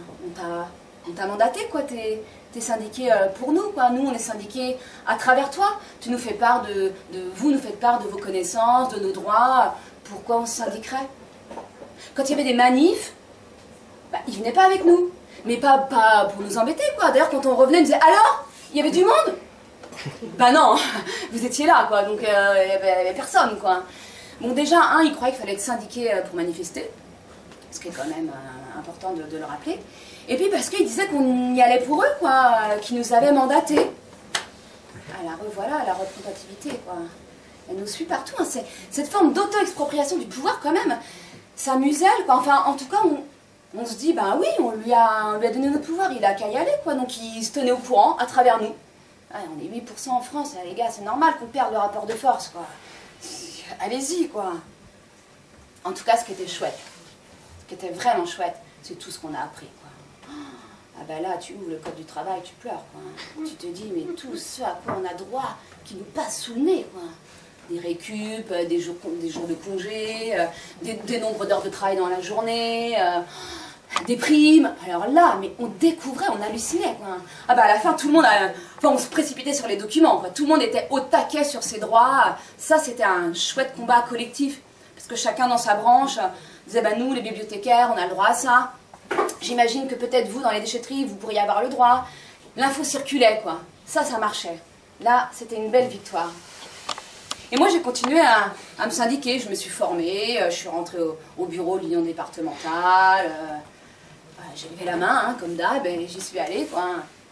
on t'a mandaté, quoi, t'es es syndiqué euh, pour nous, quoi. Nous, on est syndiqués à travers toi. Tu nous fais part de, de, vous nous faites part de vos connaissances, de nos droits. Pourquoi on se syndiquerait? Quand il y avait des manifs, bah, ils venaient pas avec nous, mais pas, pas pour nous embêter, quoi. D'ailleurs, quand on revenait, ils disaient « Alors, il y avait du monde ?» Bah non, vous étiez là, quoi, donc euh, il n'y avait, avait personne, quoi. Bon, déjà, un, ils croyaient qu'il fallait être syndiqué pour manifester, ce qui est quand même euh, important de, de le rappeler. Et puis parce qu'ils disaient qu'on y allait pour eux, quoi, euh, qu'ils nous avaient mandatés. Alors voilà, la représentativité, quoi. Elle nous suit partout, hein. Cette forme d'auto-expropriation du pouvoir, quand même, ça muselle, quoi. Enfin, en tout cas, on... On se dit, ben oui, on lui, a, on lui a donné notre pouvoir, il a qu'à y aller, quoi. Donc il se tenait au courant à travers nous. Ouais, on est huit pour cent en France, les gars, c'est normal qu'on perde le rapport de force, quoi. Allez-y, quoi. En tout cas, ce qui était chouette, ce qui était vraiment chouette, c'est tout ce qu'on a appris, quoi. Ah ben là, tu ouvres le code du travail, tu pleures, quoi. Tu te dis, mais tout ce à quoi on a droit, qui nous passe sous le nez, quoi. Des récup, des jours, des jours de congé, des, des nombres d'heures de travail dans la journée, euh, des primes. Alors là, mais on découvrait, on hallucinait, quoi. Ah bah à la fin, tout le monde, a, enfin, on se précipitait sur les documents, quoi. Tout le monde était au taquet sur ses droits. Ça, c'était un chouette combat collectif, parce que chacun dans sa branche disait, bah nous, les bibliothécaires, on a le droit à ça. J'imagine que peut-être vous, dans les déchetteries, vous pourriez avoir le droit. L'info circulait, quoi. Ça, ça marchait. Là, c'était une belle victoire. Et moi, j'ai continué à, à me syndiquer. Je me suis formée, euh, je suis rentrée au, au bureau de l'union départementale. Euh, bah, j'ai levé la main, hein, comme d'hab, et j'y suis allée, quoi.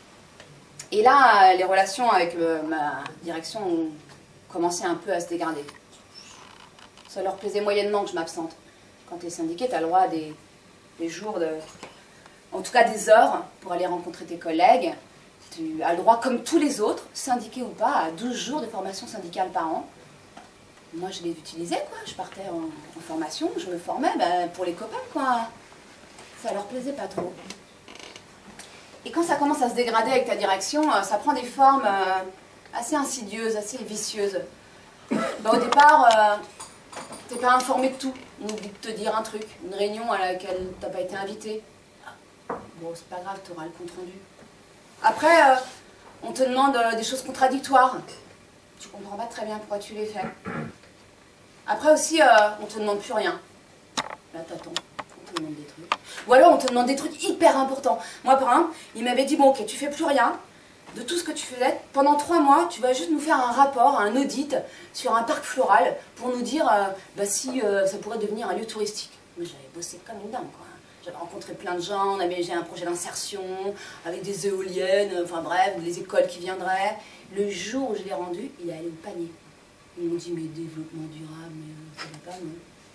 Et là, les relations avec euh, ma direction ont commencé un peu à se dégrader. Ça leur plaisait moyennement que je m'absente. Quand tu es syndiqué, tu as le droit à des, des jours, de, en tout cas des heures, pour aller rencontrer tes collègues. Tu as le droit, comme tous les autres, syndiqués ou pas, à douze jours de formation syndicale par an. Moi, je les utilisais, quoi. Je partais en, en formation, je me formais ben, pour les copains, quoi. Ça leur plaisait pas trop. Et quand ça commence à se dégrader avec ta direction, ça prend des formes euh, assez insidieuses, assez vicieuses. Ben, au départ, euh, t'es pas informé de tout. On oublie de te dire un truc, une réunion à laquelle t'as pas été invité. Bon, c'est pas grave, t'auras le compte rendu. Après, euh, on te demande euh, des choses contradictoires. Tu comprends pas très bien pourquoi tu les fais. Après aussi, euh, on te demande plus rien. Là, t'attends. On te demande des trucs. Ou alors, on te demande des trucs hyper importants. Moi, par exemple, il m'avait dit, bon, ok, tu fais plus rien de tout ce que tu faisais. Pendant trois mois, tu vas juste nous faire un rapport, un audit sur un parc floral pour nous dire euh, bah, si euh, ça pourrait devenir un lieu touristique. Mais j'avais bossé comme une dame, quoi. J'avais rencontré plein de gens, on avait un projet d'insertion avec des éoliennes, enfin bref, des écoles qui viendraient. Le jour où je l'ai rendu, il est allé au panier. Ils m'ont dit, mais développement durable, mais euh, ça va pas, non.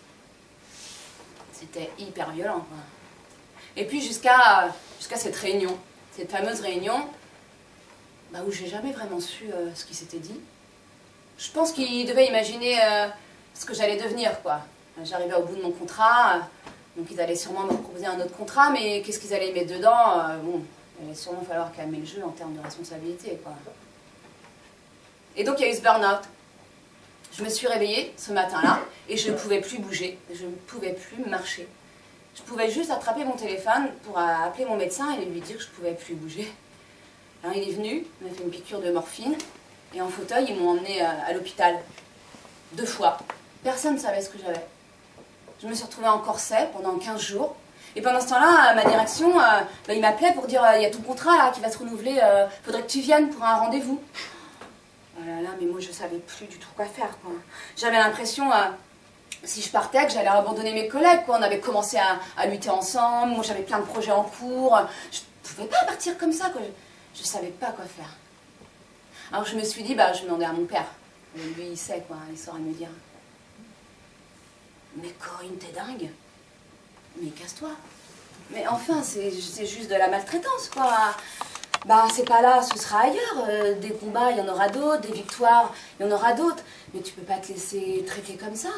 C'était hyper violent, quoi. Et puis jusqu'à jusqu'à cette réunion, cette fameuse réunion, bah, où j'ai jamais vraiment su euh, ce qui s'était dit. Je pense qu'ils devaient imaginer euh, ce que j'allais devenir, quoi. J'arrivais au bout de mon contrat, euh, donc ils allaient sûrement me proposer un autre contrat, mais qu'est-ce qu'ils allaient mettre dedans euh, bon, Il va sûrement falloir calmer le jeu en termes de responsabilité, quoi. Et donc, il y a eu ce burn-out. Je me suis réveillée ce matin-là et je ne pouvais plus bouger, je ne pouvais plus marcher. Je pouvais juste attraper mon téléphone pour appeler mon médecin et lui dire que je ne pouvais plus bouger. Alors il est venu, il m'a fait une piqûre de morphine et en fauteuil, ils m'ont emmenée à, à l'hôpital. Deux fois. Personne ne savait ce que j'avais. Je me suis retrouvée en corset pendant quinze jours. Et pendant ce temps-là, ma direction, euh, bah, il m'appelait pour dire il euh, y a ton contrat là qui va se renouveler, euh, faudrait que tu viennes pour un rendez-vous. Oh là là, mais moi je savais plus du tout quoi faire, quoi. J'avais l'impression, euh, si je partais, que j'allais abandonner mes collègues, quoi. On avait commencé à, à lutter ensemble, moi j'avais plein de projets en cours. Je pouvais pas partir comme ça, quoi. Je, je savais pas quoi faire. Alors je me suis dit, bah je vais demander à mon père. Lui il sait, quoi, il saurait me dire. Mais Corinne, t'es dingue. Mais casse-toi. Mais enfin, c'est juste de la maltraitance, quoi. Bah, c'est pas là, ce sera ailleurs. Euh, des combats, il y en aura d'autres. Des victoires, il y en aura d'autres. Mais tu peux pas te laisser traiter comme ça.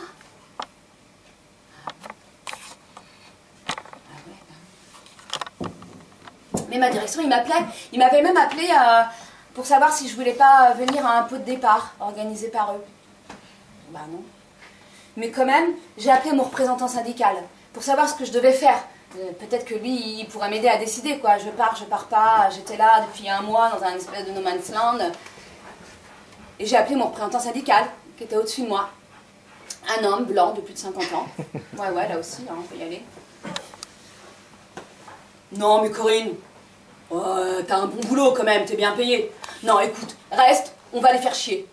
Ah ouais, bah. Mais ma direction, il m'appelait. Il m'avait même appelé euh, pour savoir si je voulais pas venir à un pot de départ organisé par eux. Bah non. Mais quand même, j'ai appelé mon représentant syndical pour savoir ce que je devais faire. Euh, Peut-être que lui, il pourrait m'aider à décider, quoi. Je pars, je pars pas. J'étais là depuis un mois dans un espèce de no man's land. Et j'ai appelé mon représentant syndical, qui était au-dessus de moi. Un homme blanc de plus de cinquante ans. Ouais, ouais, là aussi, hein, on peut y aller. Non, mais Corinne, oh, t'as un bon boulot quand même, t'es bien payé. Non, écoute, reste, on va les faire chier.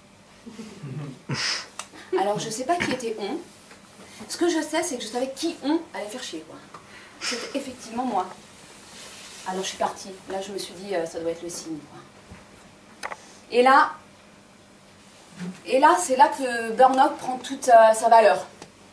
Alors, je sais pas qui était on. Ce que je sais, c'est que je savais qui on allait faire chier, quoi. C'était effectivement moi. Alors, je suis partie. Là, je me suis dit, euh, ça doit être le signe, quoi. Et là, et là, c'est là que le burn-out prend toute euh, sa valeur.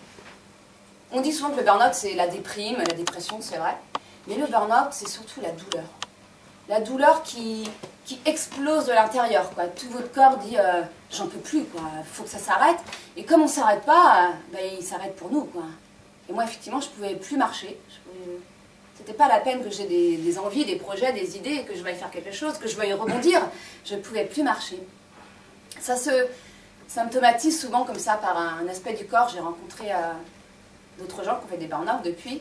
On dit souvent que le burn-out, c'est la déprime, la dépression, c'est vrai. Mais le burn-out, c'est surtout la douleur. La douleur qui, qui explose de l'intérieur, quoi. Tout votre corps dit euh, j'en peux plus, quoi. Faut que ça s'arrête. Et comme on s'arrête pas, euh, bah, il s'arrête pour nous, quoi. Et moi, effectivement, je pouvais plus marcher. Pouvais... C'était pas la peine que j'ai des, des envies, des projets, des idées, que je veuille faire quelque chose, que je veuille rebondir. Je ne pouvais plus marcher. Ça se symptomatise souvent comme ça par un, un aspect du corps. J'ai rencontré euh, d'autres gens qui ont fait des burn-out depuis.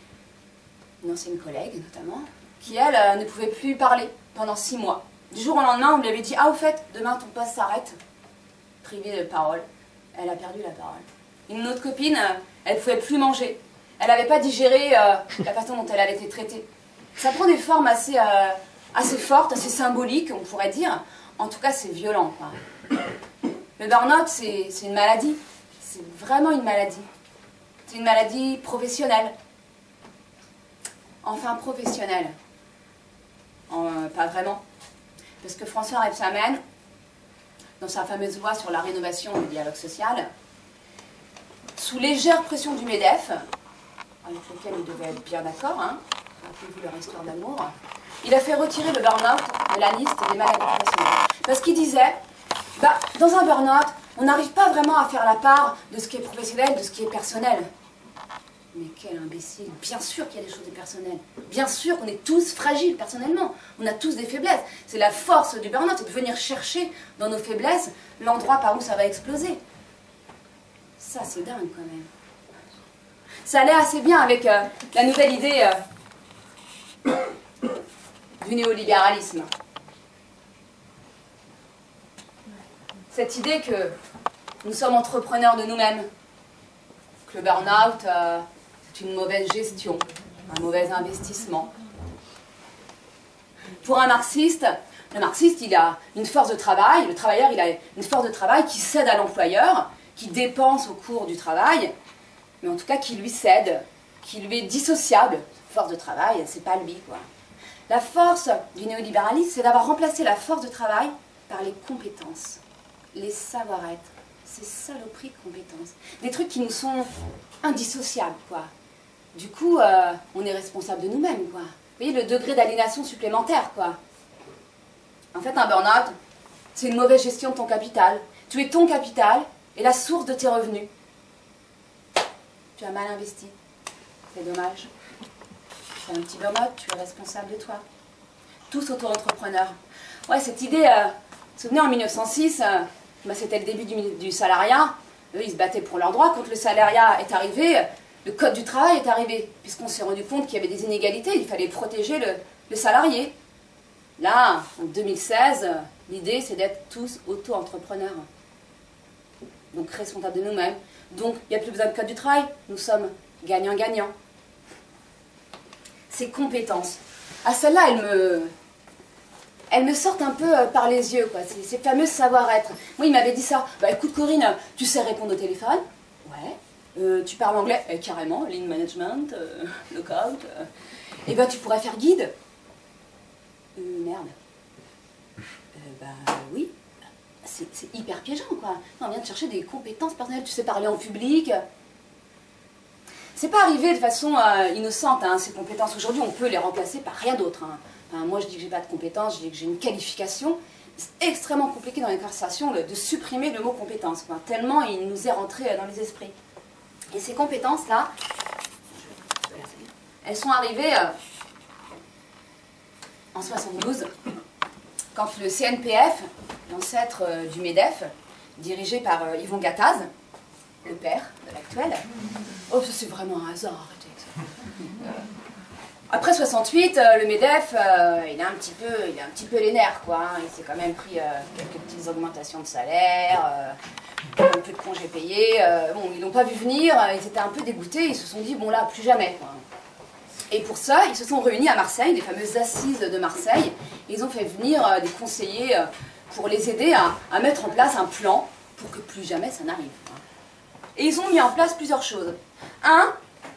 Une ancienne collègue, notamment, qui, elle, euh, ne pouvait plus parler pendant six mois. Du jour au lendemain, on lui avait dit « Ah, au fait, demain, ton poste s'arrête. » Privée de parole. Elle a perdu la parole. Une autre copine, euh, elle ne pouvait plus manger. Elle n'avait pas digéré euh, la façon dont elle avait été traitée. Ça prend des formes assez, euh, assez fortes, assez symboliques, on pourrait dire. En tout cas, c'est violent, quoi. Le burn-out, c'est une maladie. C'est vraiment une maladie. C'est une maladie professionnelle. Enfin, professionnelle. Euh, pas vraiment. Parce que François Rebsamen, dans sa fameuse loi sur la rénovation du dialogue social, sous légère pression du MEDEF, avec lequel il devait être bien d'accord, hein, rappelez-vous leur histoire d'amour, il a fait retirer le burn-out de la liste des maladies professionnelles. Parce qu'il disait, bah, dans un burn-out, on n'arrive pas vraiment à faire la part de ce qui est professionnel, de ce qui est personnel. Mais quel imbécile. Bien sûr qu'il y a des choses de personnelles. Bien sûr qu'on est tous fragiles personnellement. On a tous des faiblesses. C'est la force du burn-out, c'est de venir chercher dans nos faiblesses l'endroit par où ça va exploser. Ça, c'est dingue quand même. Ça allait assez bien avec euh, la nouvelle idée euh, du néolibéralisme. Cette idée que nous sommes entrepreneurs de nous-mêmes, que le burn-out, euh, c'est une mauvaise gestion, un mauvais investissement. Pour un marxiste, le marxiste, il a une force de travail, le travailleur, il a une force de travail qui cède à l'employeur, qui dépense au cours du travail, mais en tout cas qui lui cède, qui lui est dissociable. Force de travail, c'est pas lui, quoi. La force du néolibéralisme, c'est d'avoir remplacé la force de travail par les compétences, les savoir-être. Ces saloperies de compétences. Des trucs qui nous sont indissociables, quoi. Du coup, euh, on est responsable de nous-mêmes, quoi. Vous voyez, le degré d'aliénation supplémentaire, quoi. En fait, un burn-out, c'est une mauvaise gestion de ton capital. Tu es ton capital et la source de tes revenus. Tu as mal investi. C'est dommage. Tu as un petit burn-out, tu es responsable de toi. tous auto-entrepreneurs. Ouais, cette idée, euh, vous vous souvenez, en mille neuf cent six, euh, bah, c'était le début du, du salariat. Eux, ils se battaient pour leurs droits. Quand le salariat est arrivé, le code du travail est arrivé, puisqu'on s'est rendu compte qu'il y avait des inégalités, il fallait protéger le, le salarié. Là, en deux mille seize, euh, l'idée, c'est d'être tous auto-entrepreneurs. Donc responsables de nous-mêmes. Donc, il n'y a plus besoin de code du travail. Nous sommes gagnants-gagnants. Ces compétences. Ah, celles-là, elles me... elles me sortent un peu euh, par les yeux, quoi. Ces, ces fameux savoir-être. Moi, il m'avait dit ça. Bah, écoute, Corinne, tu sais répondre au téléphone? Ouais. Euh, tu parles anglais? eh, Carrément. Lean management, euh, lookout. Euh. Et ben, tu pourrais faire guide? Euh, merde. Euh, bah, oui. C'est hyper piégeant, quoi. Non, on vient de chercher des compétences personnelles. Tu sais parler en public. C'est pas arrivé de façon euh, innocente, hein, ces compétences. Aujourd'hui, on peut les remplacer par rien d'autre. Hein. Enfin, moi, je dis que j'ai pas de compétences, je dis que j'ai une qualification. C'est extrêmement compliqué dans les conversations de supprimer le mot compétence, quoi, tellement il nous est rentré dans les esprits. Et ces compétences-là, elles sont arrivées euh, en soixante-douze, quand le C N P F, l'ancêtre euh, du MEDEF, dirigé par euh, Yvon Gattaz, le père de l'actuel. Oh, ça c'est vraiment un hasard, arrêtez ça. Après soixante-huit, euh, le MEDEF, euh, il a un petit peu, il a un petit peu les nerfs, quoi. Hein. Il s'est quand même pris euh, quelques petites augmentations de salaire, euh, un peu de congés payés. Euh, bon, ils n'ont pas vu venir, ils étaient un peu dégoûtés, ils se sont dit, bon là, plus jamais, quoi. Et pour ça, ils se sont réunis à Marseille, les fameuses assises de Marseille. Et ils ont fait venir euh, des conseillers euh, pour les aider à, à mettre en place un plan pour que plus jamais ça n'arrive. Et ils ont mis en place plusieurs choses. Un,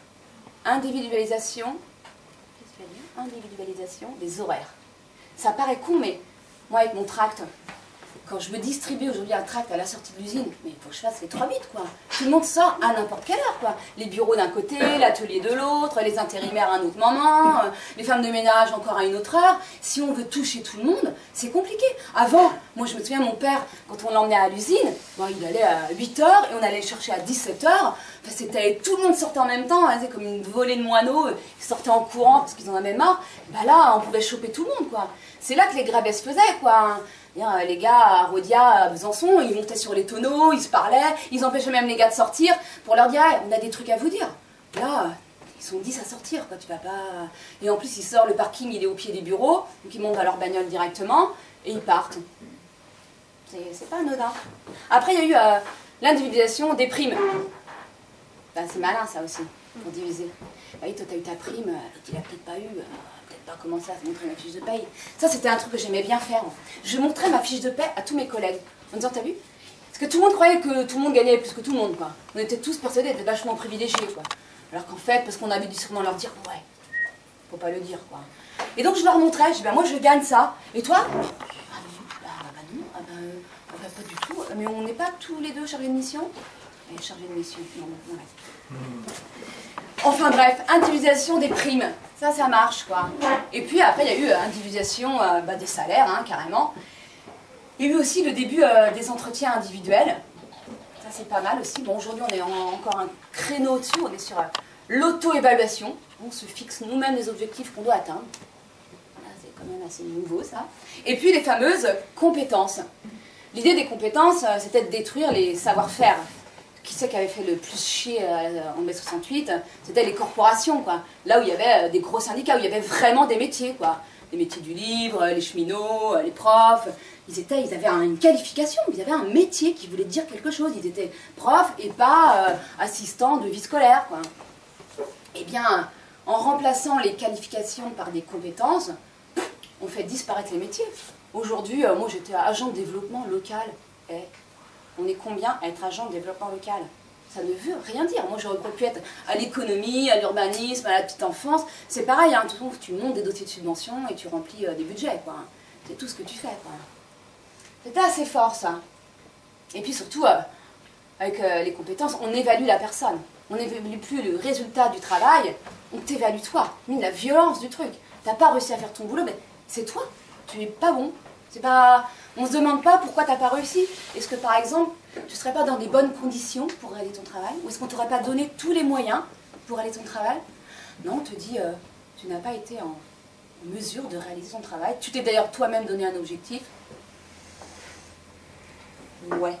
individualisation, qu'est-ce que tu vas dire ? Individualisation des horaires. Ça paraît con, mais moi avec mon tract, quand je me distribue aujourd'hui un tract à la sortie de l'usine, mais il faut que je fasse les trois bits, quoi. Tout le monde sort à n'importe quelle heure, quoi. Les bureaux d'un côté, l'atelier de l'autre, les intérimaires à un autre moment, euh, les femmes de ménage encore à une autre heure. Si on veut toucher tout le monde, c'est compliqué. Avant, moi je me souviens, mon père, quand on l'emmenait à l'usine, bon, il allait à huit heures et on allait le chercher à dix-sept heures. Enfin, c'était, tout le monde sortait en même temps, hein, c'est comme une volée de moineaux, ils sortaient en courant parce qu'ils en avaient marre. Bah là, on pouvait choper tout le monde, quoi. C'est là que les grèves se faisaient, quoi. Les gars à Rodia, à Besançon, ils montaient sur les tonneaux, ils se parlaient, ils empêchaient même les gars de sortir pour leur dire hey, on a des trucs à vous dire. Là, ils sont dix à sortir, quoi, tu vas pas... Et en plus, ils sortent, le parking, il est au pied des bureaux, donc ils montent à leur bagnole directement, et ils partent. C'est pas anodin. Après, il y a eu euh, l'individualisation des primes. Ben, c'est malin, ça aussi, pour diviser. Bah oui, toi, t'as eu ta prime, et tu l'as peut-être pas eu... Euh... pas commencer à montrer ma fiche de paye. Ça, c'était un truc que j'aimais bien faire. Je montrais ma fiche de paye à tous mes collègues. En disant, t'as vu? Parce que tout le monde croyait que tout le monde gagnait plus que tout le monde, quoi. On était tous persuadés d'être vachement privilégiés, quoi. Alors qu'en fait, parce qu'on avait dû sûrement leur dire, ouais, faut pas le dire, quoi. Et donc, je leur montrais, je dis, bah, moi, je gagne ça. Et toi? Ah, bah, bah non, ah, bah, euh, bah, pas du tout. Mais on n'est pas tous les deux chargés de mission? Et chargés de mission, non, non, ouais. Enfin bref, individualisation des primes, ça, ça marche, quoi. Et puis après, il y a eu euh, individualisation euh, bah, des salaires, hein, carrément. Il y a eu aussi le début euh, des entretiens individuels. Ça, c'est pas mal aussi. Bon, aujourd'hui, on est en, encore un créneau au-dessus, on est sur euh, l'auto-évaluation. On se fixe nous-mêmes les objectifs qu'on doit atteindre. C'est quand même assez nouveau, ça. Et puis, les fameuses compétences. L'idée des compétences, euh, c'était de détruire les savoir-faire. Qui c'est qui avait fait le plus chier euh, en mai soixante-huit? C'était les corporations, quoi. Là où il y avait euh, des gros syndicats, où il y avait vraiment des métiers, quoi. Les métiers du livre, les cheminots, les profs. Ils, étaient, ils avaient une qualification, ils avaient un métier qui voulait dire quelque chose. Ils étaient profs et pas euh, assistants de vie scolaire, quoi. Eh bien, en remplaçant les qualifications par des compétences, on fait disparaître les métiers. Aujourd'hui, euh, moi j'étais agent de développement local. Eh, on est combien à être agent de développement local? Ça ne veut rien dire. Moi, j'aurais pu être à l'économie, à l'urbanisme, à la petite enfance. C'est pareil, hein. Tu montes des dossiers de subvention et tu remplis euh, des budgets, quoi. C'est tout ce que tu fais, quoi. C'était assez fort, ça. Et puis surtout, euh, avec euh, les compétences, on évalue la personne. On n'évalue plus le résultat du travail, on t'évalue toi. Ni la violence du truc. T'as pas réussi à faire ton boulot, mais c'est toi. Tu es pas bon. C'est pas... On ne se demande pas pourquoi tu n'as pas réussi. Est-ce que, par exemple, tu ne serais pas dans des bonnes conditions pour réaliser ton travail? Ou est-ce qu'on ne t'aurait pas donné tous les moyens pour réaliser ton travail? Non, on te dit, euh, tu n'as pas été en, mesure de réaliser son travail. Tu t'es d'ailleurs toi-même donné un objectif. Ouais.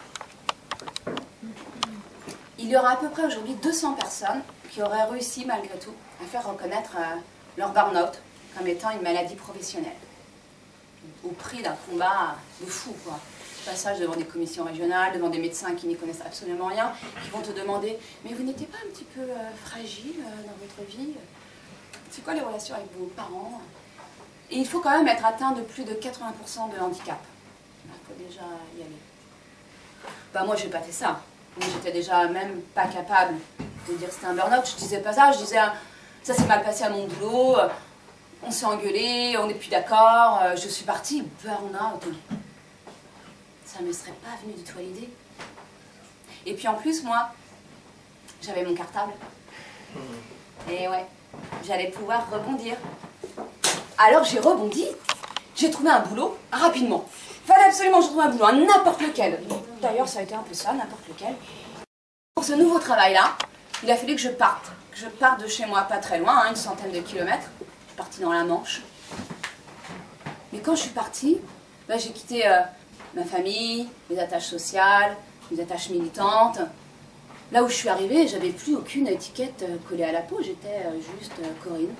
Il y aura à peu près aujourd'hui deux cents personnes qui auraient réussi malgré tout à faire reconnaître euh, leur burn-out comme étant une maladie professionnelle. Au prix d'un combat de fou, quoi. Passage devant des commissions régionales, devant des médecins qui n'y connaissent absolument rien, qui vont te demander « Mais vous n'étiez pas un petit peu euh, fragile euh, dans votre vie? C'est quoi les relations avec vos parents ?» Et il faut quand même être atteint de plus de quatre-vingts pour cent de handicap. Il faut déjà y aller. Bah moi, j'ai pas fait ça. J'étais déjà même pas capable de dire que c'était un burn-out. Je disais pas ça, je disais « Ça s'est mal passé à mon boulot, on s'est engueulé, on n'est plus d'accord, je suis partie, burn-out. » Ça ne me serait pas venu du tout à l'idée. Et puis en plus, moi, j'avais mon cartable. Et ouais, j'allais pouvoir rebondir. Alors j'ai rebondi, j'ai trouvé un boulot rapidement. Il fallait absolument que je trouve un boulot, à n'importe lequel. D'ailleurs, ça a été un peu ça, n'importe lequel. Pour ce nouveau travail-là, il a fallu que je parte. Que je parte de chez moi, pas très loin, hein, une centaine de kilomètres. Je suis partie dans la Manche. Mais quand je suis partie, bah, j'ai quitté euh, ma famille, mes attaches sociales, mes attaches militantes. Là où je suis arrivée, j'avais plus aucune étiquette euh, collée à la peau, j'étais euh, juste euh, Corinne.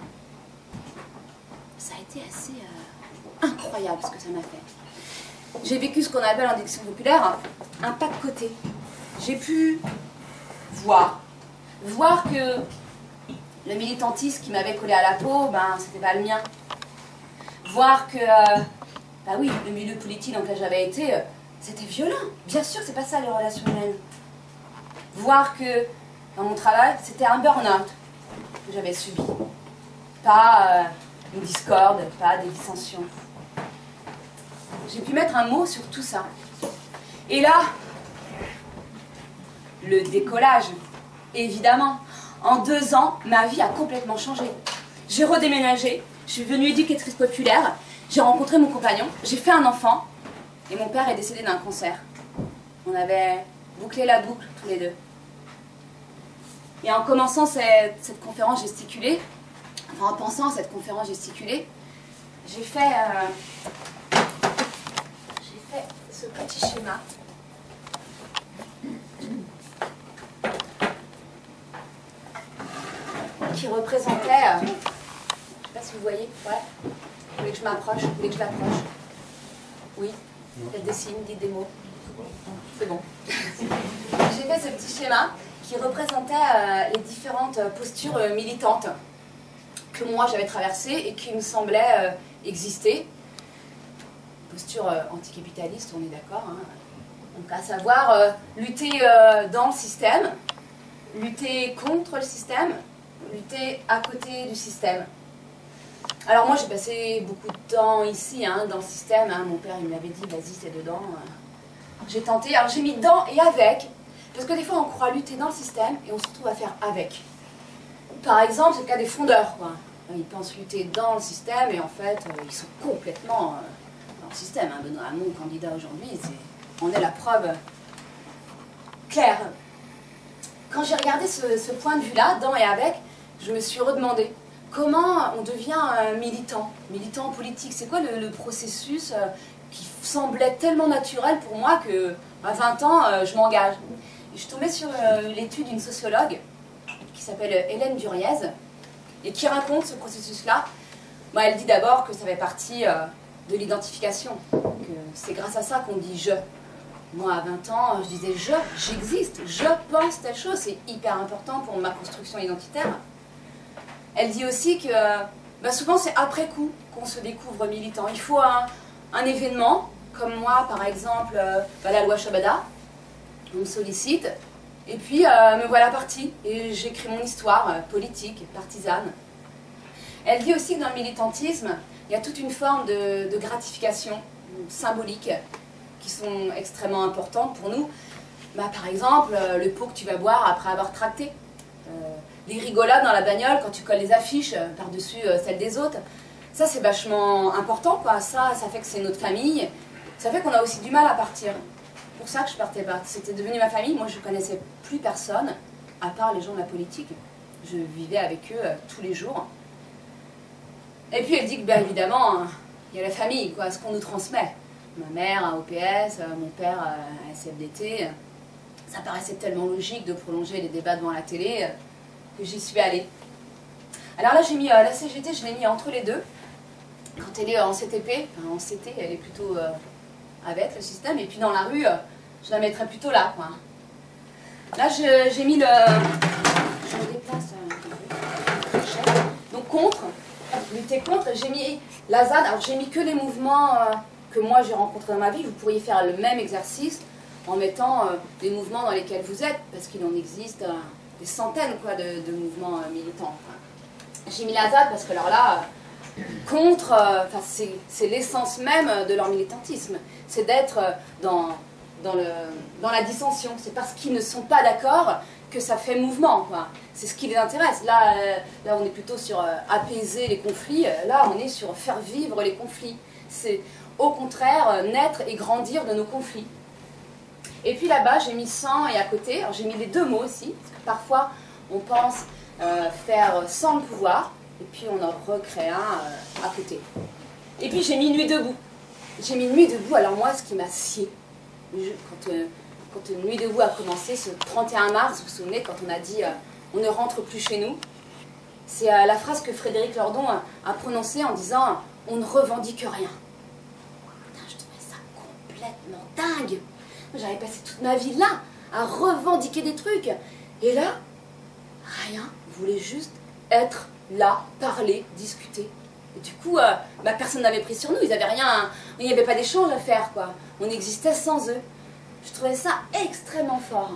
Ça a été assez euh, incroyable ce que ça m'a fait. J'ai vécu ce qu'on appelle en diction populaire un pas de côté. J'ai pu voir, voir que le militantisme qui m'avait collé à la peau, ben, c'était pas le mien. Voir que, euh, bah oui, le milieu politique dans lequel j'avais été, euh, c'était violent. Bien sûr, c'est pas ça les relations humaines. Voir que, dans mon travail, c'était un burn-out que j'avais subi. Pas euh, une discorde, pas des dissensions. J'ai pu mettre un mot sur tout ça. Et là, le décollage, évidemment. En deux ans, ma vie a complètement changé. J'ai redéménagé, je suis devenue éducatrice populaire, j'ai rencontré mon compagnon, j'ai fait un enfant, et mon père est décédé d'un cancer. On avait bouclé la boucle tous les deux. Et en commençant cette, cette conférence gesticulée, enfin en pensant à cette conférence gesticulée, j'ai fait... Euh, fait ce petit schéma qui représentait, euh, je ne sais pas si vous voyez, ouais, vous voulez que je m'approche, vous voulez que je m'approche, oui, faites des signes, dites des mots, c'est bon. J'ai fait ce petit schéma qui représentait euh, les différentes postures euh, militantes que moi j'avais traversées et qui me semblaient euh, exister. Posture euh, anticapitaliste, on est d'accord. Hein. Donc à savoir euh, lutter euh, dans le système, lutter contre le système, lutter à côté du système. Alors moi j'ai passé beaucoup de temps ici, hein, dans le système. Hein. Mon père il m'avait dit, vas-y c'est dedans. J'ai tenté, alors j'ai mis dedans et avec. Parce que des fois on croit lutter dans le système et on se retrouve à faire avec. Par exemple, c'est le cas des fondeurs. Quoi. Ils pensent lutter dans le système et en fait euh, ils sont complètement... Euh, le système, hein, Benoît Hamon, candidat aujourd'hui, on est la preuve claire. Quand j'ai regardé ce, ce point de vue-là, dans et avec, je me suis redemandé comment on devient euh, militant, militant politique. C'est quoi le, le processus euh, qui semblait tellement naturel pour moi que à vingt ans, euh, je m'engage. Et je suis tombée sur euh, l'étude d'une sociologue qui s'appelle Hélène Duriez et qui raconte ce processus-là. Bon, elle dit d'abord que ça fait partie... Euh, de l'identification, que c'est grâce à ça qu'on dit « je ». Moi, à vingt ans, je disais « je », j'existe, je pense telle chose, c'est hyper important pour ma construction identitaire. Elle dit aussi que bah souvent c'est après coup qu'on se découvre militant. Il faut un, un événement, comme moi par exemple, euh, bah, la loi Chabada, on me sollicite, et puis euh, me voilà partie, et j'écris mon histoire euh, politique, partisane. Elle dit aussi que dans le militantisme, il y a toute une forme de, de gratification symbolique qui sont extrêmement importantes pour nous. Bah, par exemple, le pot que tu vas boire après avoir tracté. Euh, les rigolades dans la bagnole quand tu colles les affiches par-dessus euh, celles des autres. Ça, c'est vachement important, quoi. Ça, ça fait que c'est notre famille. Ça fait qu'on a aussi du mal à partir. C'est pour ça que je partais pas. C'était devenu ma famille. Moi, je connaissais plus personne, à part les gens de la politique. Je vivais avec eux euh, tous les jours. Et puis elle dit que, bien évidemment, il y a la famille, quoi, ce qu'on nous transmet. Ma mère à O P S, mon père à S F D T. Ça paraissait tellement logique de prolonger les débats devant la télé que j'y suis allée. Alors là, j'ai mis euh, la C G T, je l'ai mis entre les deux. Quand elle est en C T P, enfin, en C T, elle est plutôt euh, avec le système. Et puis dans la rue, euh, je la mettrais plutôt là, quoi. Là, j'ai mis le... Je me déplace. Euh, donc contre, lutter contre, j'ai mis la Z A D. Alors j'ai mis que les mouvements euh, que moi j'ai rencontrés dans ma vie. Vous pourriez faire le même exercice en mettant euh, les mouvements dans lesquels vous êtes, parce qu'il en existe euh, des centaines, quoi, de, de mouvements euh, militants. J'ai mis la Z A D parce que alors là, euh, contre, euh, c'est l'essence même de leur militantisme. C'est d'être euh, dans, dans, le, dans la dissension. C'est parce qu'ils ne sont pas d'accord que ça fait mouvement, quoi. C'est ce qui les intéresse. Là, euh, là, on est plutôt sur euh, apaiser les conflits. Là, on est sur faire vivre les conflits. C'est au contraire euh, naître et grandir de nos conflits. Et puis là-bas, j'ai mis sans et à côté. Alors j'ai mis les deux mots aussi, parce que parfois, on pense euh, faire sans le pouvoir, et puis on en recrée un euh, à côté. Et puis j'ai mis nuit debout. J'ai mis nuit debout, alors moi, ce qui m'a scié, quand, euh, quand Nuit debout a commencé, ce trente et un mars, vous vous souvenez, quand on a dit euh, « on ne rentre plus chez nous », c'est euh, la phrase que Frédéric Lordon a, a prononcée en disant « on ne revendique rien ». Je trouvais ça complètement dingue. J'avais passé toute ma vie là, à revendiquer des trucs. Et là, rien. Je voulais juste être là, parler, discuter. Et du coup, euh, bah, personne n'avait pris sur nous. Ils avaient rien, il n'y avait pas d'échange à faire, quoi. On existait sans eux. Je trouvais ça extrêmement fort.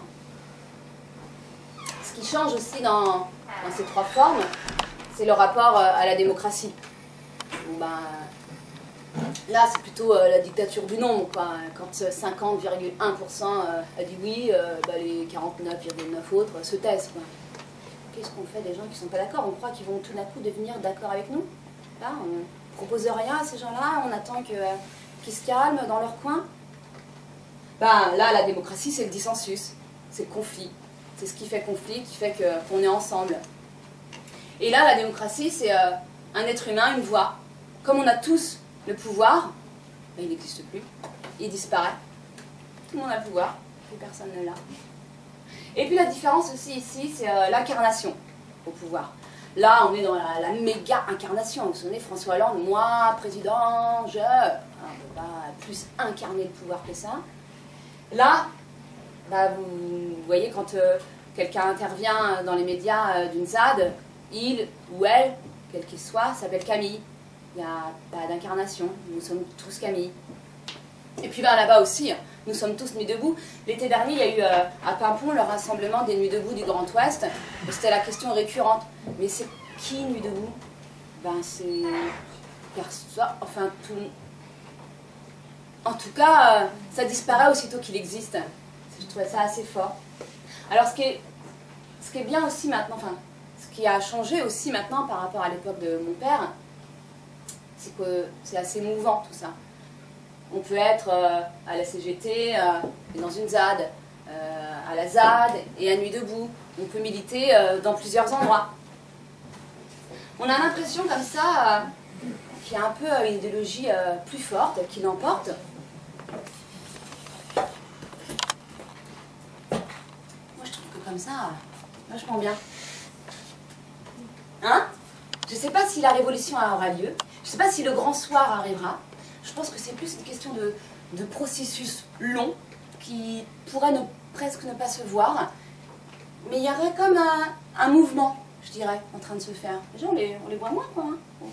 Ce qui change aussi dans, dans ces trois formes, c'est le rapport euh, à la démocratie. Bon, bah, là, c'est plutôt euh, la dictature du nombre, quoi. Quand cinquante virgule un pour cent euh, a dit oui, euh, bah, les quarante-neuf virgule neuf autres euh, se taisent, quoi. Qu'est-ce qu'on fait des gens qui ne sont pas d'accord? On croit qu'ils vont tout d'un coup devenir d'accord avec nous? Là, on ne propose rien à ces gens-là, on attend que, euh, qu'ils se calment dans leur coin. Ben, là, la démocratie, c'est le dissensus, c'est le conflit. C'est ce qui fait conflit, qui fait qu'on est ensemble. Et là, la démocratie, c'est euh, un être humain, une voix. Comme on a tous le pouvoir, ben, il n'existe plus, il disparaît. Tout le monde a le pouvoir, plus personne ne l'a. Et puis la différence aussi ici, c'est euh, l'incarnation au pouvoir. Là, on est dans la, la méga incarnation. Vous vous souvenez, François Hollande, moi, président, je... Ah, on ne peut pas plus incarner le pouvoir que ça. Là, bah, vous, vous voyez, quand euh, quelqu'un intervient dans les médias euh, d'une Z A D, il ou elle, quel qu'il soit, s'appelle Camille. Il n'y a pas d'incarnation, nous sommes tous Camille. Et puis bah, là-bas aussi, nous sommes tous Nuit debout. L'été dernier, il y a eu euh, à Pimpon le rassemblement des Nuits debout du Grand Ouest. C'était la question récurrente. Mais c'est qui Nuit debout? Ben c'est... personne, enfin tout... En tout cas, euh, ça disparaît aussitôt qu'il existe. Je trouvais ça assez fort. Alors ce qui est, ce qui est bien aussi maintenant, enfin, ce qui a changé aussi maintenant par rapport à l'époque de mon père, c'est que c'est assez mouvant tout ça. On peut être euh, à la C G T, euh, et dans une Z A D, euh, à la Z A D et à Nuit debout. On peut militer euh, dans plusieurs endroits. On a l'impression comme ça euh, qu'il y a un peu euh, une idéologie euh, plus forte qui l'emporte. Moi je trouve que comme ça, vachement bien. Hein? Je ne sais pas si la révolution aura lieu, je ne sais pas si le grand soir arrivera. Je pense que c'est plus une question de, de processus long qui pourrait ne, presque ne pas se voir. Mais il y aurait comme un, un mouvement, je dirais, en train de se faire. Les gens, on les, on les voit moins, quoi. Hein.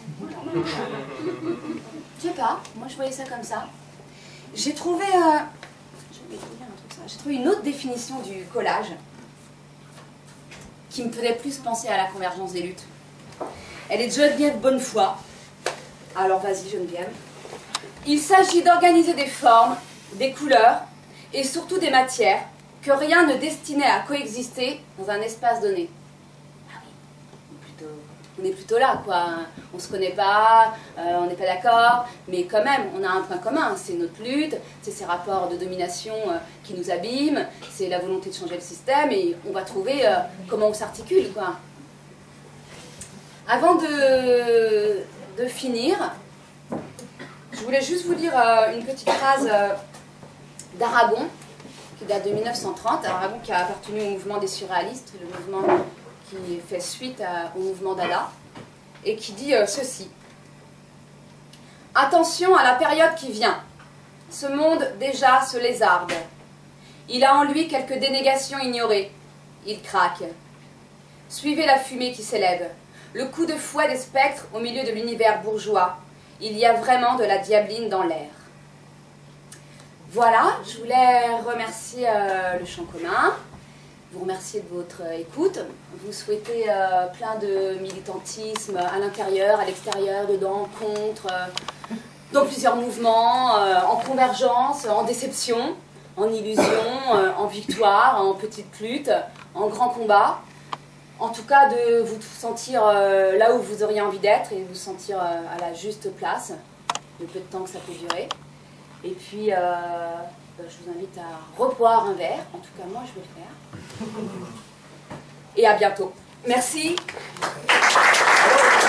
Je sais pas, moi je voyais ça comme ça. J'ai trouvé, euh, j'ai trouvé une autre définition du collage qui me faisait plus penser à la convergence des luttes. Elle est de Geneviève Bonnefoy. Alors vas-y Geneviève. Il s'agit d'organiser des formes, des couleurs et surtout des matières que rien ne destinait à coexister dans un espace donné. Ah oui, on est plutôt, on est plutôt là, quoi. On ne se connaît pas, euh, on n'est pas d'accord, mais quand même, on a un point commun, c'est notre lutte, c'est ces rapports de domination euh, qui nous abîment, c'est la volonté de changer le système, et on va trouver euh, comment on s'articule, quoi. Avant de, de finir, je voulais juste vous lire euh, une petite phrase euh, d'Aragon, qui date de mille neuf cent trente. Aragon qui a appartenu au mouvement des surréalistes, le mouvement qui fait suite à, au mouvement Dada, et qui dit euh, ceci. « Attention à la période qui vient. Ce monde déjà se lézarde. Il a en lui quelques dénégations ignorées. Il craque. Suivez la fumée qui s'élève. Le coup de fouet des spectres au milieu de l'univers bourgeois. Il y a vraiment de la diabline dans l'air. » Voilà, je voulais remercier euh, le Champ commun, vous remercier de votre euh, écoute, vous souhaiter euh, plein de militantisme à l'intérieur, à l'extérieur, dedans, contre, euh, dans plusieurs mouvements, euh, en convergence, en déception, en illusion, euh, en victoire, en petite lutte, en grand combat. En tout cas, de vous sentir euh, là où vous auriez envie d'être et vous sentir euh, à la juste place, le peu de temps que ça peut durer. Et puis, euh, je vous invite à reboire un verre. En tout cas, moi, je vais le faire. Et à bientôt. Merci.